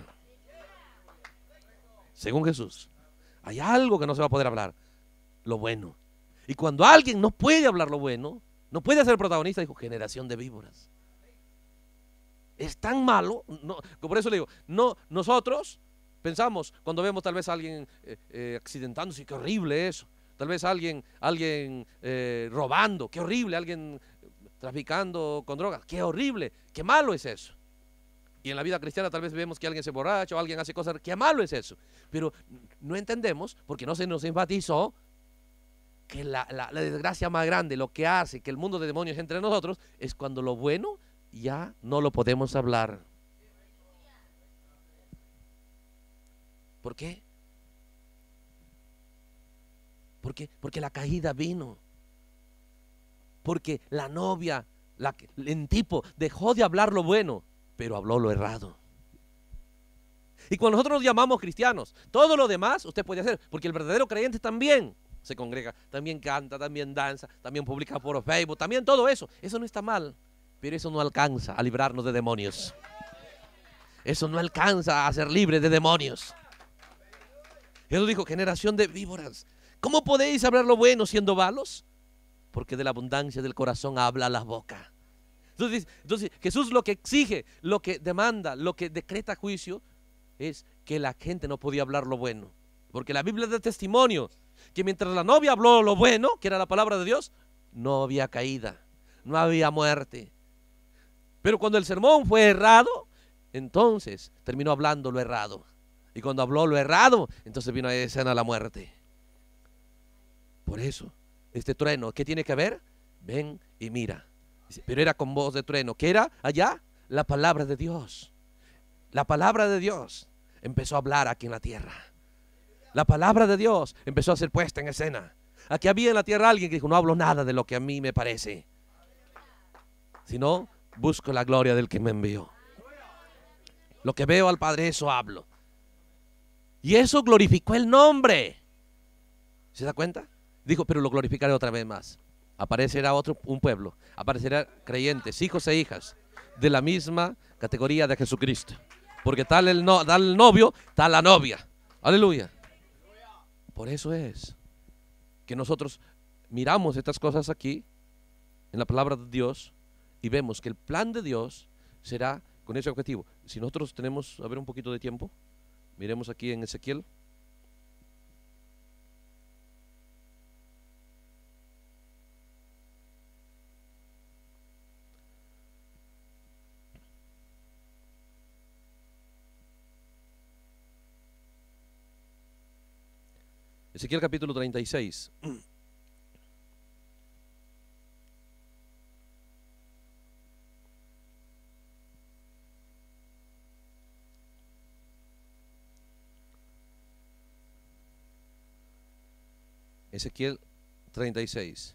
Según Jesús, hay algo que no se va a poder hablar. Lo bueno. Y cuando alguien no puede hablar lo bueno, no puede ser protagonista, dijo, generación de víboras. Es tan malo, no, por eso le digo, no, nosotros pensamos, cuando vemos tal vez a alguien eh, eh, accidentándose, qué horrible eso. Tal vez alguien, alguien eh, robando, qué horrible. Alguien traficando con drogas, qué horrible, qué malo es eso. Y en la vida cristiana tal vez vemos que alguien se borracha o alguien hace cosas, qué malo es eso. Pero no entendemos, porque no se nos enfatizó, que la, la, la desgracia más grande, lo que hace que el mundo de demonios entre nosotros, es cuando lo bueno ya no lo podemos hablar. ¿Por qué? ¿Por qué? Porque la caída vino. Porque la novia, la, el tipo, dejó de hablar lo bueno, pero habló lo errado. Y cuando nosotros nos llamamos cristianos, todo lo demás usted puede hacer, porque el verdadero creyente también se congrega, también canta, también danza, también publica por Facebook, también todo eso. Eso no está mal, pero eso no alcanza a librarnos de demonios. Eso no alcanza a ser libre de demonios. Jesús dijo, generación de víboras, ¿cómo podéis hablar lo bueno siendo malos? Porque de la abundancia del corazón habla la boca. Entonces, entonces Jesús lo que exige, lo que demanda, lo que decreta juicio, es que la gente no podía hablar lo bueno. Porque la Biblia da testimonio que mientras la novia habló lo bueno, que era la palabra de Dios, no había caída, no había muerte. Pero cuando el sermón fue errado, entonces terminó hablando lo errado. Y cuando habló lo errado, entonces vino a escena la muerte. Por eso, este trueno, ¿qué tiene que ver? Ven y mira. Pero era con voz de trueno. ¿Qué era allá? La palabra de Dios. La palabra de Dios empezó a hablar aquí en la tierra. La palabra de Dios empezó a ser puesta en escena. Aquí había en la tierra alguien que dijo, no hablo nada de lo que a mí me parece, sino busco la gloria del que me envió. Lo que veo al Padre, eso hablo. Y eso glorificó el nombre. ¿Se da cuenta? Dijo, pero lo glorificaré otra vez más. Aparecerá otro, un pueblo, aparecerá creyentes, hijos e hijas de la misma categoría de Jesucristo. Porque tal el, no, tal el novio, tal la novia. Aleluya. Por eso es que nosotros miramos estas cosas aquí en la palabra de Dios y vemos que el plan de Dios será con ese objetivo. Si nosotros tenemos, a ver, un poquito de tiempo, miremos aquí en Ezequiel. Ezequiel capítulo treinta y seis. Ezequiel treinta y seis.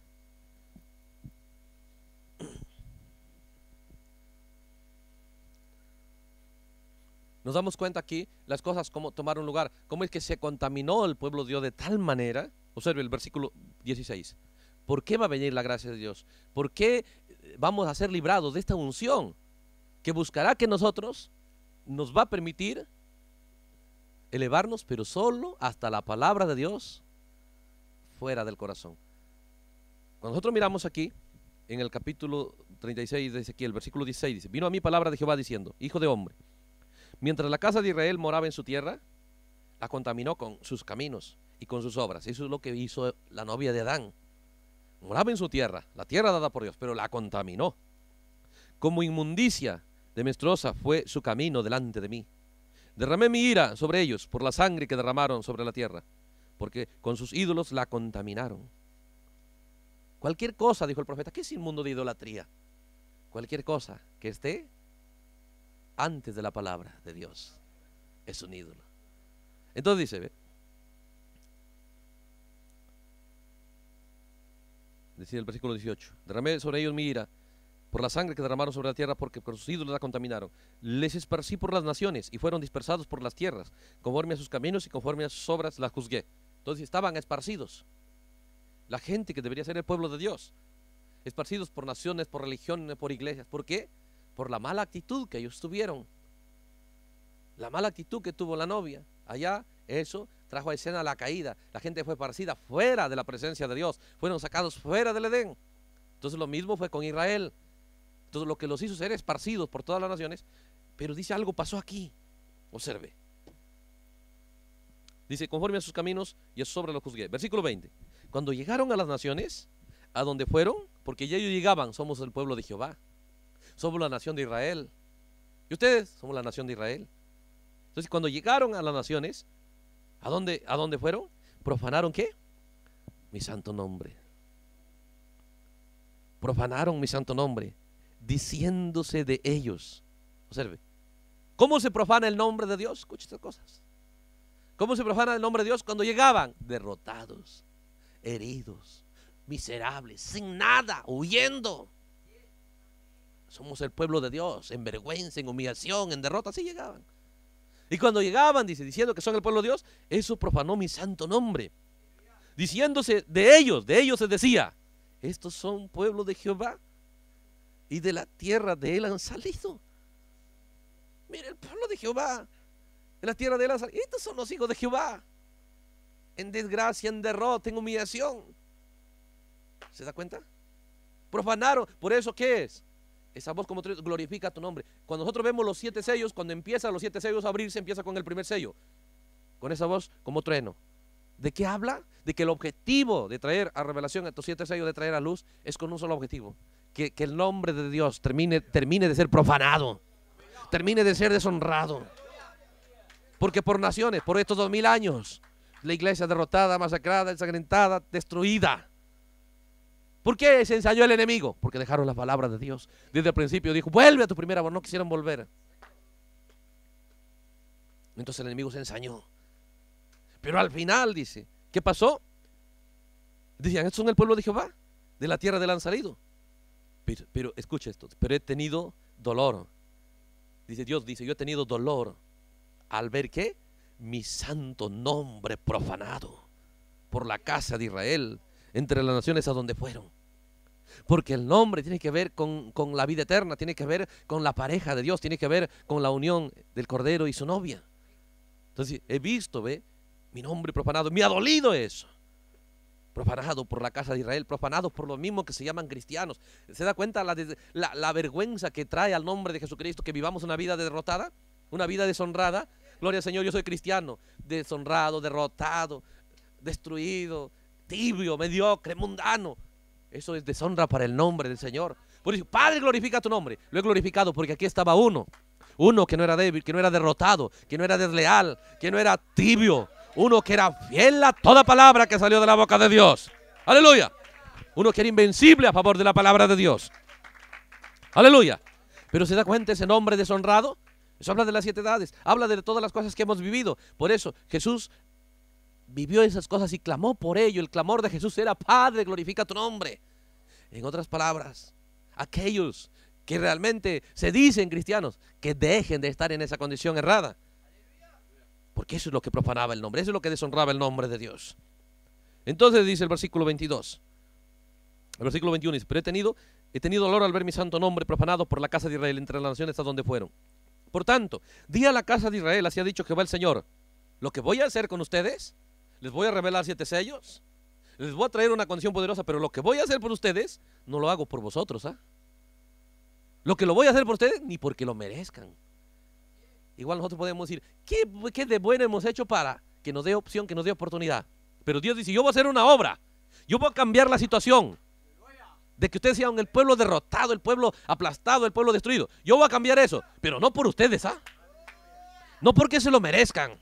Nos damos cuenta aquí las cosas como tomaron lugar, cómo es que se contaminó el pueblo de Dios de tal manera. Observe el versículo dieciséis. ¿Por qué va a venir la gracia de Dios? ¿Por qué vamos a ser librados de esta unción que buscará que nosotros nos va a permitir elevarnos, pero solo hasta la palabra de Dios fuera del corazón? Cuando nosotros miramos aquí, en el capítulo treinta y seis de Ezequiel, versículo dieciséis, dice: vino a mí palabra de Jehová diciendo: hijo de hombre, mientras la casa de Israel moraba en su tierra, la contaminó con sus caminos y con sus obras. Eso es lo que hizo la novia de Adán. Moraba en su tierra, la tierra dada por Dios, pero la contaminó. Como inmundicia de menstruosa fue su camino delante de mí. Derramé mi ira sobre ellos por la sangre que derramaron sobre la tierra, porque con sus ídolos la contaminaron. Cualquier cosa, dijo el profeta, ¿qué es inmundo de idolatría? Cualquier cosa que esté antes de la palabra de Dios es un ídolo. Entonces dice, ¿ve? Decía el versículo dieciocho: derramé sobre ellos mi ira por la sangre que derramaron sobre la tierra, porque con sus ídolos la contaminaron. Les esparcí por las naciones y fueron dispersados por las tierras, conforme a sus caminos y conforme a sus obras las juzgué. Entonces estaban esparcidos, la gente que debería ser el pueblo de Dios, esparcidos por naciones, por religiones, por iglesias. ¿Por qué? Por la mala actitud que ellos tuvieron, la mala actitud que tuvo la novia. Allá, eso trajo a escena la caída. La gente fue esparcida fuera de la presencia de Dios, fueron sacados fuera del Edén. Entonces lo mismo fue con Israel. Entonces lo que los hizo ser esparcidos por todas las naciones. Pero dice, algo pasó aquí. Observe. Dice, conforme a sus caminos y a sus obras los juzgué. Versículo veinte. Cuando llegaron a las naciones, a donde fueron, porque ya ellos llegaban, somos el pueblo de Jehová, somos la nación de Israel, y ustedes somos la nación de Israel. Entonces cuando llegaron a las naciones, ¿a dónde, a dónde fueron? ¿Profanaron qué? Mi santo nombre. Profanaron mi santo nombre, diciéndose de ellos. Observe, ¿cómo se profana el nombre de Dios? Escucha estas cosas. ¿Cómo se profana el nombre de Dios? Cuando llegaban derrotados, heridos, miserables, sin nada, huyendo. Somos el pueblo de Dios, en vergüenza, en humillación, en derrota. Así llegaban. Y cuando llegaban, dice, diciendo que son el pueblo de Dios, eso profanó mi santo nombre. Diciéndose de ellos, de ellos se decía, estos son pueblo de Jehová, y de la tierra de él han salido. Mire, el pueblo de Jehová, de la tierra de él han salido. Estos son los hijos de Jehová, en desgracia, en derrota, en humillación. ¿Se da cuenta? Profanaron. ¿Por eso qué es? Esa voz como trueno glorifica tu nombre. Cuando nosotros vemos los siete sellos, cuando empiezan los siete sellos a abrirse, empieza con el primer sello, con esa voz como trueno. ¿De qué habla? De que el objetivo de traer a revelación estos siete sellos, de traer a luz, es con un solo objetivo: que, que el nombre de Dios termine, termine de ser profanado, termine de ser deshonrado. Porque por naciones, por estos dos mil años, la iglesia derrotada, masacrada, ensangrentada, destruida. ¿Por qué se ensañó el enemigo? Porque dejaron la palabra de Dios. Desde el principio dijo, vuelve a tu primera amor. No quisieron volver. Entonces el enemigo se ensañó. Pero al final dice, ¿qué pasó? Decían, estos son el pueblo de Jehová, de la tierra de él han salido. Pero, pero escucha esto, pero he tenido dolor. Dice Dios, dice, yo he tenido dolor al ver que mi santo nombre profanado por la casa de Israel, entre las naciones a donde fueron. Porque el nombre tiene que ver con, con la vida eterna, tiene que ver con la pareja de Dios, tiene que ver con la unión del Cordero y su novia. Entonces he visto, ve, mi nombre profanado, me ha dolido eso. Profanado por la casa de Israel, profanado por los mismos que se llaman cristianos. ¿Se da cuenta la, la, la vergüenza que trae al nombre de Jesucristo que vivamos una vida derrotada, una vida deshonrada? Gloria al Señor, yo soy cristiano, deshonrado, derrotado, destruido, tibio, mediocre, mundano. Eso es deshonra para el nombre del Señor. Por eso, Padre, glorifica tu nombre. Lo he glorificado porque aquí estaba uno, uno que no era débil, que no era derrotado, que no era desleal, que no era tibio, uno que era fiel a toda palabra que salió de la boca de Dios. Aleluya. Uno que era invencible a favor de la palabra de Dios. Aleluya. Pero ¿se da cuenta ese nombre deshonrado? Eso habla de las siete edades, habla de todas las cosas que hemos vivido. Por eso Jesús vivió esas cosas y clamó por ello. El clamor de Jesús era, Padre, glorifica tu nombre. En otras palabras, aquellos que realmente se dicen cristianos, que dejen de estar en esa condición errada. Porque eso es lo que profanaba el nombre, eso es lo que deshonraba el nombre de Dios. Entonces dice el versículo veintidós, El versículo veintiuno dice, pero he tenido, he tenido dolor al ver mi santo nombre profanado por la casa de Israel entre las naciones a donde fueron. Por tanto, di a la casa de Israel, así ha dicho Jehová el Señor, lo que voy a hacer con ustedes, les voy a revelar siete sellos, les voy a traer una condición poderosa, pero lo que voy a hacer por ustedes, no lo hago por vosotros, ¿ah? Lo que lo voy a hacer por ustedes, ni porque lo merezcan. Igual nosotros podemos decir, ¿qué, qué de bueno hemos hecho para que nos dé opción, que nos dé oportunidad? Pero Dios dice, yo voy a hacer una obra, yo voy a cambiar la situación de que ustedes sean el pueblo derrotado, el pueblo aplastado, el pueblo destruido. Yo voy a cambiar eso, pero no por ustedes, ¿ah? No porque se lo merezcan.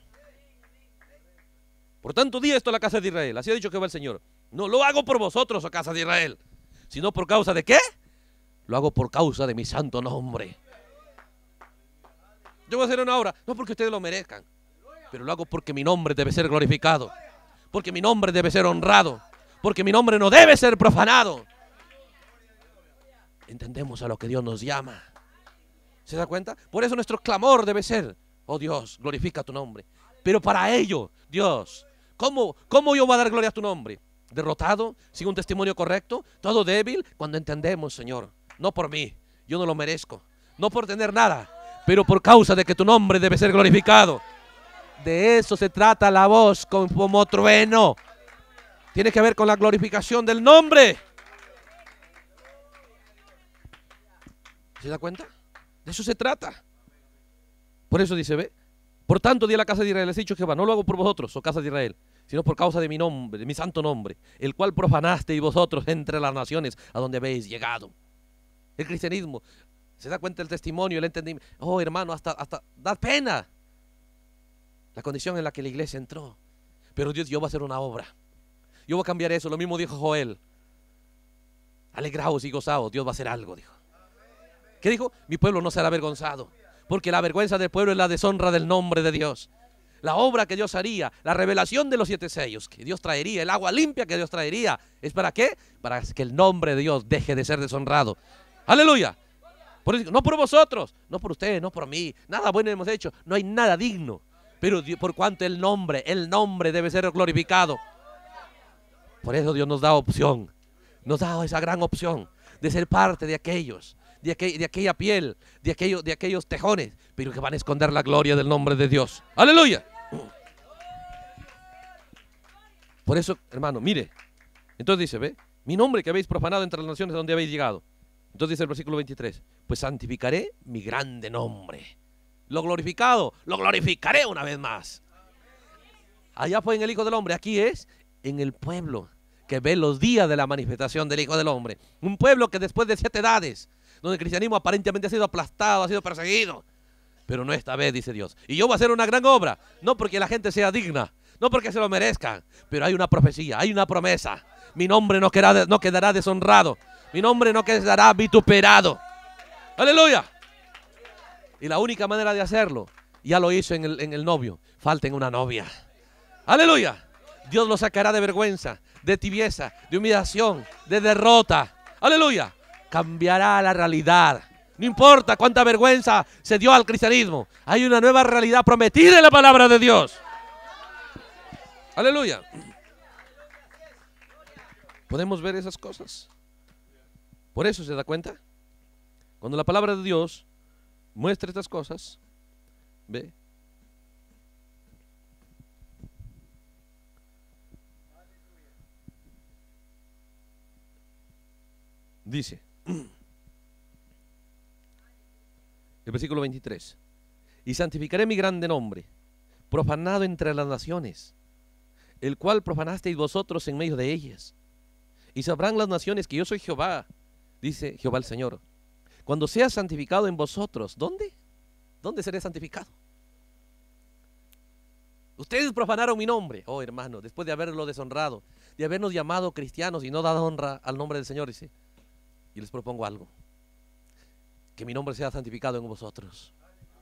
Por tanto, di esto a la casa de Israel, así ha dicho Jehová el Señor. No lo hago por vosotros, oh casa de Israel, sino por causa de ¿qué? Lo hago por causa de mi santo nombre. Yo voy a hacer una obra, no porque ustedes lo merezcan, pero lo hago porque mi nombre debe ser glorificado, porque mi nombre debe ser honrado, porque mi nombre no debe ser profanado. Entendemos a lo que Dios nos llama. ¿Se da cuenta? Por eso nuestro clamor debe ser, oh Dios, glorifica tu nombre. Pero para ello, Dios, ¿cómo, cómo yo voy a dar gloria a tu nombre? Derrotado, sin un testimonio correcto, todo débil, cuando entendemos, Señor, no por mí, yo no lo merezco, no por tener nada, pero por causa de que tu nombre debe ser glorificado. De eso se trata la voz como trueno. Tiene que ver con la glorificación del nombre. ¿Se da cuenta? De eso se trata. Por eso dice, ve, por tanto di a la casa de Israel, les he dicho Jehová, no lo hago por vosotros, oh casa de Israel, sino por causa de mi nombre, de mi santo nombre, el cual profanasteis vosotros entre las naciones a donde habéis llegado. El cristianismo, se da cuenta el testimonio, el entendimiento. Oh hermano, hasta, hasta da pena la condición en la que la iglesia entró. Pero Dios, yo voy a hacer una obra. Yo voy a cambiar eso. Lo mismo dijo Joel. Alegraos y gozaos, Dios va a hacer algo, dijo. ¿Qué dijo? Mi pueblo no será avergonzado, porque la vergüenza del pueblo es la deshonra del nombre de Dios. La obra que Dios haría, la revelación de los siete sellos que Dios traería, el agua limpia que Dios traería, ¿es para qué? Para que el nombre de Dios deje de ser deshonrado. Aleluya. Por eso, no por vosotros, no por ustedes, no por mí, nada bueno hemos hecho, no hay nada digno, pero por cuanto el nombre, el nombre debe ser glorificado. Por eso Dios nos da opción, nos da esa gran opción de ser parte de aquellos, de, aquel, de aquella piel, de aquellos, de aquellos tejones, pero que van a esconder la gloria del nombre de Dios. Aleluya. Por eso, hermano, mire, entonces dice, ve, mi nombre que habéis profanado entre las naciones a donde habéis llegado. Entonces dice el versículo veintitrés, pues santificaré mi grande nombre. Lo glorificado, lo glorificaré una vez más. Allá fue en el Hijo del Hombre, aquí es en el pueblo que ve los días de la manifestación del Hijo del Hombre. Un pueblo que después de siete edades, donde el cristianismo aparentemente ha sido aplastado, ha sido perseguido, pero no esta vez, dice Dios. Y yo voy a hacer una gran obra, no porque la gente sea digna, no porque se lo merezcan, pero hay una profecía, hay una promesa. Mi nombre no quedará, no quedará deshonrado. Mi nombre no quedará vituperado. Aleluya. Y la única manera de hacerlo, ya lo hizo en el, en el novio, falta en una novia. Aleluya. Dios lo sacará de vergüenza, de tibieza, de humillación, de derrota. Aleluya. Cambiará la realidad. No importa cuánta vergüenza se dio al cristianismo. Hay una nueva realidad prometida en la palabra de Dios. Aleluya. Podemos ver esas cosas. Por eso se da cuenta. Cuando la palabra de Dios muestra estas cosas, ve. Dice el versículo veintitrés, y santificaré mi grande nombre, profanado entre las naciones, el cual profanasteis vosotros en medio de ellas. Y sabrán las naciones que yo soy Jehová, dice Jehová el Señor, cuando sea santificado en vosotros. ¿Dónde? ¿Dónde seré santificado? Ustedes profanaron mi nombre, oh hermano, después de haberlo deshonrado, de habernos llamado cristianos y no dado honra al nombre del Señor, dice. Y les propongo algo, que mi nombre sea santificado en vosotros.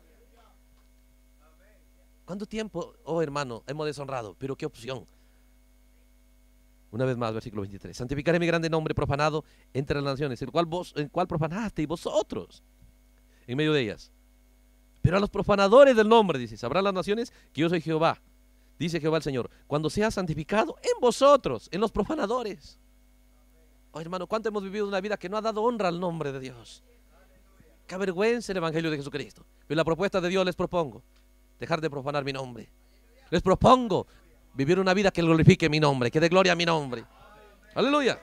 ¿Cuánto tiempo, oh hermano, hemos deshonrado? Pero qué opción. Una vez más, versículo veintitrés. Santificaré mi grande nombre profanado entre las naciones, el cual vos, el cual profanaste y vosotros en medio de ellas. Pero a los profanadores del nombre, dice, sabrán las naciones que yo soy Jehová, dice Jehová el Señor, cuando sea santificado en vosotros, en los profanadores. Oh, hermano, ¿cuánto hemos vivido una vida que no ha dado honra al nombre de Dios? Qué vergüenza el Evangelio de Jesucristo. Pero la propuesta de Dios les propongo: dejar de profanar mi nombre. Les propongo vivir una vida que glorifique mi nombre, que dé gloria a mi nombre. Aleluya.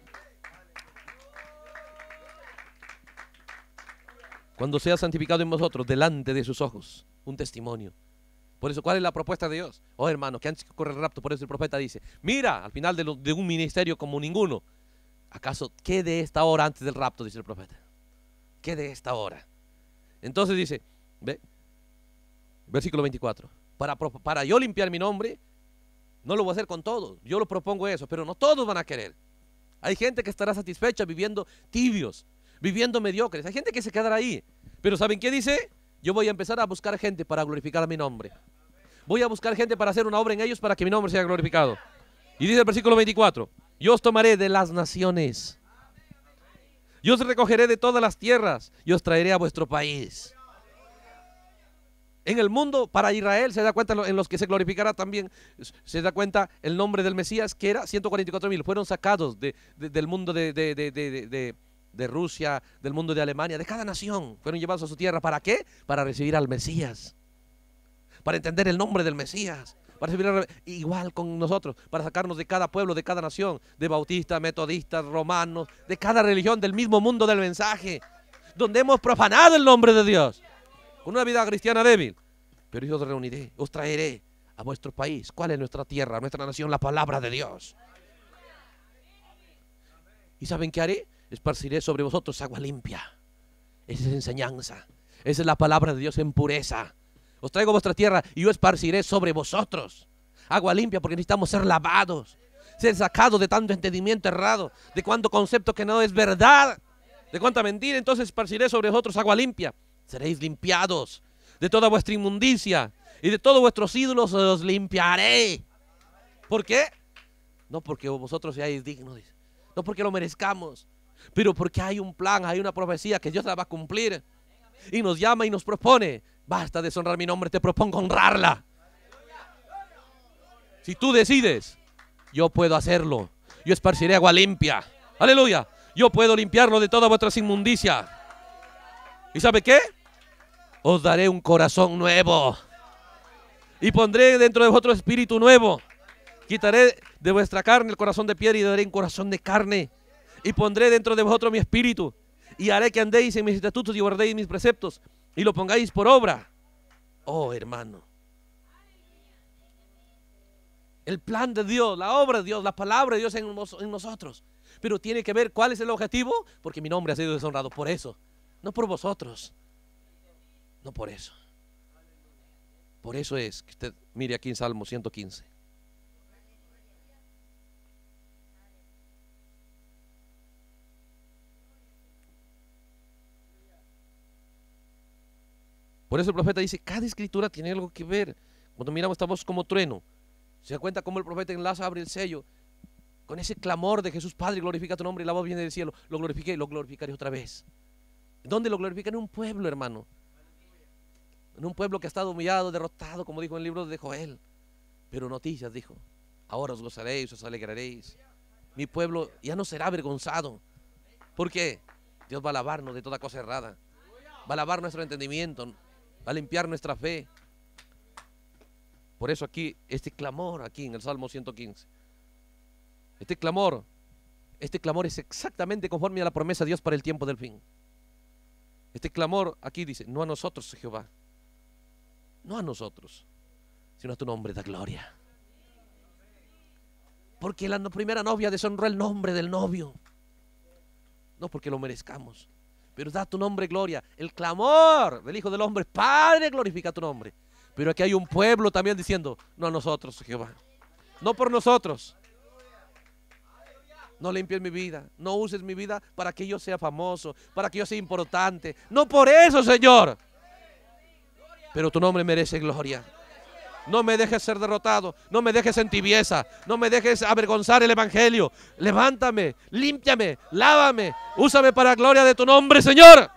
Cuando sea santificado en vosotros, delante de sus ojos, un testimonio. Por eso, ¿cuál es la propuesta de Dios? Oh, hermano, que antes que ocurra el rapto, por eso el profeta dice: mira, al final de, lo, de un ministerio como ninguno, ¿acaso qué de esta hora antes del rapto? Dice el profeta. ¿Qué de esta hora? Entonces dice, ve, versículo veinticuatro, para, para yo limpiar mi nombre, no lo voy a hacer con todos. Yo lo propongo eso, pero no todos van a querer. Hay gente que estará satisfecha viviendo tibios, viviendo mediocres. Hay gente que se quedará ahí. Pero ¿saben qué dice? Yo voy a empezar a buscar gente para glorificar mi nombre. Voy a buscar gente para hacer una obra en ellos para que mi nombre sea glorificado. Y dice el versículo veinticuatro, yo os tomaré de las naciones, yo os recogeré de todas las tierras y os traeré a vuestro país. En el mundo, para Israel, se da cuenta, en los que se glorificará también, se da cuenta el nombre del Mesías, que era ciento cuarenta y cuatro mil, fueron sacados de, de, del mundo de, de, de, de, de, de Rusia, del mundo de Alemania, de cada nación, fueron llevados a su tierra. ¿Para qué? Para recibir al Mesías, para entender el nombre del Mesías, para recibir al, igual con nosotros, para sacarnos de cada pueblo, de cada nación, de bautistas, metodistas, romanos, de cada religión, del mismo mundo del mensaje, donde hemos profanado el nombre de Dios, con una vida cristiana débil. Pero yo os reuniré, os traeré a vuestro país. ¿Cuál es nuestra tierra, nuestra nación? La palabra de Dios. ¿Y saben qué haré? Esparciré sobre vosotros agua limpia. Esa es enseñanza. Esa es la palabra de Dios en pureza. Os traigo a vuestra tierra y yo esparciré sobre vosotros agua limpia, porque necesitamos ser lavados, ser sacados de tanto entendimiento errado, de cuánto concepto que no es verdad, de cuánta mentira. Entonces esparciré sobre vosotros agua limpia. Seréis limpiados de toda vuestra inmundicia y de todos vuestros ídolos os limpiaré. ¿Por qué? No porque vosotros seáis dignos, no porque lo merezcamos, pero porque hay un plan, hay una profecía que Dios la va a cumplir y nos llama y nos propone. Basta de deshonrar mi nombre, te propongo honrarla. Si tú decides, yo puedo hacerlo. Yo esparciré agua limpia. Aleluya. Yo puedo limpiarlo de toda vuestra inmundicia. ¿Y sabe qué? Os daré un corazón nuevo y pondré dentro de vosotros espíritu nuevo. Quitaré de vuestra carne el corazón de piedra y daré un corazón de carne. Y pondré dentro de vosotros mi espíritu y haré que andéis en mis estatutos y guardéis mis preceptos y lo pongáis por obra. Oh, hermano, el plan de Dios, la obra de Dios, la palabra de Dios en, nos, en nosotros. Pero tiene que ver cuál es el objetivo, porque mi nombre ha sido deshonrado por eso, no por vosotros. No por eso. Por eso es que usted mire aquí en Salmo ciento quince. Por eso el profeta dice, cada escritura tiene algo que ver. Cuando miramos esta voz como trueno, se da cuenta cómo el profeta enlaza, abre el sello, con ese clamor de Jesús: Padre, glorifica tu nombre, y la voz viene del cielo. Lo glorifiqué y lo glorificaré otra vez. ¿Dónde lo glorifica? En un pueblo, hermano. En un pueblo que ha estado humillado, derrotado, como dijo en el libro de Joel. Pero noticias, dijo: ahora os gozaréis, os alegraréis. Mi pueblo ya no será avergonzado. ¿Por qué? Dios va a lavarnos de toda cosa errada. Va a lavar nuestro entendimiento. Va a limpiar nuestra fe. Por eso aquí, este clamor aquí en el Salmo ciento quince. Este clamor, este clamor es exactamente conforme a la promesa de Dios para el tiempo del fin. Este clamor aquí dice: no a nosotros, Jehová, no a nosotros, sino a tu nombre da gloria. Porque la primera novia deshonró el nombre del novio, no porque lo merezcamos, pero da tu nombre gloria. El clamor del Hijo del Hombre: Padre, glorifica tu nombre. Pero aquí hay un pueblo también diciendo: no a nosotros, Jehová, no por nosotros. No limpies mi vida, no uses mi vida para que yo sea famoso, para que yo sea importante. No por eso, Señor. Pero tu nombre merece gloria. No me dejes ser derrotado, no me dejes en tibieza, no me dejes avergonzar el evangelio. Levántame, límpiame, lávame, úsame para la gloria de tu nombre, Señor.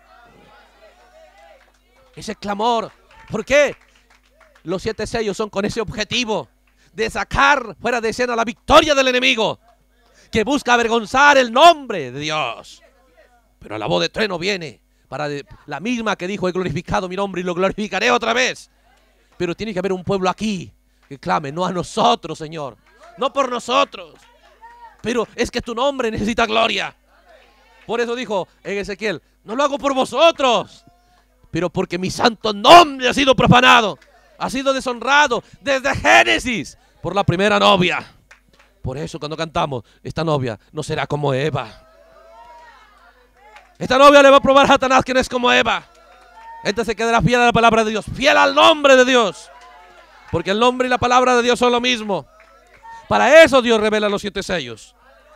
Ese clamor. ¿Por qué? Los siete sellos son con ese objetivo de sacar fuera de escena la victoria del enemigo. que busca avergonzar el nombre de Dios. Pero la voz de trueno viene para de, la misma que dijo: he glorificado mi nombre y lo glorificaré otra vez. Pero tiene que haber un pueblo aquí que clame, no a nosotros, Señor, no por nosotros, pero es que tu nombre necesita gloria. Por eso dijo en Ezequiel: no lo hago por vosotros, pero porque mi santo nombre ha sido profanado, ha sido deshonrado desde Génesis por la primera novia. Por eso cuando cantamos, esta novia no será como Eva. Esta novia le va a probar a Satanás que no es como Eva. Esta se quedará fiel a la palabra de Dios, fiel al nombre de Dios, porque el nombre y la palabra de Dios son lo mismo. Para eso Dios revela los siete sellos.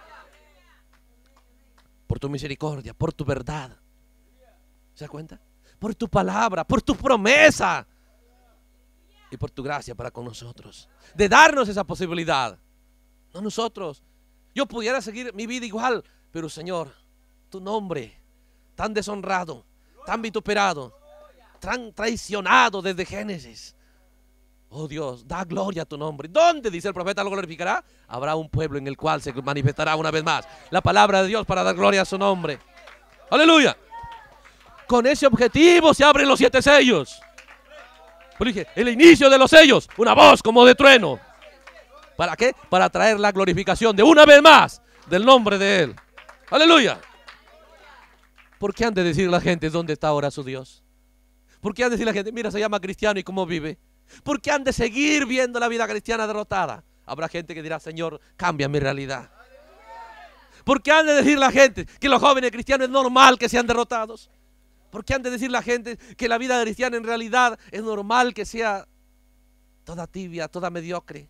Por tu misericordia, por tu verdad. ¿Se da cuenta? Por tu palabra, por tu promesa y por tu gracia para con nosotros, de darnos esa posibilidad. No nosotros. Yo pudiera seguir mi vida igual, pero Señor, tu nombre tan deshonrado, tan vituperado, tan traicionado desde Génesis. Oh Dios, da gloria a tu nombre. ¿Dónde, dice el profeta, lo glorificará? Habrá un pueblo en el cual se manifestará una vez más la palabra de Dios para dar gloria a su nombre. Aleluya. Con ese objetivo se abren los siete sellos. Pero dije, el inicio de los sellos, una voz como de trueno. ¿Para qué? Para traer la glorificación de una vez más del nombre de Él. Aleluya. ¿Por qué han de decir la gente dónde está ahora su Dios? ¿Por qué han de decir la gente, mira, se llama cristiano y cómo vive? ¿Por qué han de seguir viendo la vida cristiana derrotada? Habrá gente que dirá, Señor, cambia mi realidad. ¿Por qué han de decir la gente que los jóvenes cristianos es normal que sean derrotados? ¿Por qué han de decir la gente que la vida cristiana en realidad es normal que sea toda tibia, toda mediocre?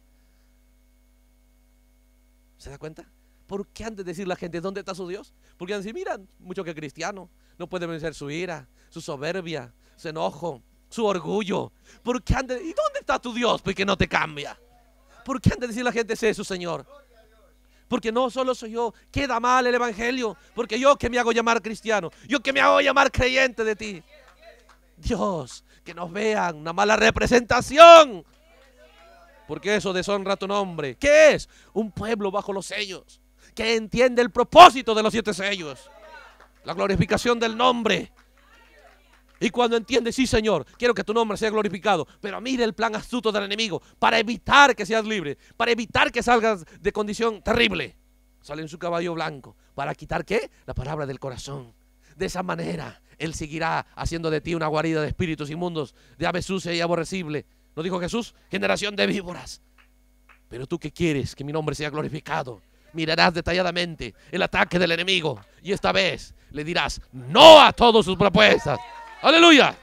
¿Se da cuenta? ¿Por qué han de decir la gente dónde está su Dios? Porque han de decir, mira, mucho que cristiano, no puede vencer su ira, su soberbia, su enojo, su orgullo. ¿Por qué han de, ¿y dónde está tu Dios? Porque no te cambia. ¿Por qué han de decir la gente ese es su Señor? Porque no solo soy yo, queda mal el evangelio, porque yo que me hago llamar cristiano, yo que me hago llamar creyente de ti. Dios, que nos vean una mala representación, porque eso deshonra tu nombre. ¿Qué es? Un pueblo bajo los sellos, que entiende el propósito de los siete sellos, la glorificación del nombre. Y cuando entiende, sí Señor, quiero que tu nombre sea glorificado, pero mire el plan astuto del enemigo para evitar que seas libre, para evitar que salgas de condición terrible. Sale en su caballo blanco, ¿para quitar qué? La palabra del corazón. De esa manera, Él seguirá haciendo de ti una guarida de espíritus inmundos, de aves sucias y aborrecible. ¿No dijo Jesús? Generación de víboras. Pero tú que quieres que mi nombre sea glorificado, mirarás detalladamente el ataque del enemigo y esta vez le dirás no a todas sus propuestas. ¡Aleluya!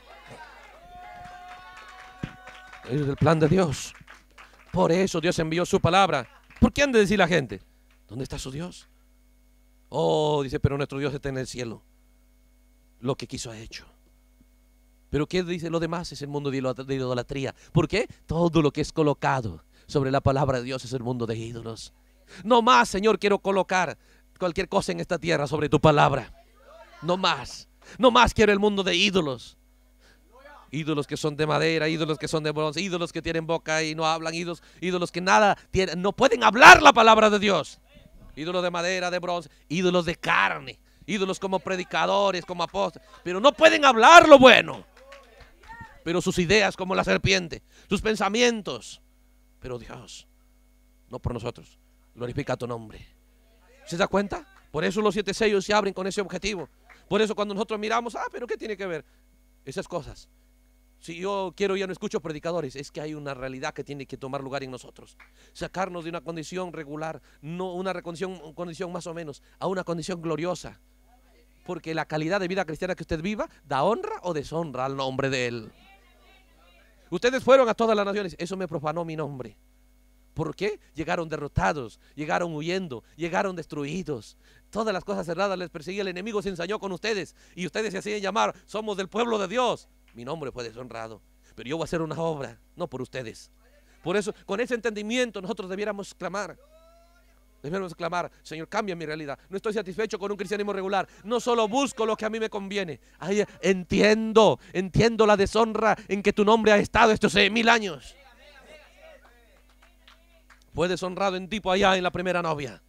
Es el plan de Dios. Por eso Dios envió su palabra. ¿Por qué han de decir la gente? ¿Dónde está su Dios? Oh, dice, pero nuestro Dios está en el cielo. Lo que quiso ha hecho. Pero ¿qué dice lo demás? Es el mundo de idolatría. ¿Por qué? Todo lo que es colocado sobre la palabra de Dios es el mundo de ídolos. No más, Señor, quiero colocar cualquier cosa en esta tierra sobre tu palabra. No más. No más quiero el mundo de ídolos. Ídolos que son de madera, ídolos que son de bronce, ídolos que tienen boca y no hablan, ídolos, ídolos que nada tienen, no pueden hablar la palabra de Dios. Ídolos de madera, de bronce, ídolos de carne, ídolos como predicadores, como apóstoles, pero no pueden hablar lo bueno. Pero sus ideas como la serpiente, sus pensamientos. Pero Dios, no por nosotros, glorifica tu nombre. ¿Se da cuenta? Por eso los siete sellos se abren con ese objetivo. Por eso cuando nosotros miramos, ah, pero ¿qué tiene que ver? Esas cosas. Si yo quiero, ya no escucho predicadores, es que hay una realidad que tiene que tomar lugar en nosotros. Sacarnos de una condición regular, no una condición, condición más o menos, a una condición gloriosa. Porque la calidad de vida cristiana que usted viva, da honra o deshonra al nombre de Él. Ustedes fueron a todas las naciones, eso me profanó mi nombre. ¿Por qué? Llegaron derrotados, llegaron huyendo, llegaron destruidos. Todas las cosas cerradas les perseguía, el enemigo se ensañó con ustedes y ustedes se hacían llamar, somos del pueblo de Dios. Mi nombre fue deshonrado, pero yo voy a hacer una obra, no por ustedes. Por eso, con ese entendimiento nosotros debiéramos clamar. Debiéramos clamar, Señor, cambia mi realidad. No estoy satisfecho con un cristianismo regular. No solo busco lo que a mí me conviene. Ay, entiendo, entiendo la deshonra en que tu nombre ha estado estos seis mil años. Fue deshonrado en tipo allá en la primera novia.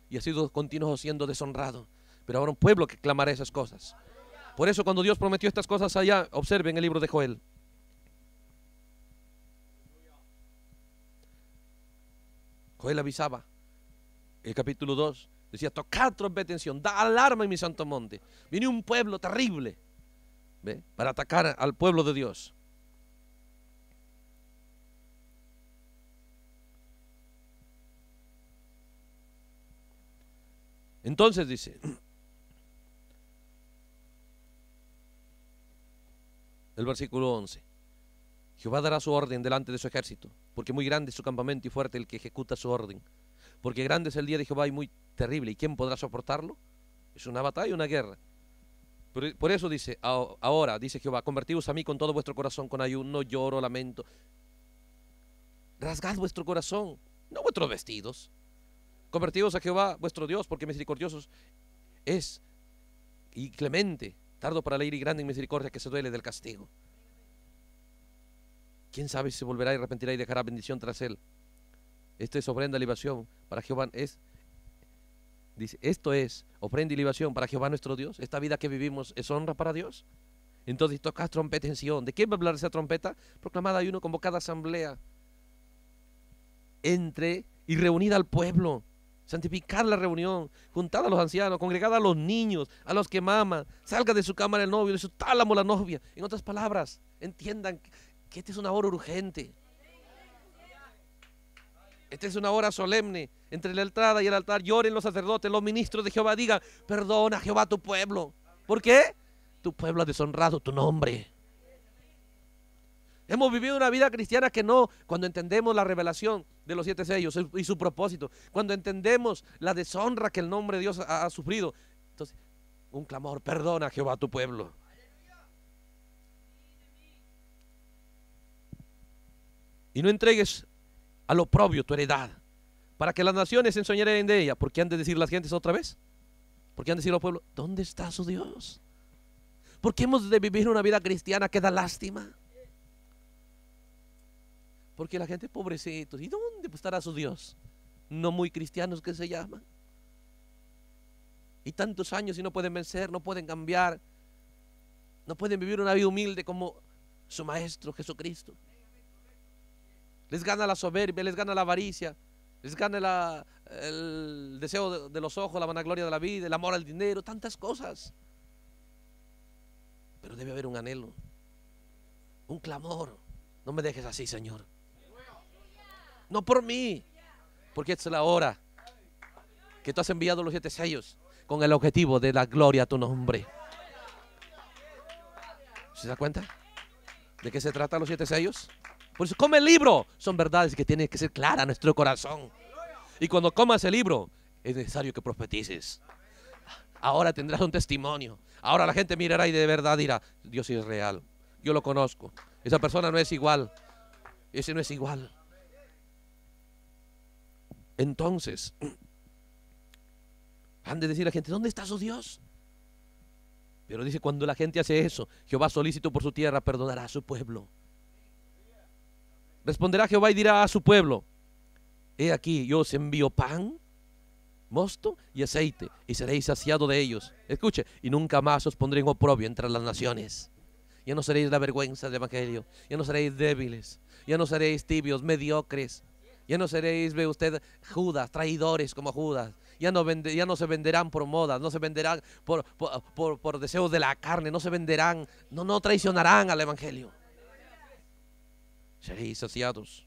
y ha sido continuo siendo deshonrado. Pero ahora un pueblo que clamará esas cosas. Por eso cuando Dios prometió estas cosas allá, observen el libro de Joel. Joel avisaba, el capítulo dos, decía: tocad trompeta en Sión, da alarma en mi santo monte. Viene un pueblo terrible, ¿ve?, para atacar al pueblo de Dios. Entonces dice, el versículo once: Jehová dará su orden delante de su ejército, porque muy grande es su campamento y fuerte el que ejecuta su orden. Porque grande es el día de Jehová y muy terrible, ¿y quién podrá soportarlo? Es una batalla, una guerra. Por, por eso dice, ahora, dice Jehová: convertíos a mí con todo vuestro corazón, con ayuno, lloro, lamento. Rasgad vuestro corazón, no vuestros vestidos. Convertíos a Jehová vuestro Dios, porque misericordioso es y clemente, tardo para la ira y grande en misericordia, que se duele del castigo. ¿Quién sabe si se volverá y arrepentirá y dejará bendición tras él? Esto es ofrenda y libación para Jehová. Es, dice, esto es ofrenda y libación para Jehová nuestro Dios. Esta vida que vivimos es honra para Dios. Entonces tocad trompeta en Sión. ¿De quién va a hablar esa trompeta? Proclamada ayuno, convocada asamblea, entre y reunida al pueblo. Santificar la reunión, juntad a los ancianos, congregad a los niños, a los que maman. Salga de su cámara el novio, de su tálamo la novia. En otras palabras, entiendan que esta es una hora urgente. Esta es una hora solemne. Entre la entrada y el altar lloren los sacerdotes, los ministros de Jehová digan: perdona, Jehová, tu pueblo. ¿Por qué? Tu pueblo ha deshonrado tu nombre. Hemos vivido una vida cristiana que no, cuando entendemos la revelación de los siete sellos y su propósito, cuando entendemos la deshonra que el nombre de Dios ha, ha sufrido, entonces un clamor: perdona, Jehová, tu pueblo. Y no entregues al oprobio tu heredad, para que las naciones se ensoñaren de ella. ¿Por qué han de decir las gentes otra vez? ¿Por qué han de decir los pueblos: ¿dónde está su Dios? ¿Por qué hemos de vivir una vida cristiana que da lástima? Porque la gente, pobrecitos, ¿y dónde estará su Dios? No muy cristianos que se llaman. Y tantos años y no pueden vencer, no pueden cambiar, no pueden vivir una vida humilde como su Maestro Jesucristo. Les gana la soberbia, les gana la avaricia, les gana la, el deseo de, de los ojos, la vanagloria de la vida, el amor al dinero, tantas cosas. Pero debe haber un anhelo, un clamor: no me dejes así, Señor. No por mí, porque esta es la hora que tú has enviado los siete sellos con el objetivo de la gloria a tu nombre. ¿Se da cuenta de qué se trata los siete sellos? Por eso come el libro. Son verdades que tienen que ser claras a nuestro corazón. Y cuando comas el libro, es necesario que profetices. Ahora tendrás un testimonio. Ahora la gente mirará y de verdad dirá: Dios sí es real, yo lo conozco. Esa persona no es igual, ese no es igual. Entonces han de decir a la gente: ¿dónde está su Dios? Pero dice, cuando la gente hace eso, Jehová, solícito por su tierra, perdonará a su pueblo. Responderá Jehová y dirá a su pueblo: he aquí, yo os envío pan, mosto y aceite, y seréis saciados de ellos. Escuche: y nunca más os pondré en oprobio entre las naciones. Ya no seréis la vergüenza del evangelio, ya no seréis débiles, ya no seréis tibios, mediocres, ya no seréis, ve usted, Judas, traidores como Judas. Ya no, vende, ya no se venderán por modas, no se venderán por, por, por, por deseos de la carne, no se venderán, no, no traicionarán al evangelio. Seréis saciados.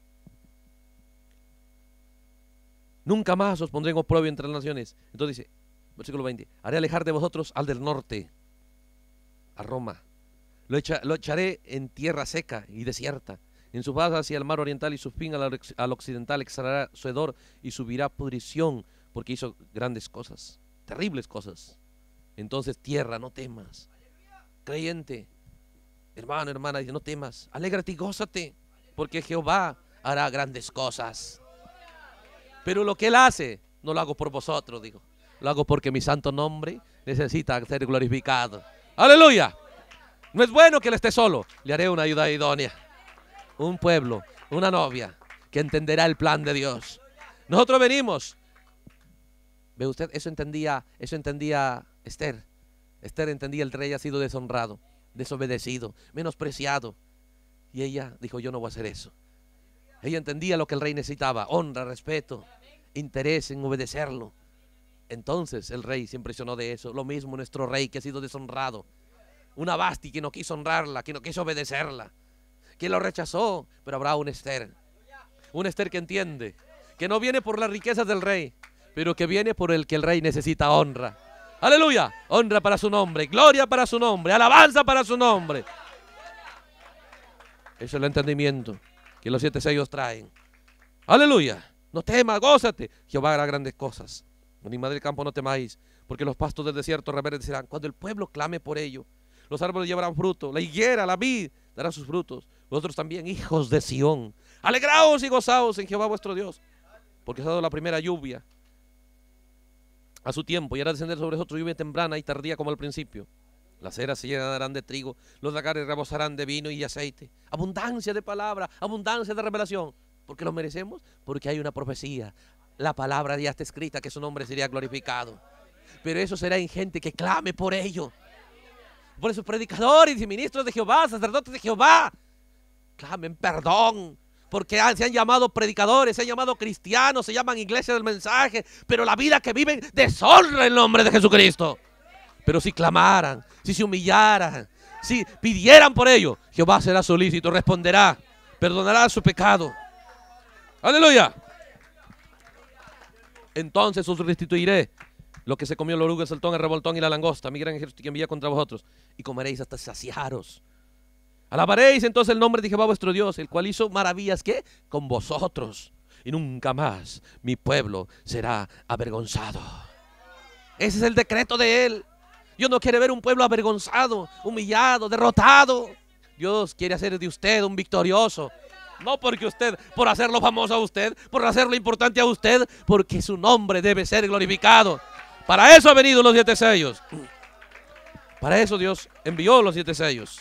Nunca más os pondré en oprobio entre las naciones. Entonces dice, versículo veinte: haré alejar de vosotros al del norte, a Roma. Lo, echa, lo echaré en tierra seca y desierta, en su base hacia el mar oriental, y su fin al, al occidental. Exhalará su hedor y subirá pudrición, porque hizo grandes cosas, terribles cosas. Entonces, tierra, no temas. Creyente, hermano, hermana, no temas, alégrate y gózate, porque Jehová hará grandes cosas. Pero lo que Él hace, no lo hago por vosotros, digo, lo hago porque mi santo nombre necesita ser glorificado. ¡Aleluya! No es bueno que Él esté solo. Le haré una ayuda idónea, un pueblo, una novia que entenderá el plan de Dios. Nosotros venimos ¿Ve usted? Eso entendía, eso entendía Esther. Esther entendía el rey ha sido deshonrado, desobedecido, menospreciado. Y ella dijo, yo no voy a hacer eso. Ella entendía lo que el rey necesitaba, honra, respeto, interés en obedecerlo. Entonces el rey se impresionó de eso. Lo mismo nuestro rey que ha sido deshonrado. Una Vasti que no quiso honrarla, que no quiso obedecerla, que lo rechazó. Pero habrá un Esther, un Esther que entiende, que no viene por las riquezas del rey, pero que viene por el que el rey necesita honra. Aleluya, honra para su nombre, gloria para su nombre, alabanza para su nombre. Eso es el entendimiento que los siete sellos traen. Aleluya, no temas, gózate, Jehová hará grandes cosas. Animales del campo, no temáis, porque los pastos del desierto reverdecerán cuando el pueblo clame por ello. Los árboles llevarán fruto, la higuera, la vid dará sus frutos. Vosotros también, hijos de Sión, alegraos y gozaos en Jehová vuestro Dios, porque os ha dado la primera lluvia a su tiempo, y hará descender sobre vosotros lluvia temprana y tardía como al principio. Las eras se llenarán de trigo, los lagares rebosarán de vino y aceite. Abundancia de palabra, abundancia de revelación. ¿Por qué lo merecemos? Porque hay una profecía. La palabra ya está escrita que su nombre sería glorificado. Pero eso será en gente que clame por ello. Por esos predicadores y ministros de Jehová, sacerdotes de Jehová, clamen perdón. Porque se han llamado predicadores, se han llamado cristianos, se llaman iglesia del mensaje, pero la vida que viven deshonra el nombre de Jesucristo. Pero si clamaran, si se humillaran, si pidieran por ello, Jehová será solícito, responderá, perdonará su pecado. Aleluya. Entonces os restituiré lo que se comió el oruga, el saltón, el revoltón y la langosta, mi gran ejército que envía contra vosotros, y comeréis hasta saciaros. Alabaréis entonces el nombre de Jehová vuestro Dios, el cual hizo maravillas, ¿qué? Con vosotros, y nunca más mi pueblo será avergonzado. Ese es el decreto de él. Dios no quiere ver un pueblo avergonzado, humillado, derrotado. Dios quiere hacer de usted un victorioso. No porque usted, por hacerlo famoso a usted, por hacerlo importante a usted, porque su nombre debe ser glorificado. Para eso ha venido los siete sellos. Para eso Dios envió los siete sellos.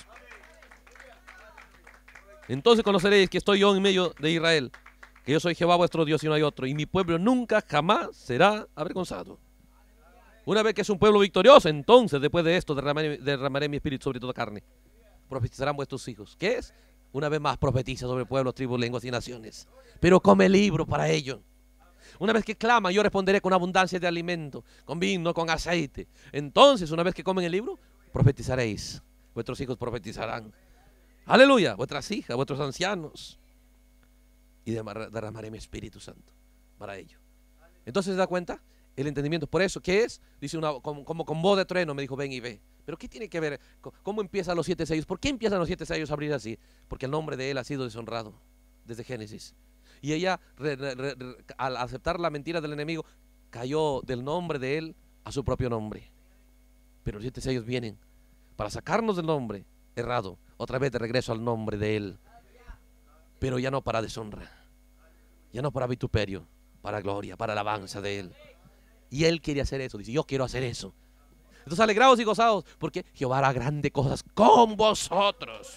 Entonces conoceréis que estoy yo en medio de Israel, que yo soy Jehová vuestro Dios y no hay otro, y mi pueblo nunca jamás será avergonzado. Una vez que es un pueblo victorioso, entonces después de esto derramaré, derramaré mi espíritu sobre toda carne. Profetizarán vuestros hijos. ¿Qué es? Una vez más profetiza sobre pueblos, tribus, lenguas y naciones. Pero come libro para ello. Una vez que clama, yo responderé con abundancia de alimento, con vino, con aceite. Entonces, una vez que comen el libro, profetizaréis. Vuestros hijos profetizarán. Aleluya. Vuestras hijas, vuestros ancianos. Y derramaré mi Espíritu Santo para ello. Entonces, ¿se da cuenta? El entendimiento. Por eso, ¿qué es? Dice una, como, como con voz de trueno, me dijo, ven y ve. Pero ¿qué tiene que ver? ¿Cómo empiezan los siete sellos? ¿Por qué empiezan los siete sellos a abrir así? Porque el nombre de él ha sido deshonrado desde Génesis. Y ella, re, re, re, al aceptar la mentira del enemigo, cayó del nombre de él a su propio nombre. Pero los siete sellos vienen para sacarnos del nombre errado, otra vez de regreso al nombre de él. Pero ya no para deshonra, ya no para vituperio, para gloria, para alabanza de él. Y él quiere hacer eso, dice, yo quiero hacer eso. Entonces alegraos y gozaos, porque Jehová hará grandes cosas con vosotros.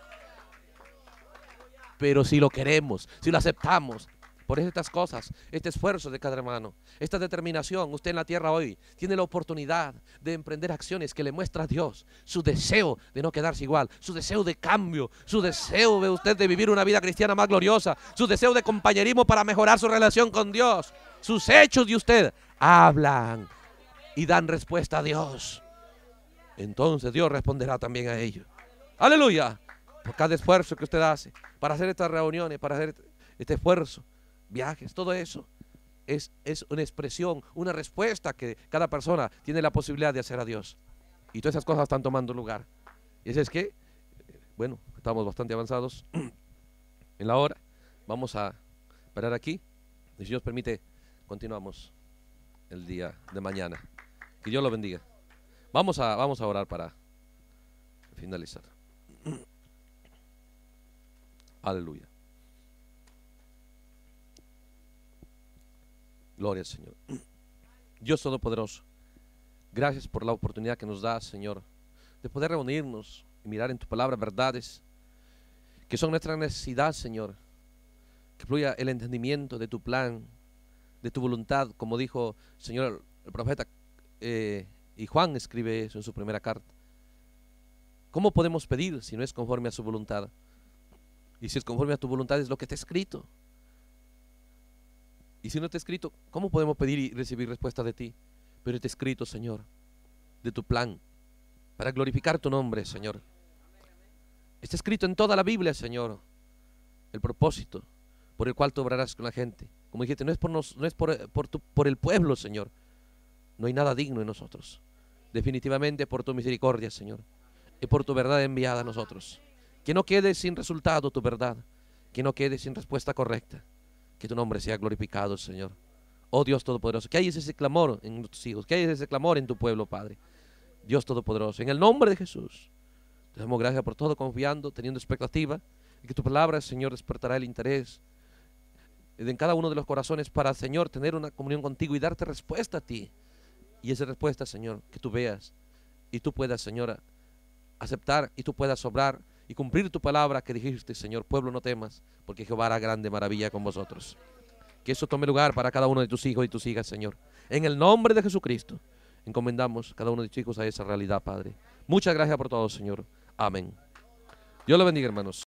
Pero si lo queremos, si lo aceptamos, por estas cosas, este esfuerzo de cada hermano, esta determinación, usted en la tierra hoy tiene la oportunidad de emprender acciones que le muestra a Dios su deseo de no quedarse igual, su deseo de cambio, su deseo de usted de vivir una vida cristiana más gloriosa, su deseo de compañerismo para mejorar su relación con Dios. Sus hechos de usted hablan y dan respuesta a Dios. Entonces Dios responderá también a ellos. Aleluya. Por cada esfuerzo que usted hace para hacer estas reuniones, para hacer este esfuerzo, viajes, todo eso es, es una expresión, una respuesta que cada persona tiene la posibilidad de hacer a Dios. Y todas esas cosas están tomando lugar. Y eso es que, bueno, estamos bastante avanzados en la hora. Vamos a parar aquí. Y si Dios permite, continuamos el día de mañana. Que Dios lo bendiga. Vamos a, vamos a orar para finalizar. Aleluya. Gloria al Señor. Dios Todopoderoso, gracias por la oportunidad que nos das, Señor, de poder reunirnos y mirar en tu palabra verdades que son nuestra necesidad, Señor. Que fluya el entendimiento de tu plan, de tu voluntad, como dijo, Señor, el profeta, eh, y Juan escribe eso en su primera carta. ¿Cómo podemos pedir si no es conforme a su voluntad? Y si es conforme a tu voluntad es lo que está escrito. Y si no está escrito, ¿cómo podemos pedir y recibir respuesta de ti? Pero está escrito, Señor, de tu plan, para glorificar tu nombre, Señor. Está escrito en toda la Biblia, Señor, el propósito por el cual tú obrarás con la gente. Como dijiste, no es por, nos, no es por, por, tu, por el pueblo, Señor. No hay nada digno en nosotros. Definitivamente por tu misericordia, Señor, y por tu verdad enviada a nosotros. Que no quede sin resultado tu verdad, que no quede sin respuesta correcta. Que tu nombre sea glorificado, Señor. Oh Dios Todopoderoso, que hay ese clamor en tus hijos, que hay ese clamor en tu pueblo, Padre. Dios Todopoderoso, en el nombre de Jesús, te damos gracias por todo, confiando, teniendo expectativa, y que tu palabra, Señor, despertará el interés en cada uno de los corazones para, Señor, tener una comunión contigo y darte respuesta a ti. Y esa respuesta, Señor, que tú veas y tú puedas, Señor, aceptar y tú puedas obrar y cumplir tu palabra que dijiste, Señor, pueblo, no temas, porque Jehová hará grande maravilla con vosotros. Que eso tome lugar para cada uno de tus hijos y tus hijas, Señor. En el nombre de Jesucristo, encomendamos cada uno de tus hijos a esa realidad, Padre. Muchas gracias por todo, Señor. Amén. Dios lo bendiga, hermanos.